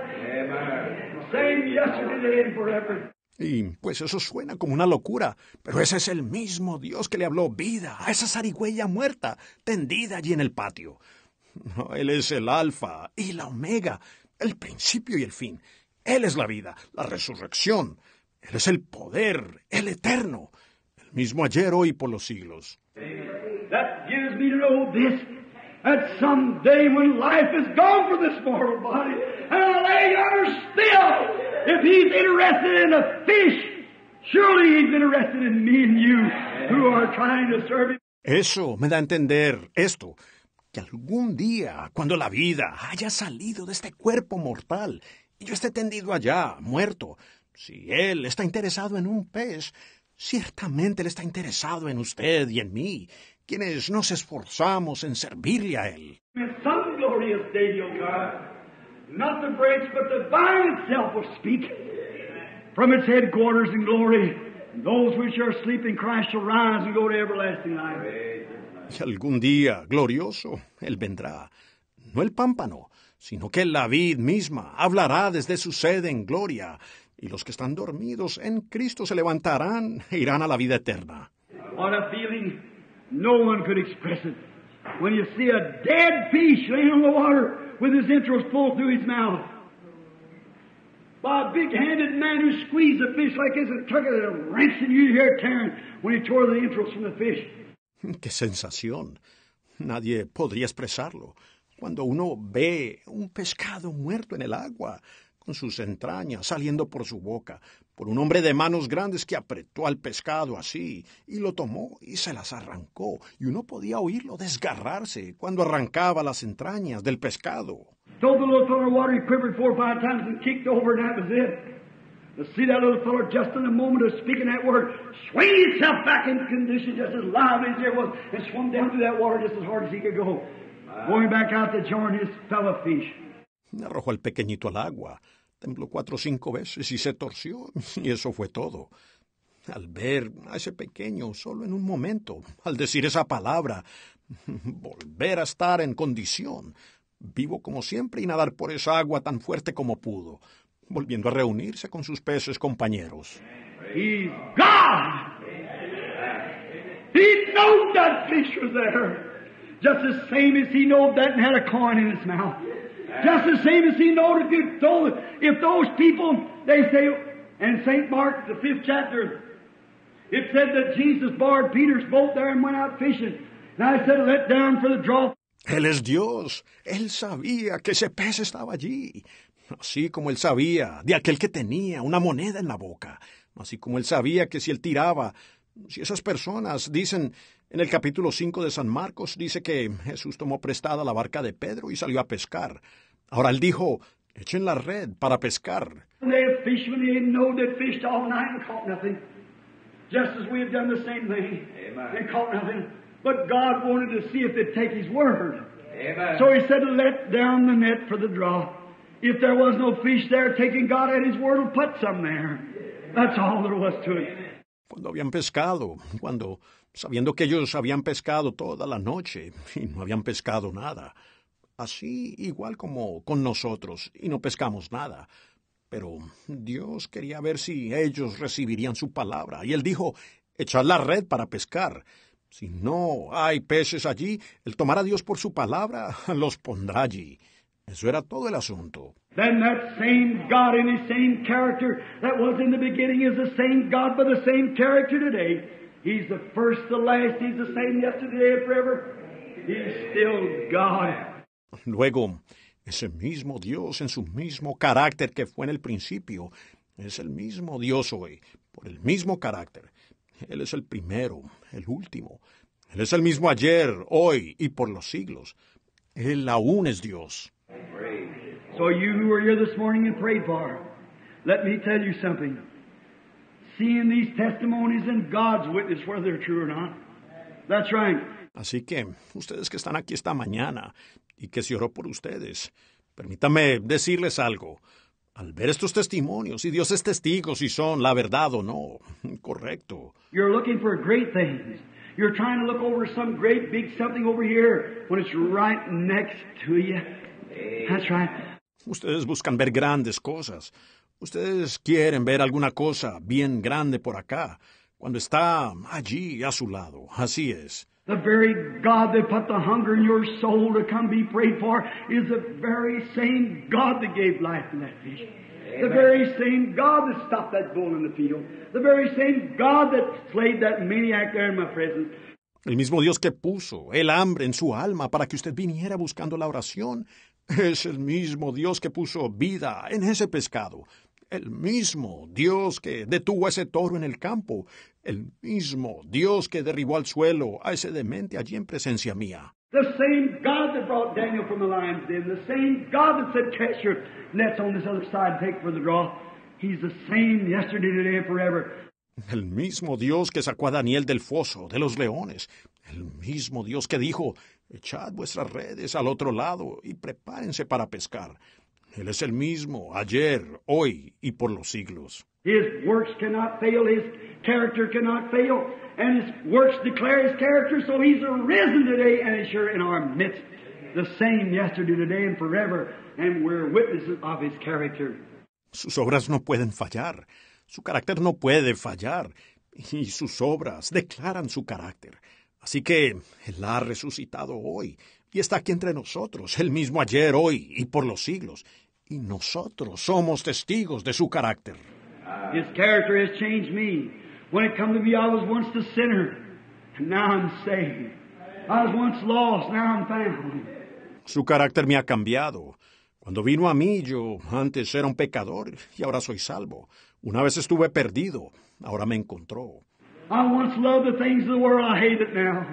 Amen. Same yesterday, today, and forever. Y pues eso suena como una locura, pero ese es el mismo Dios que le habló vida a esa zarigüeya muerta, tendida allí en el patio. Él es el alfa y la omega, el principio y el fin. Él es la vida, la resurrección. Él es el poder, el eterno, el mismo ayer, hoy y por los siglos. That gives me to know this, that someday when life is gone for this mortal body, and I lay yonder still, if He's interested in a fish, surely He's interested in me and you who are trying to serve Him. Eso me da a entender esto, que algún día, cuando la vida haya salido de este cuerpo mortal y yo esté tendido allá, muerto, si Él está interesado en un pez, ciertamente Él está interesado en usted y en mí, quienes nos esforzamos en servirle a Él. In some glorious day, O God, not the branch, but the vine itself will speak from its headquarters in glory. Those which are asleep in Christ shall rise and go to everlasting life. Y algún día glorioso Él vendrá, no el pámpano, sino que la vid misma hablará desde su sede en gloria, y los que están dormidos en Cristo se levantarán e irán a la vida eterna. What a feeling no one could express it. When you see a dead fish laying on the water with his entrails pulled through his mouth. By a big-handed man who squeezed a fish like this and took it and wrenched and you hear it tearing when he tore the entrails from the fish. ¡Qué sensación! Nadie podría expresarlo. Cuando uno ve un pescado muerto en el agua, con sus entrañas saliendo por su boca, por un hombre de manos grandes que apretó al pescado así, y lo tomó y se las arrancó, y uno podía oírlo desgarrarse cuando arrancaba las entrañas del pescado. Throw the little fellow in the water, he quivered four or five times and kicked over, and that was it. To see that little fellow just in the moment of speaking that word, swing himself back into condition just as lively as there was, and swung down through that water just as hard as he could go, going back out to join his fellow fish. Arrojó al pequeñito al agua, tembló cuatro o cinco veces y se torció, y eso fue todo. Al ver a ese pequeño solo en un momento, al decir esa palabra, volver a estar en condición, vivo como siempre y nadar por esa agua tan fuerte como pudo, volviendo a reunirse con sus peces compañeros. He's God! He knowed that fish was there, just the same as he knowed that and had a coin in his mouth. Just the same as he knowed if you told it. If those people, they say, in Saint Mark, the fifth chapter, it said that Jesus barred Peter's boat there and went out fishing. And I said, let down for the draw. Él es Dios. Él sabía que ese pez estaba allí. Así como él sabía de aquel que tenía una moneda en la boca. Así como él sabía que si él tiraba, si esas personas dicen, en el capítulo cinco de San Marcos, dice que Jesús tomó prestada la barca de Pedro y salió a pescar. Ahora él dijo, echen la red para pescar. They fishermen, they know they fished all night and caught nothing. Just as we have done the same thing. Amen. And caught nothing. But God wanted to see if they'd take His word. Amen. So He said, let down the net for the draw. If there was no fish there, taking God at His word will put some there. That's all there was to it. Cuando habían pescado, cuando, sabiendo que ellos habían pescado toda la noche y no habían pescado nada. Así igual como con nosotros, y no pescamos nada. Pero Dios quería ver si ellos recibirían su palabra, y Él dijo, echad la red para pescar. Si no hay peces allí, Él tomará a Dios por su palabra, los pondrá allí. Eso era todo el asunto. Then that same God in His same character that was in the beginning is the same God by the same character today. He's the first, the last, He's the same yesterday and forever. He's still God. Luego, ese mismo Dios en su mismo carácter que fue en el principio, es el mismo Dios hoy, por el mismo carácter. Él es el primero, el último. Él es el mismo ayer, hoy y por los siglos. Él aún es Dios. So you who are here this morning and prayed for, let me tell you something. Seeing these testimonies and God's witness, whether they're true or not. That's right. Así que, ustedes que están aquí esta mañana y que se oró por ustedes, permítame decirles algo. Al ver estos testimonios, y Dios es testigo si son la verdad o no, correcto. You're looking for great things. You're trying to look over some great big something over here when it's right next to you. That's right. Ustedes buscan ver grandes cosas. Ustedes quieren ver alguna cosa bien grande por acá, cuando está allí a su lado. Así es. The very God that put the hunger in your soul to come be prayed for is the very same God that gave life to that fish. Amen. The very same God that stopped that bull in the field. The very same God that slayed that maniac there in my presence. El mismo Dios que puso el hambre en su alma para que usted viniera buscando la oración, es el mismo Dios que puso vida en ese pescado. El mismo Dios que detuvo a ese toro en el campo. El mismo Dios que derribó al suelo a ese demente allí en presencia mía. The same God that brought Daniel from the lion's den, the same God that said, cast your nets on this other side, take for the draw. He's the same yesterday, today, and forever. El mismo Dios que sacó a Daniel del foso de los leones. El mismo Dios que dijo, echad vuestras redes al otro lado y prepárense para pescar. Él es el mismo, ayer, hoy y por los siglos. His works cannot fail, His character cannot fail, and His works declare His character, so He's arisen today and is sure in our midst, the same yesterday, today, and forever, and we're witnesses of His character. Sus obras no pueden fallar, su carácter no puede fallar, y sus obras declaran su carácter. Así que Él ha resucitado hoy, y está aquí entre nosotros, el mismo ayer, hoy y por los siglos, y nosotros somos testigos de su carácter. His character has changed me. When it come to me, I was once a sinner, and now I'm saved. I was once lost, now I'm found. Su carácter me ha cambiado. Cuando vino a mí, yo antes era un pecador y ahora soy salvo. Una vez estuve perdido, ahora me encontró. I once loved the things of the world, I hate it now.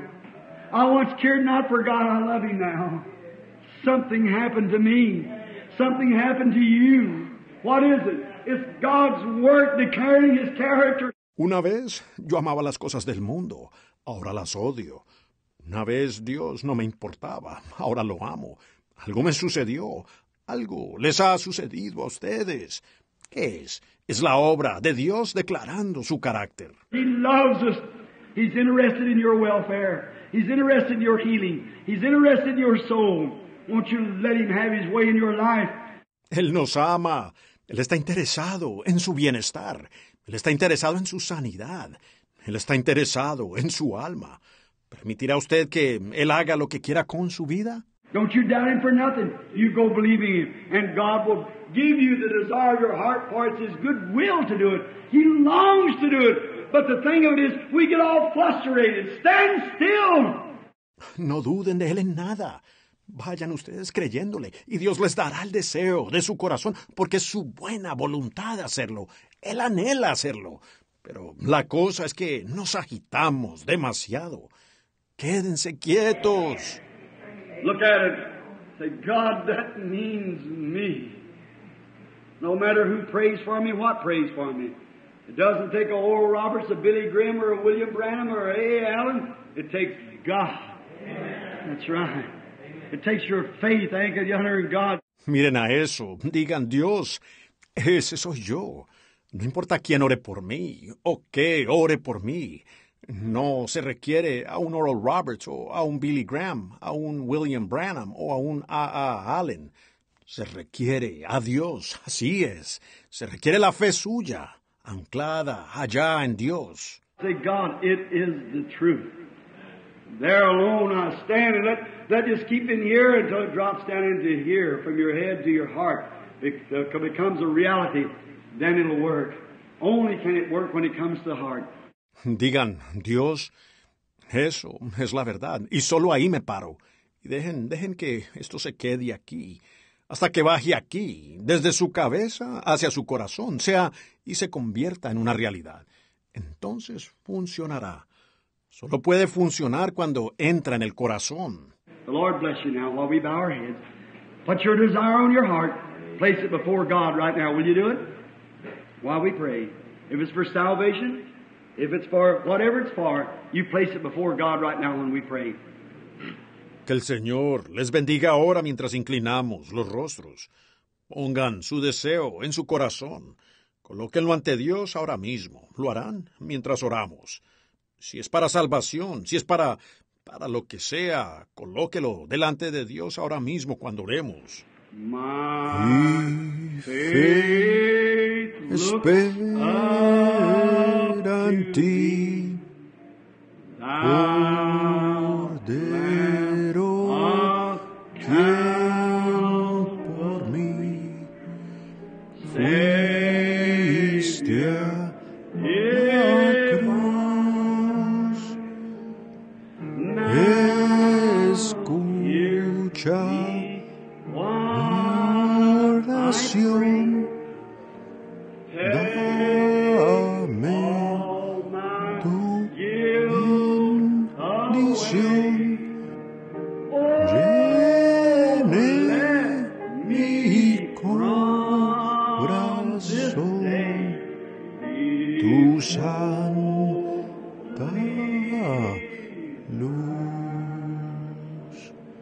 I once cared not for God, I love Him now. Something happened to me. Something happened to you. What is it? It's God's work declaring His character. Una vez yo amaba las cosas del mundo, ahora las odio. Una vez Dios no me importaba, ahora lo amo. Algo me sucedió, algo les ha sucedido a ustedes. ¿Qué es? Es la obra de Dios declarando su carácter. He loves us. He's interested in your welfare. He's interested in your healing. He's interested in your soul. Won't you let Him have His way in your life? Él nos ama. Él está interesado en su bienestar. Él está interesado en su sanidad. Él está interesado en su alma. ¿Permitirá usted que Él haga lo que quiera con su vida? Don't you doubt Him for nothing. You go believing Him, and God will give you the desire of your heart, for it's His good will to do it. He longs to do it. But the thing of it is, we get all frustrated. Stand still. No duden de Él en nada. Vayan ustedes creyéndole, y Dios les dará el deseo de su corazón, porque es su buena voluntad hacerlo. Él anhela hacerlo. Pero la cosa es que nos agitamos demasiado. Quédense quietos. Look at it. Say, God, that means me. No matter who prays for me, what prays for me. It doesn't take a Oral Roberts, a Billy Graham, or a William Branham, or a A. Allen. It takes God. Amen. That's right. It takes your faith anchored yonder in God. Miren a eso. Digan, Dios, ese soy yo. No importa quién ore por mí, o qué ore por mí. No se requiere a un Oral Roberts, o a un Billy Graham, a un William Branham, o a un A A. Allen. Se requiere a Dios, así es. Se requiere la fe suya, anclada allá en Dios. Say, God, it is the truth. There alone I stand, and let, let this keep in here until it drops down into here, from your head to your heart. It uh, becomes a reality, then it'll work. Only can it work when it comes to the heart. Digan, Dios, eso es la verdad, y solo ahí me paro. Y dejen, dejen que esto se quede aquí, hasta que baje aquí, desde su cabeza hacia su corazón, sea y se convierta en una realidad. Entonces funcionará. Solo puede funcionar cuando entra en el corazón. The Lord bless you now while we bow our heads. Put your desire on your heart. Place it before God right now. Will you do it? While we pray. If it's for salvation, if it's for whatever it's for, you place it before God right now when we pray. Que el Señor les bendiga ahora mientras inclinamos los rostros. Pongan su deseo en su corazón. Colóquenlo ante Dios ahora mismo. Lo harán mientras oramos. Si es para salvación, si es para, para lo que sea, colóquelo delante de Dios ahora mismo cuando oremos. My faith espera en ti, Cordero, quien por mí fuiste a la cruz, bendición. Dame tu bendición. Llene mi corazón. Tu santa luz.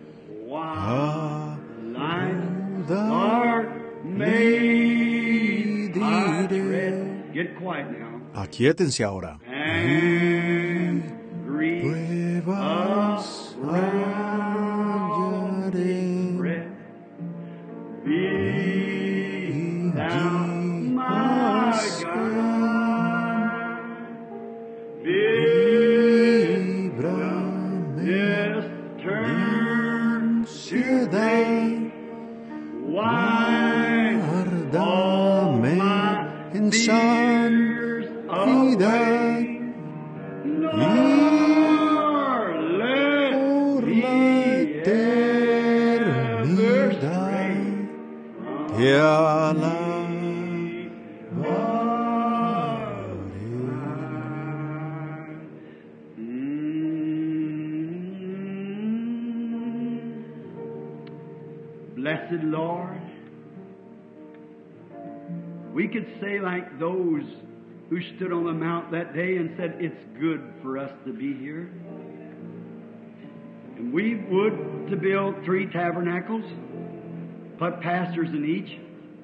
Get quiet now. Aquíétense ahora. And Pruebas hallaré. Be thou my God. Líbrame Yes, turn ansiedad. why Guárdame en santidad. Lord, let Por la eternidad te alabaré. Blessed Lord, we could say like those who stood on the mount that day and said, it's good for us to be here. And we would to build three tabernacles, put pastors in each.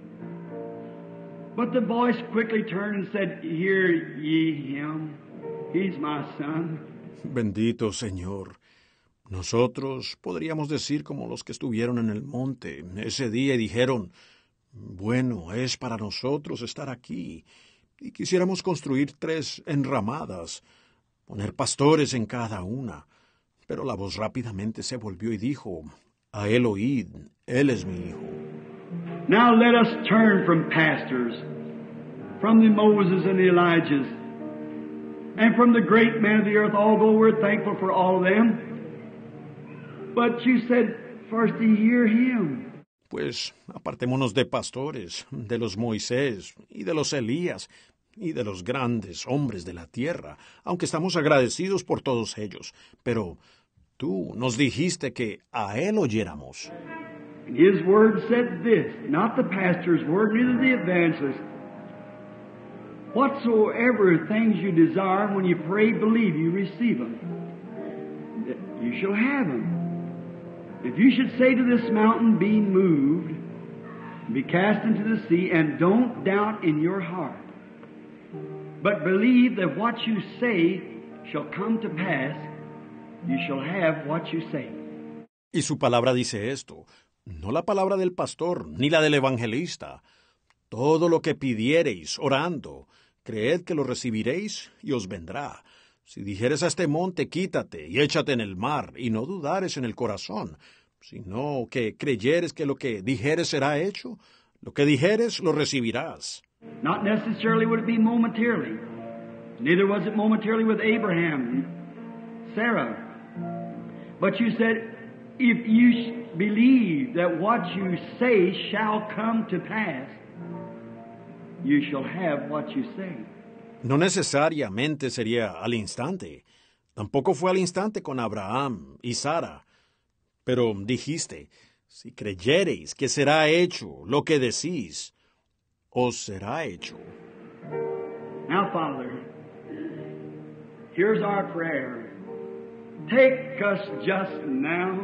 But the voice quickly turned and said, hear ye him. He's my son. Bendito Señor. Nosotros podríamos decir como los que estuvieron en el monte ese día y dijeron, bueno, es para nosotros estar aquí, y quisiéramos construir tres enramadas, poner pastores en cada una. Pero la voz rápidamente se volvió y dijo, a él oíd, él es mi hijo. Now let us turn from pastors, from the Moses and the Elijahs, and from the great men of the earth, although we're thankful for all of them. But you said first to hear him. Pues apartémonos de pastores, de los Moisés y de los Elías y de los grandes hombres de la tierra, aunque estamos agradecidos por todos ellos. Pero tú nos dijiste que a él oyéramos. And his word said this, not the pastor's word, neither the evangelist. Whatsoever things you desire, when you pray, believe you receive them. You shall have them. If you should say to this mountain, be moved, be cast into the sea, and don't doubt in your heart, but believe that what you say shall come to pass, you shall have what you say. Y su palabra dice esto, no la palabra del pastor, ni la del evangelista. Todo lo que pidiereis orando, creed que lo recibiréis y os vendrá. Si dijeres a este monte, quítate y échate en el mar, y no dudares en el corazón, sino que creyeres que lo que dijeres será hecho, lo que dijeres lo recibirás. Not necessarily would it be momentarily. Neither was it momentarily with Abraham, Sarah. But you said, if you believe that what you say shall come to pass, you shall have what you say. No necesariamente sería al instante. Tampoco fue al instante con Abraham y Sara. Pero dijiste, si creyereis que será hecho lo que decís, os será hecho. Now, Father, here's our prayer. Take us just now.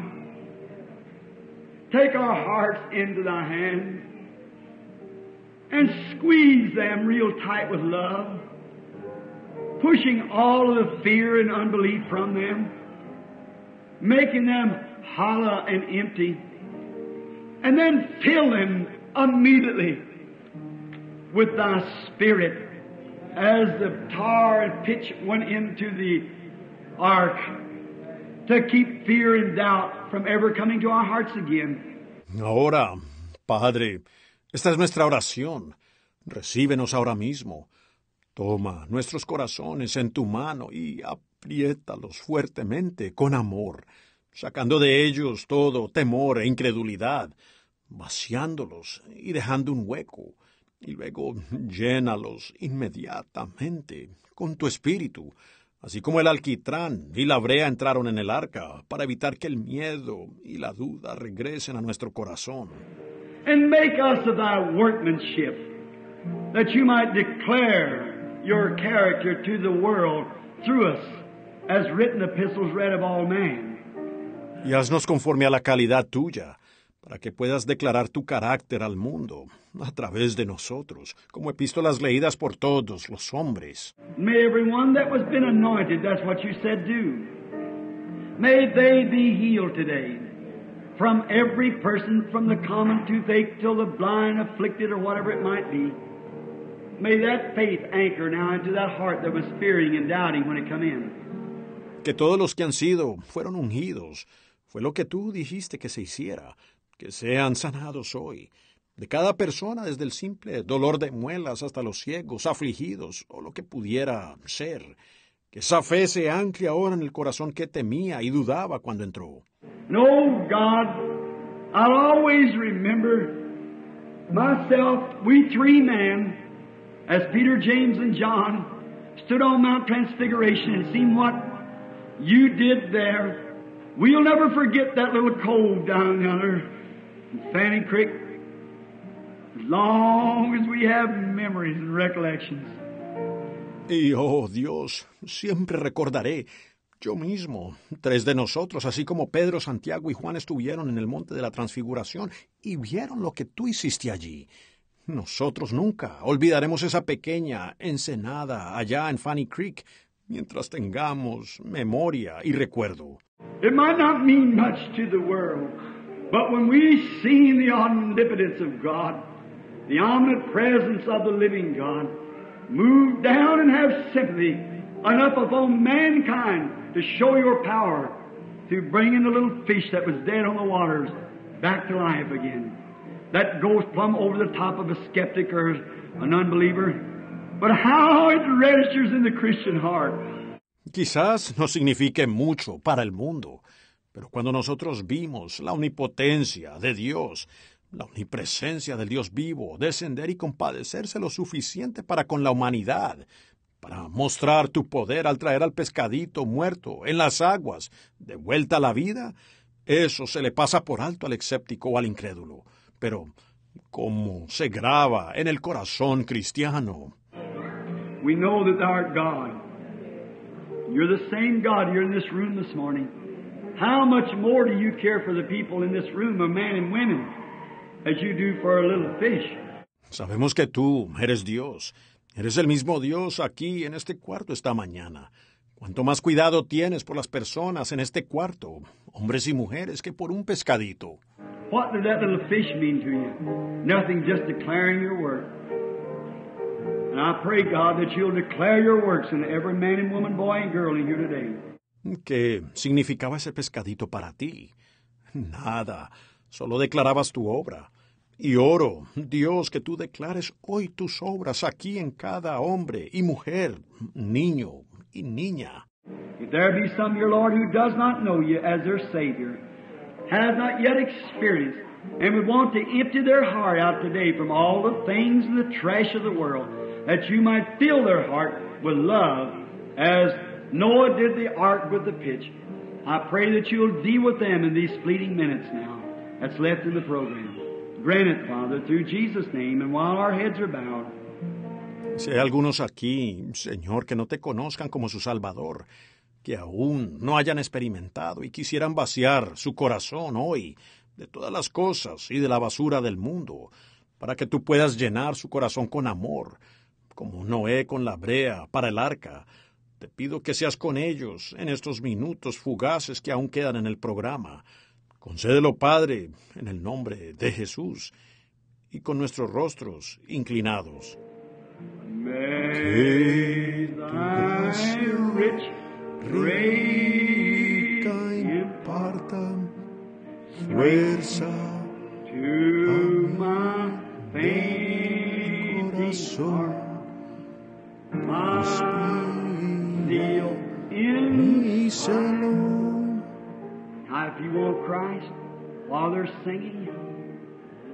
Take our hearts into thy hand and squeeze them real tight with love, pushing all of the fear and unbelief from them, making them hollow and empty, and then fill them immediately with thy Spirit as the tar and pitch went into the ark to keep fear and doubt from ever coming to our hearts again. Ahora, Padre, esta es nuestra oración. Recíbenos ahora mismo. Toma nuestros corazones en tu mano y apriétalos fuertemente con amor, sacando de ellos todo temor e incredulidad, vaciándolos y dejando un hueco, y luego llénalos inmediatamente con tu espíritu, así como el alquitrán y la brea entraron en el arca para evitar que el miedo y la duda regresen a nuestro corazón. And make us of thy workmanship, that you might declare your character to the world through us, as written epistles read of all men. Y haznos conforme a la calidad tuya, para que puedas declarar tu carácter al mundo a través de nosotros, como epístolas leídas por todos los hombres. May everyone that was been anointed, that's what you said, do. May they be healed today. From every person, from the common toothache till the blind, afflicted, or whatever it might be. May that faith anchor now into that heart that was fearing and doubting when it come in. Que todos los que han sido fueron ungidos. Fue lo que tú dijiste que se hiciera. Que sean sanados hoy. De cada persona, desde el simple dolor de muelas hasta los ciegos, afligidos, o lo que pudiera ser. Que esa fe se ancle ahora en el corazón que temía y dudaba cuando entró. And oh God, I'll always remember myself, we three men, as Peter, James, and John stood on Mount Transfiguration and seen what you did there. We'll never forget that little cove down yonder in Fanning Creek, as long as we have memories and recollections. Y, oh Dios, siempre recordaré, yo mismo, tres de nosotros, así como Pedro, Santiago y Juan estuvieron en el monte de la Transfiguración y vieron lo que tú hiciste allí. Nosotros nunca olvidaremos esa pequeña ensenada allá en Fanning Creek, mientras tengamos memoria y recuerdo. It might not mean much to the world, but when we see the omnipotence of God, the omnipresence of the living God, move down and have sympathy enough upon mankind to show your power to bring in the little fish that was dead on the waters back to life again. That goes plumb over the top of a skeptic or an unbeliever. But how it registers in the Christian heart. Quizás no signifique mucho para el mundo, pero cuando nosotros vimos la omnipotencia de Dios, la omnipresencia del Dios vivo, descender y compadecerse lo suficiente para con la humanidad, para mostrar tu poder al traer al pescadito muerto en las aguas, de vuelta a la vida, eso se le pasa por alto al escéptico o al incrédulo. Pero, ¿cómo se graba en el corazón cristiano? We know that thou art God. You're the same God here in this room this morning. How much more do you care for the people in this room, of men and women, as you do for a little fish? Sabemos que tú eres Dios. Eres el mismo Dios aquí en este cuarto esta mañana. Cuánto más cuidado tienes por las personas en este cuarto, hombres y mujeres, que por un pescadito. What did that little fish mean to you? Nothing, just declaring your word. And I pray, God, that you'll declare your works in every man and woman, boy and girl in here today. ¿Qué significaba ese pescadito para ti? Nada, solo declarabas tu obra. Y oro, Dios, que tú declares hoy tus obras aquí en cada hombre y mujer, niño y niña. If there be some, your Lord, who does not know you as their Savior, has not yet experienced, and would want to empty their heart out today from all the things and the trash of the world, that you might fill their heart with love, as Noah did the ark with the pitch. I pray that you'll deal with them in these fleeting minutes now that's left in the program. Grant it, Father, through Jesus' name, and while our heads are bowed. Si hay algunos aquí, Señor, que no te conozcan como su Salvador, que aún no hayan experimentado y quisieran vaciar su corazón hoy de todas las cosas y de la basura del mundo, para que tú puedas llenar su corazón con amor, como Noé con la brea para el arca. Te pido que seas con ellos en estos minutos fugaces que aún quedan en el programa. Concédelo, Padre, en el nombre de Jesús, y con nuestros rostros inclinados. May thy rich grace imparta fuerza to my fainting corazón, my zeal in mi celo. Now, if you want Christ while they're singing,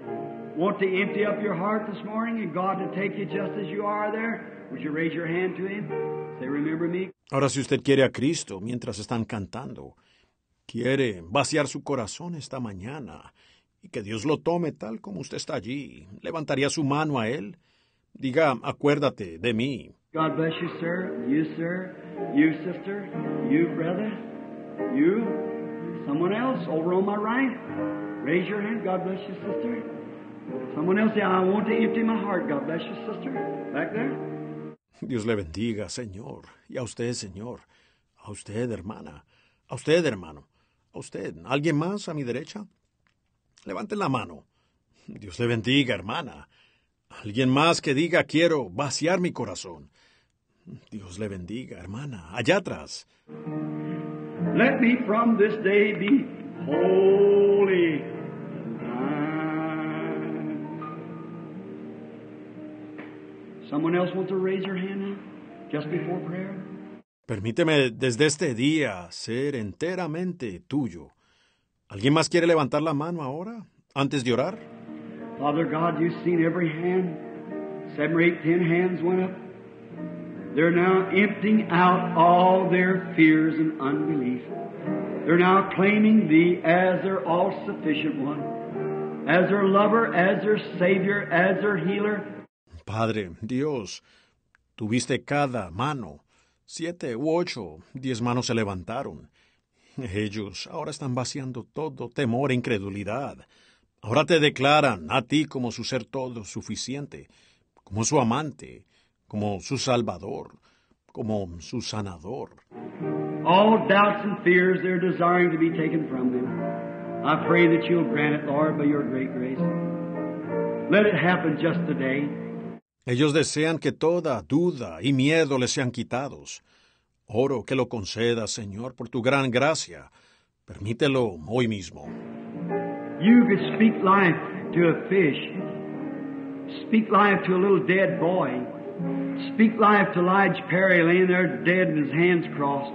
want to empty up your heart this morning and God to take you just as you are there, would you raise your hand to Him? Say, remember me. Ahora, si usted quiere a Cristo mientras están cantando, quiere vaciar su corazón esta mañana y que Dios lo tome tal como usted está allí, ¿levantaría su mano a Él? Diga, acuérdate de mí. God bless you, sir. You, sir. You, sister. You, brother. You. Someone else over on my right. Raise your hand. God bless you, sister. Someone else say, I want to empty my heart. God bless you, sister. Back there. Dios le bendiga, Señor. Y a usted, Señor. A usted, hermana. A usted, hermano. A usted. ¿Alguien más a mi derecha? Levante la mano. Dios le bendiga, hermana. Alguien más que diga, quiero vaciar mi corazón. Dios le bendiga, hermana. Allá atrás. Let me from this day be holy. Someone else want to raise your hand now? Just before prayer? Permíteme desde este día ser enteramente tuyo. ¿Alguien más quiere levantar la mano ahora, antes de orar? Father God, you've seen every hand. Seven, eight, ten hands went up. They're now emptying out all their fears and unbelief. They're now claiming Thee as their all-sufficient one, as their lover, as their Savior, as their healer. Padre, Dios, tuviste cada mano. Siete u ocho, diez manos se levantaron. Ellos ahora están vaciando todo temor e incredulidad. Ahora te declaran a ti como su ser todo suficiente, como su amante, como su salvador, como su sanador. All doubts and fears they're desiring to be taken from them. I pray that you'll grant it, Lord, by your great grace. Let it happen just today. Ellos desean que toda duda y miedo les sean quitados. Oro que lo concedas, Señor, por tu gran gracia. Permítelo hoy mismo. You could speak life to a fish. Speak life to a little dead boy. Speak life to Elijah Perry laying there dead and his hands crossed.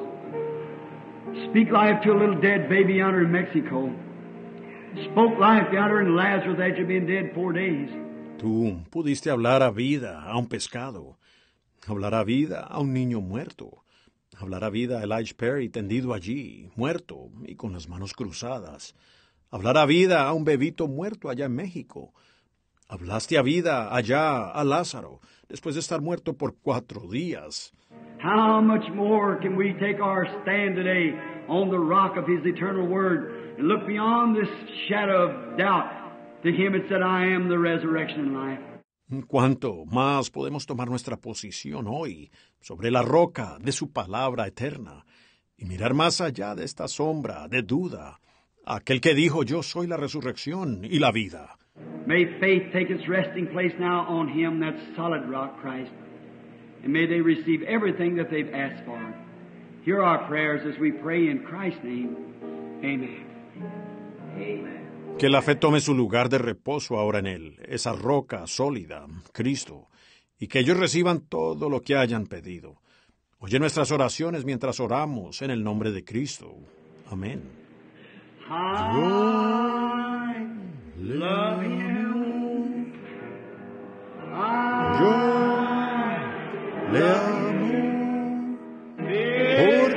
Speak life to a little dead baby yonder in Mexico. Spoke life yonder in Lazarus after being dead four days. Tú pudiste hablar a vida a un pescado, hablar a vida a un niño muerto, hablar a vida a Elijah Perry tendido allí, muerto y con las manos cruzadas, hablar a vida a un bebito muerto allá en México. Hablaste a vida allá a Lázaro, después de estar muerto por cuatro días. How much more can we take our stand today on the rock of His eternal word and look beyond this shadow of doubt to Him that said, I am the resurrection and life. ¿Cuánto más podemos tomar nuestra posición hoy sobre la roca de su palabra eterna y mirar más allá de esta sombra de duda, aquel que dijo, yo soy la resurrección y la vida? May faith take its resting place now on Him, that solid rock, Christ, and may they receive everything that they've asked for. Hear our prayers as we pray in Christ's name. Amen. Amen. Que la fe tome su lugar de reposo ahora en Él, esa roca sólida, Cristo, y que ellos reciban todo lo que hayan pedido. Oye nuestras oraciones mientras oramos en el nombre de Cristo. Amén. I love Him. I Yo le amo por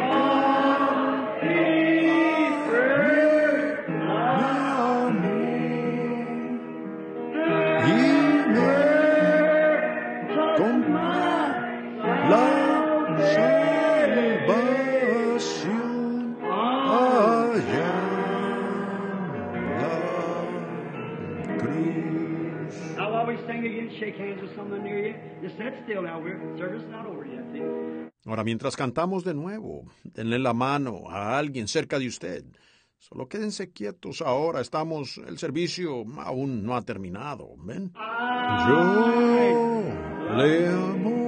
shake hands with someone near you. Just sit still now. We're, service is not over yet. See? Ahora, mientras cantamos de nuevo, denle la mano a alguien cerca de usted. Solo quédense quietos ahora. Estamos, el servicio aún no ha terminado. ¿Ven? Yo le amo.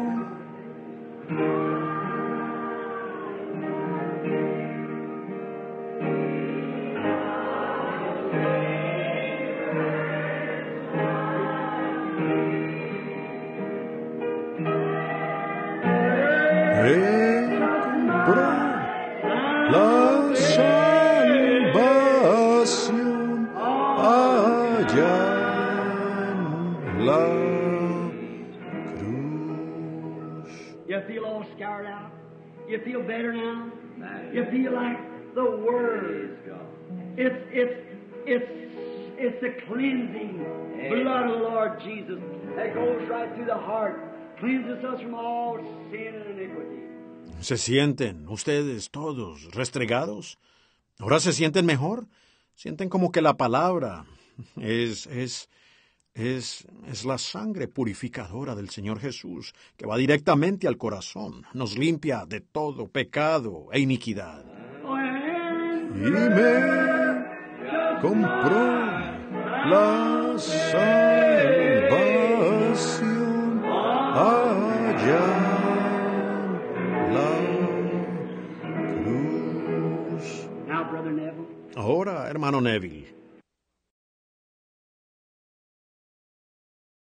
La salvación allá la cruz. You feel all scoured out? You feel better now? You feel like the Word. It's, it's, it's, it's the cleansing blood of the Lord Jesus that goes right through the heart, cleanses us from all sin and iniquity. ¿Se sienten ustedes todos restregados? ¿Ahora se sienten mejor? Sienten como que la palabra es, es, es, es la sangre purificadora del Señor Jesús, que va directamente al corazón, nos limpia de todo pecado e iniquidad. Y me compró la salvación allá en la cruz. Now, Brother Neville, Ahora, hermano Neville,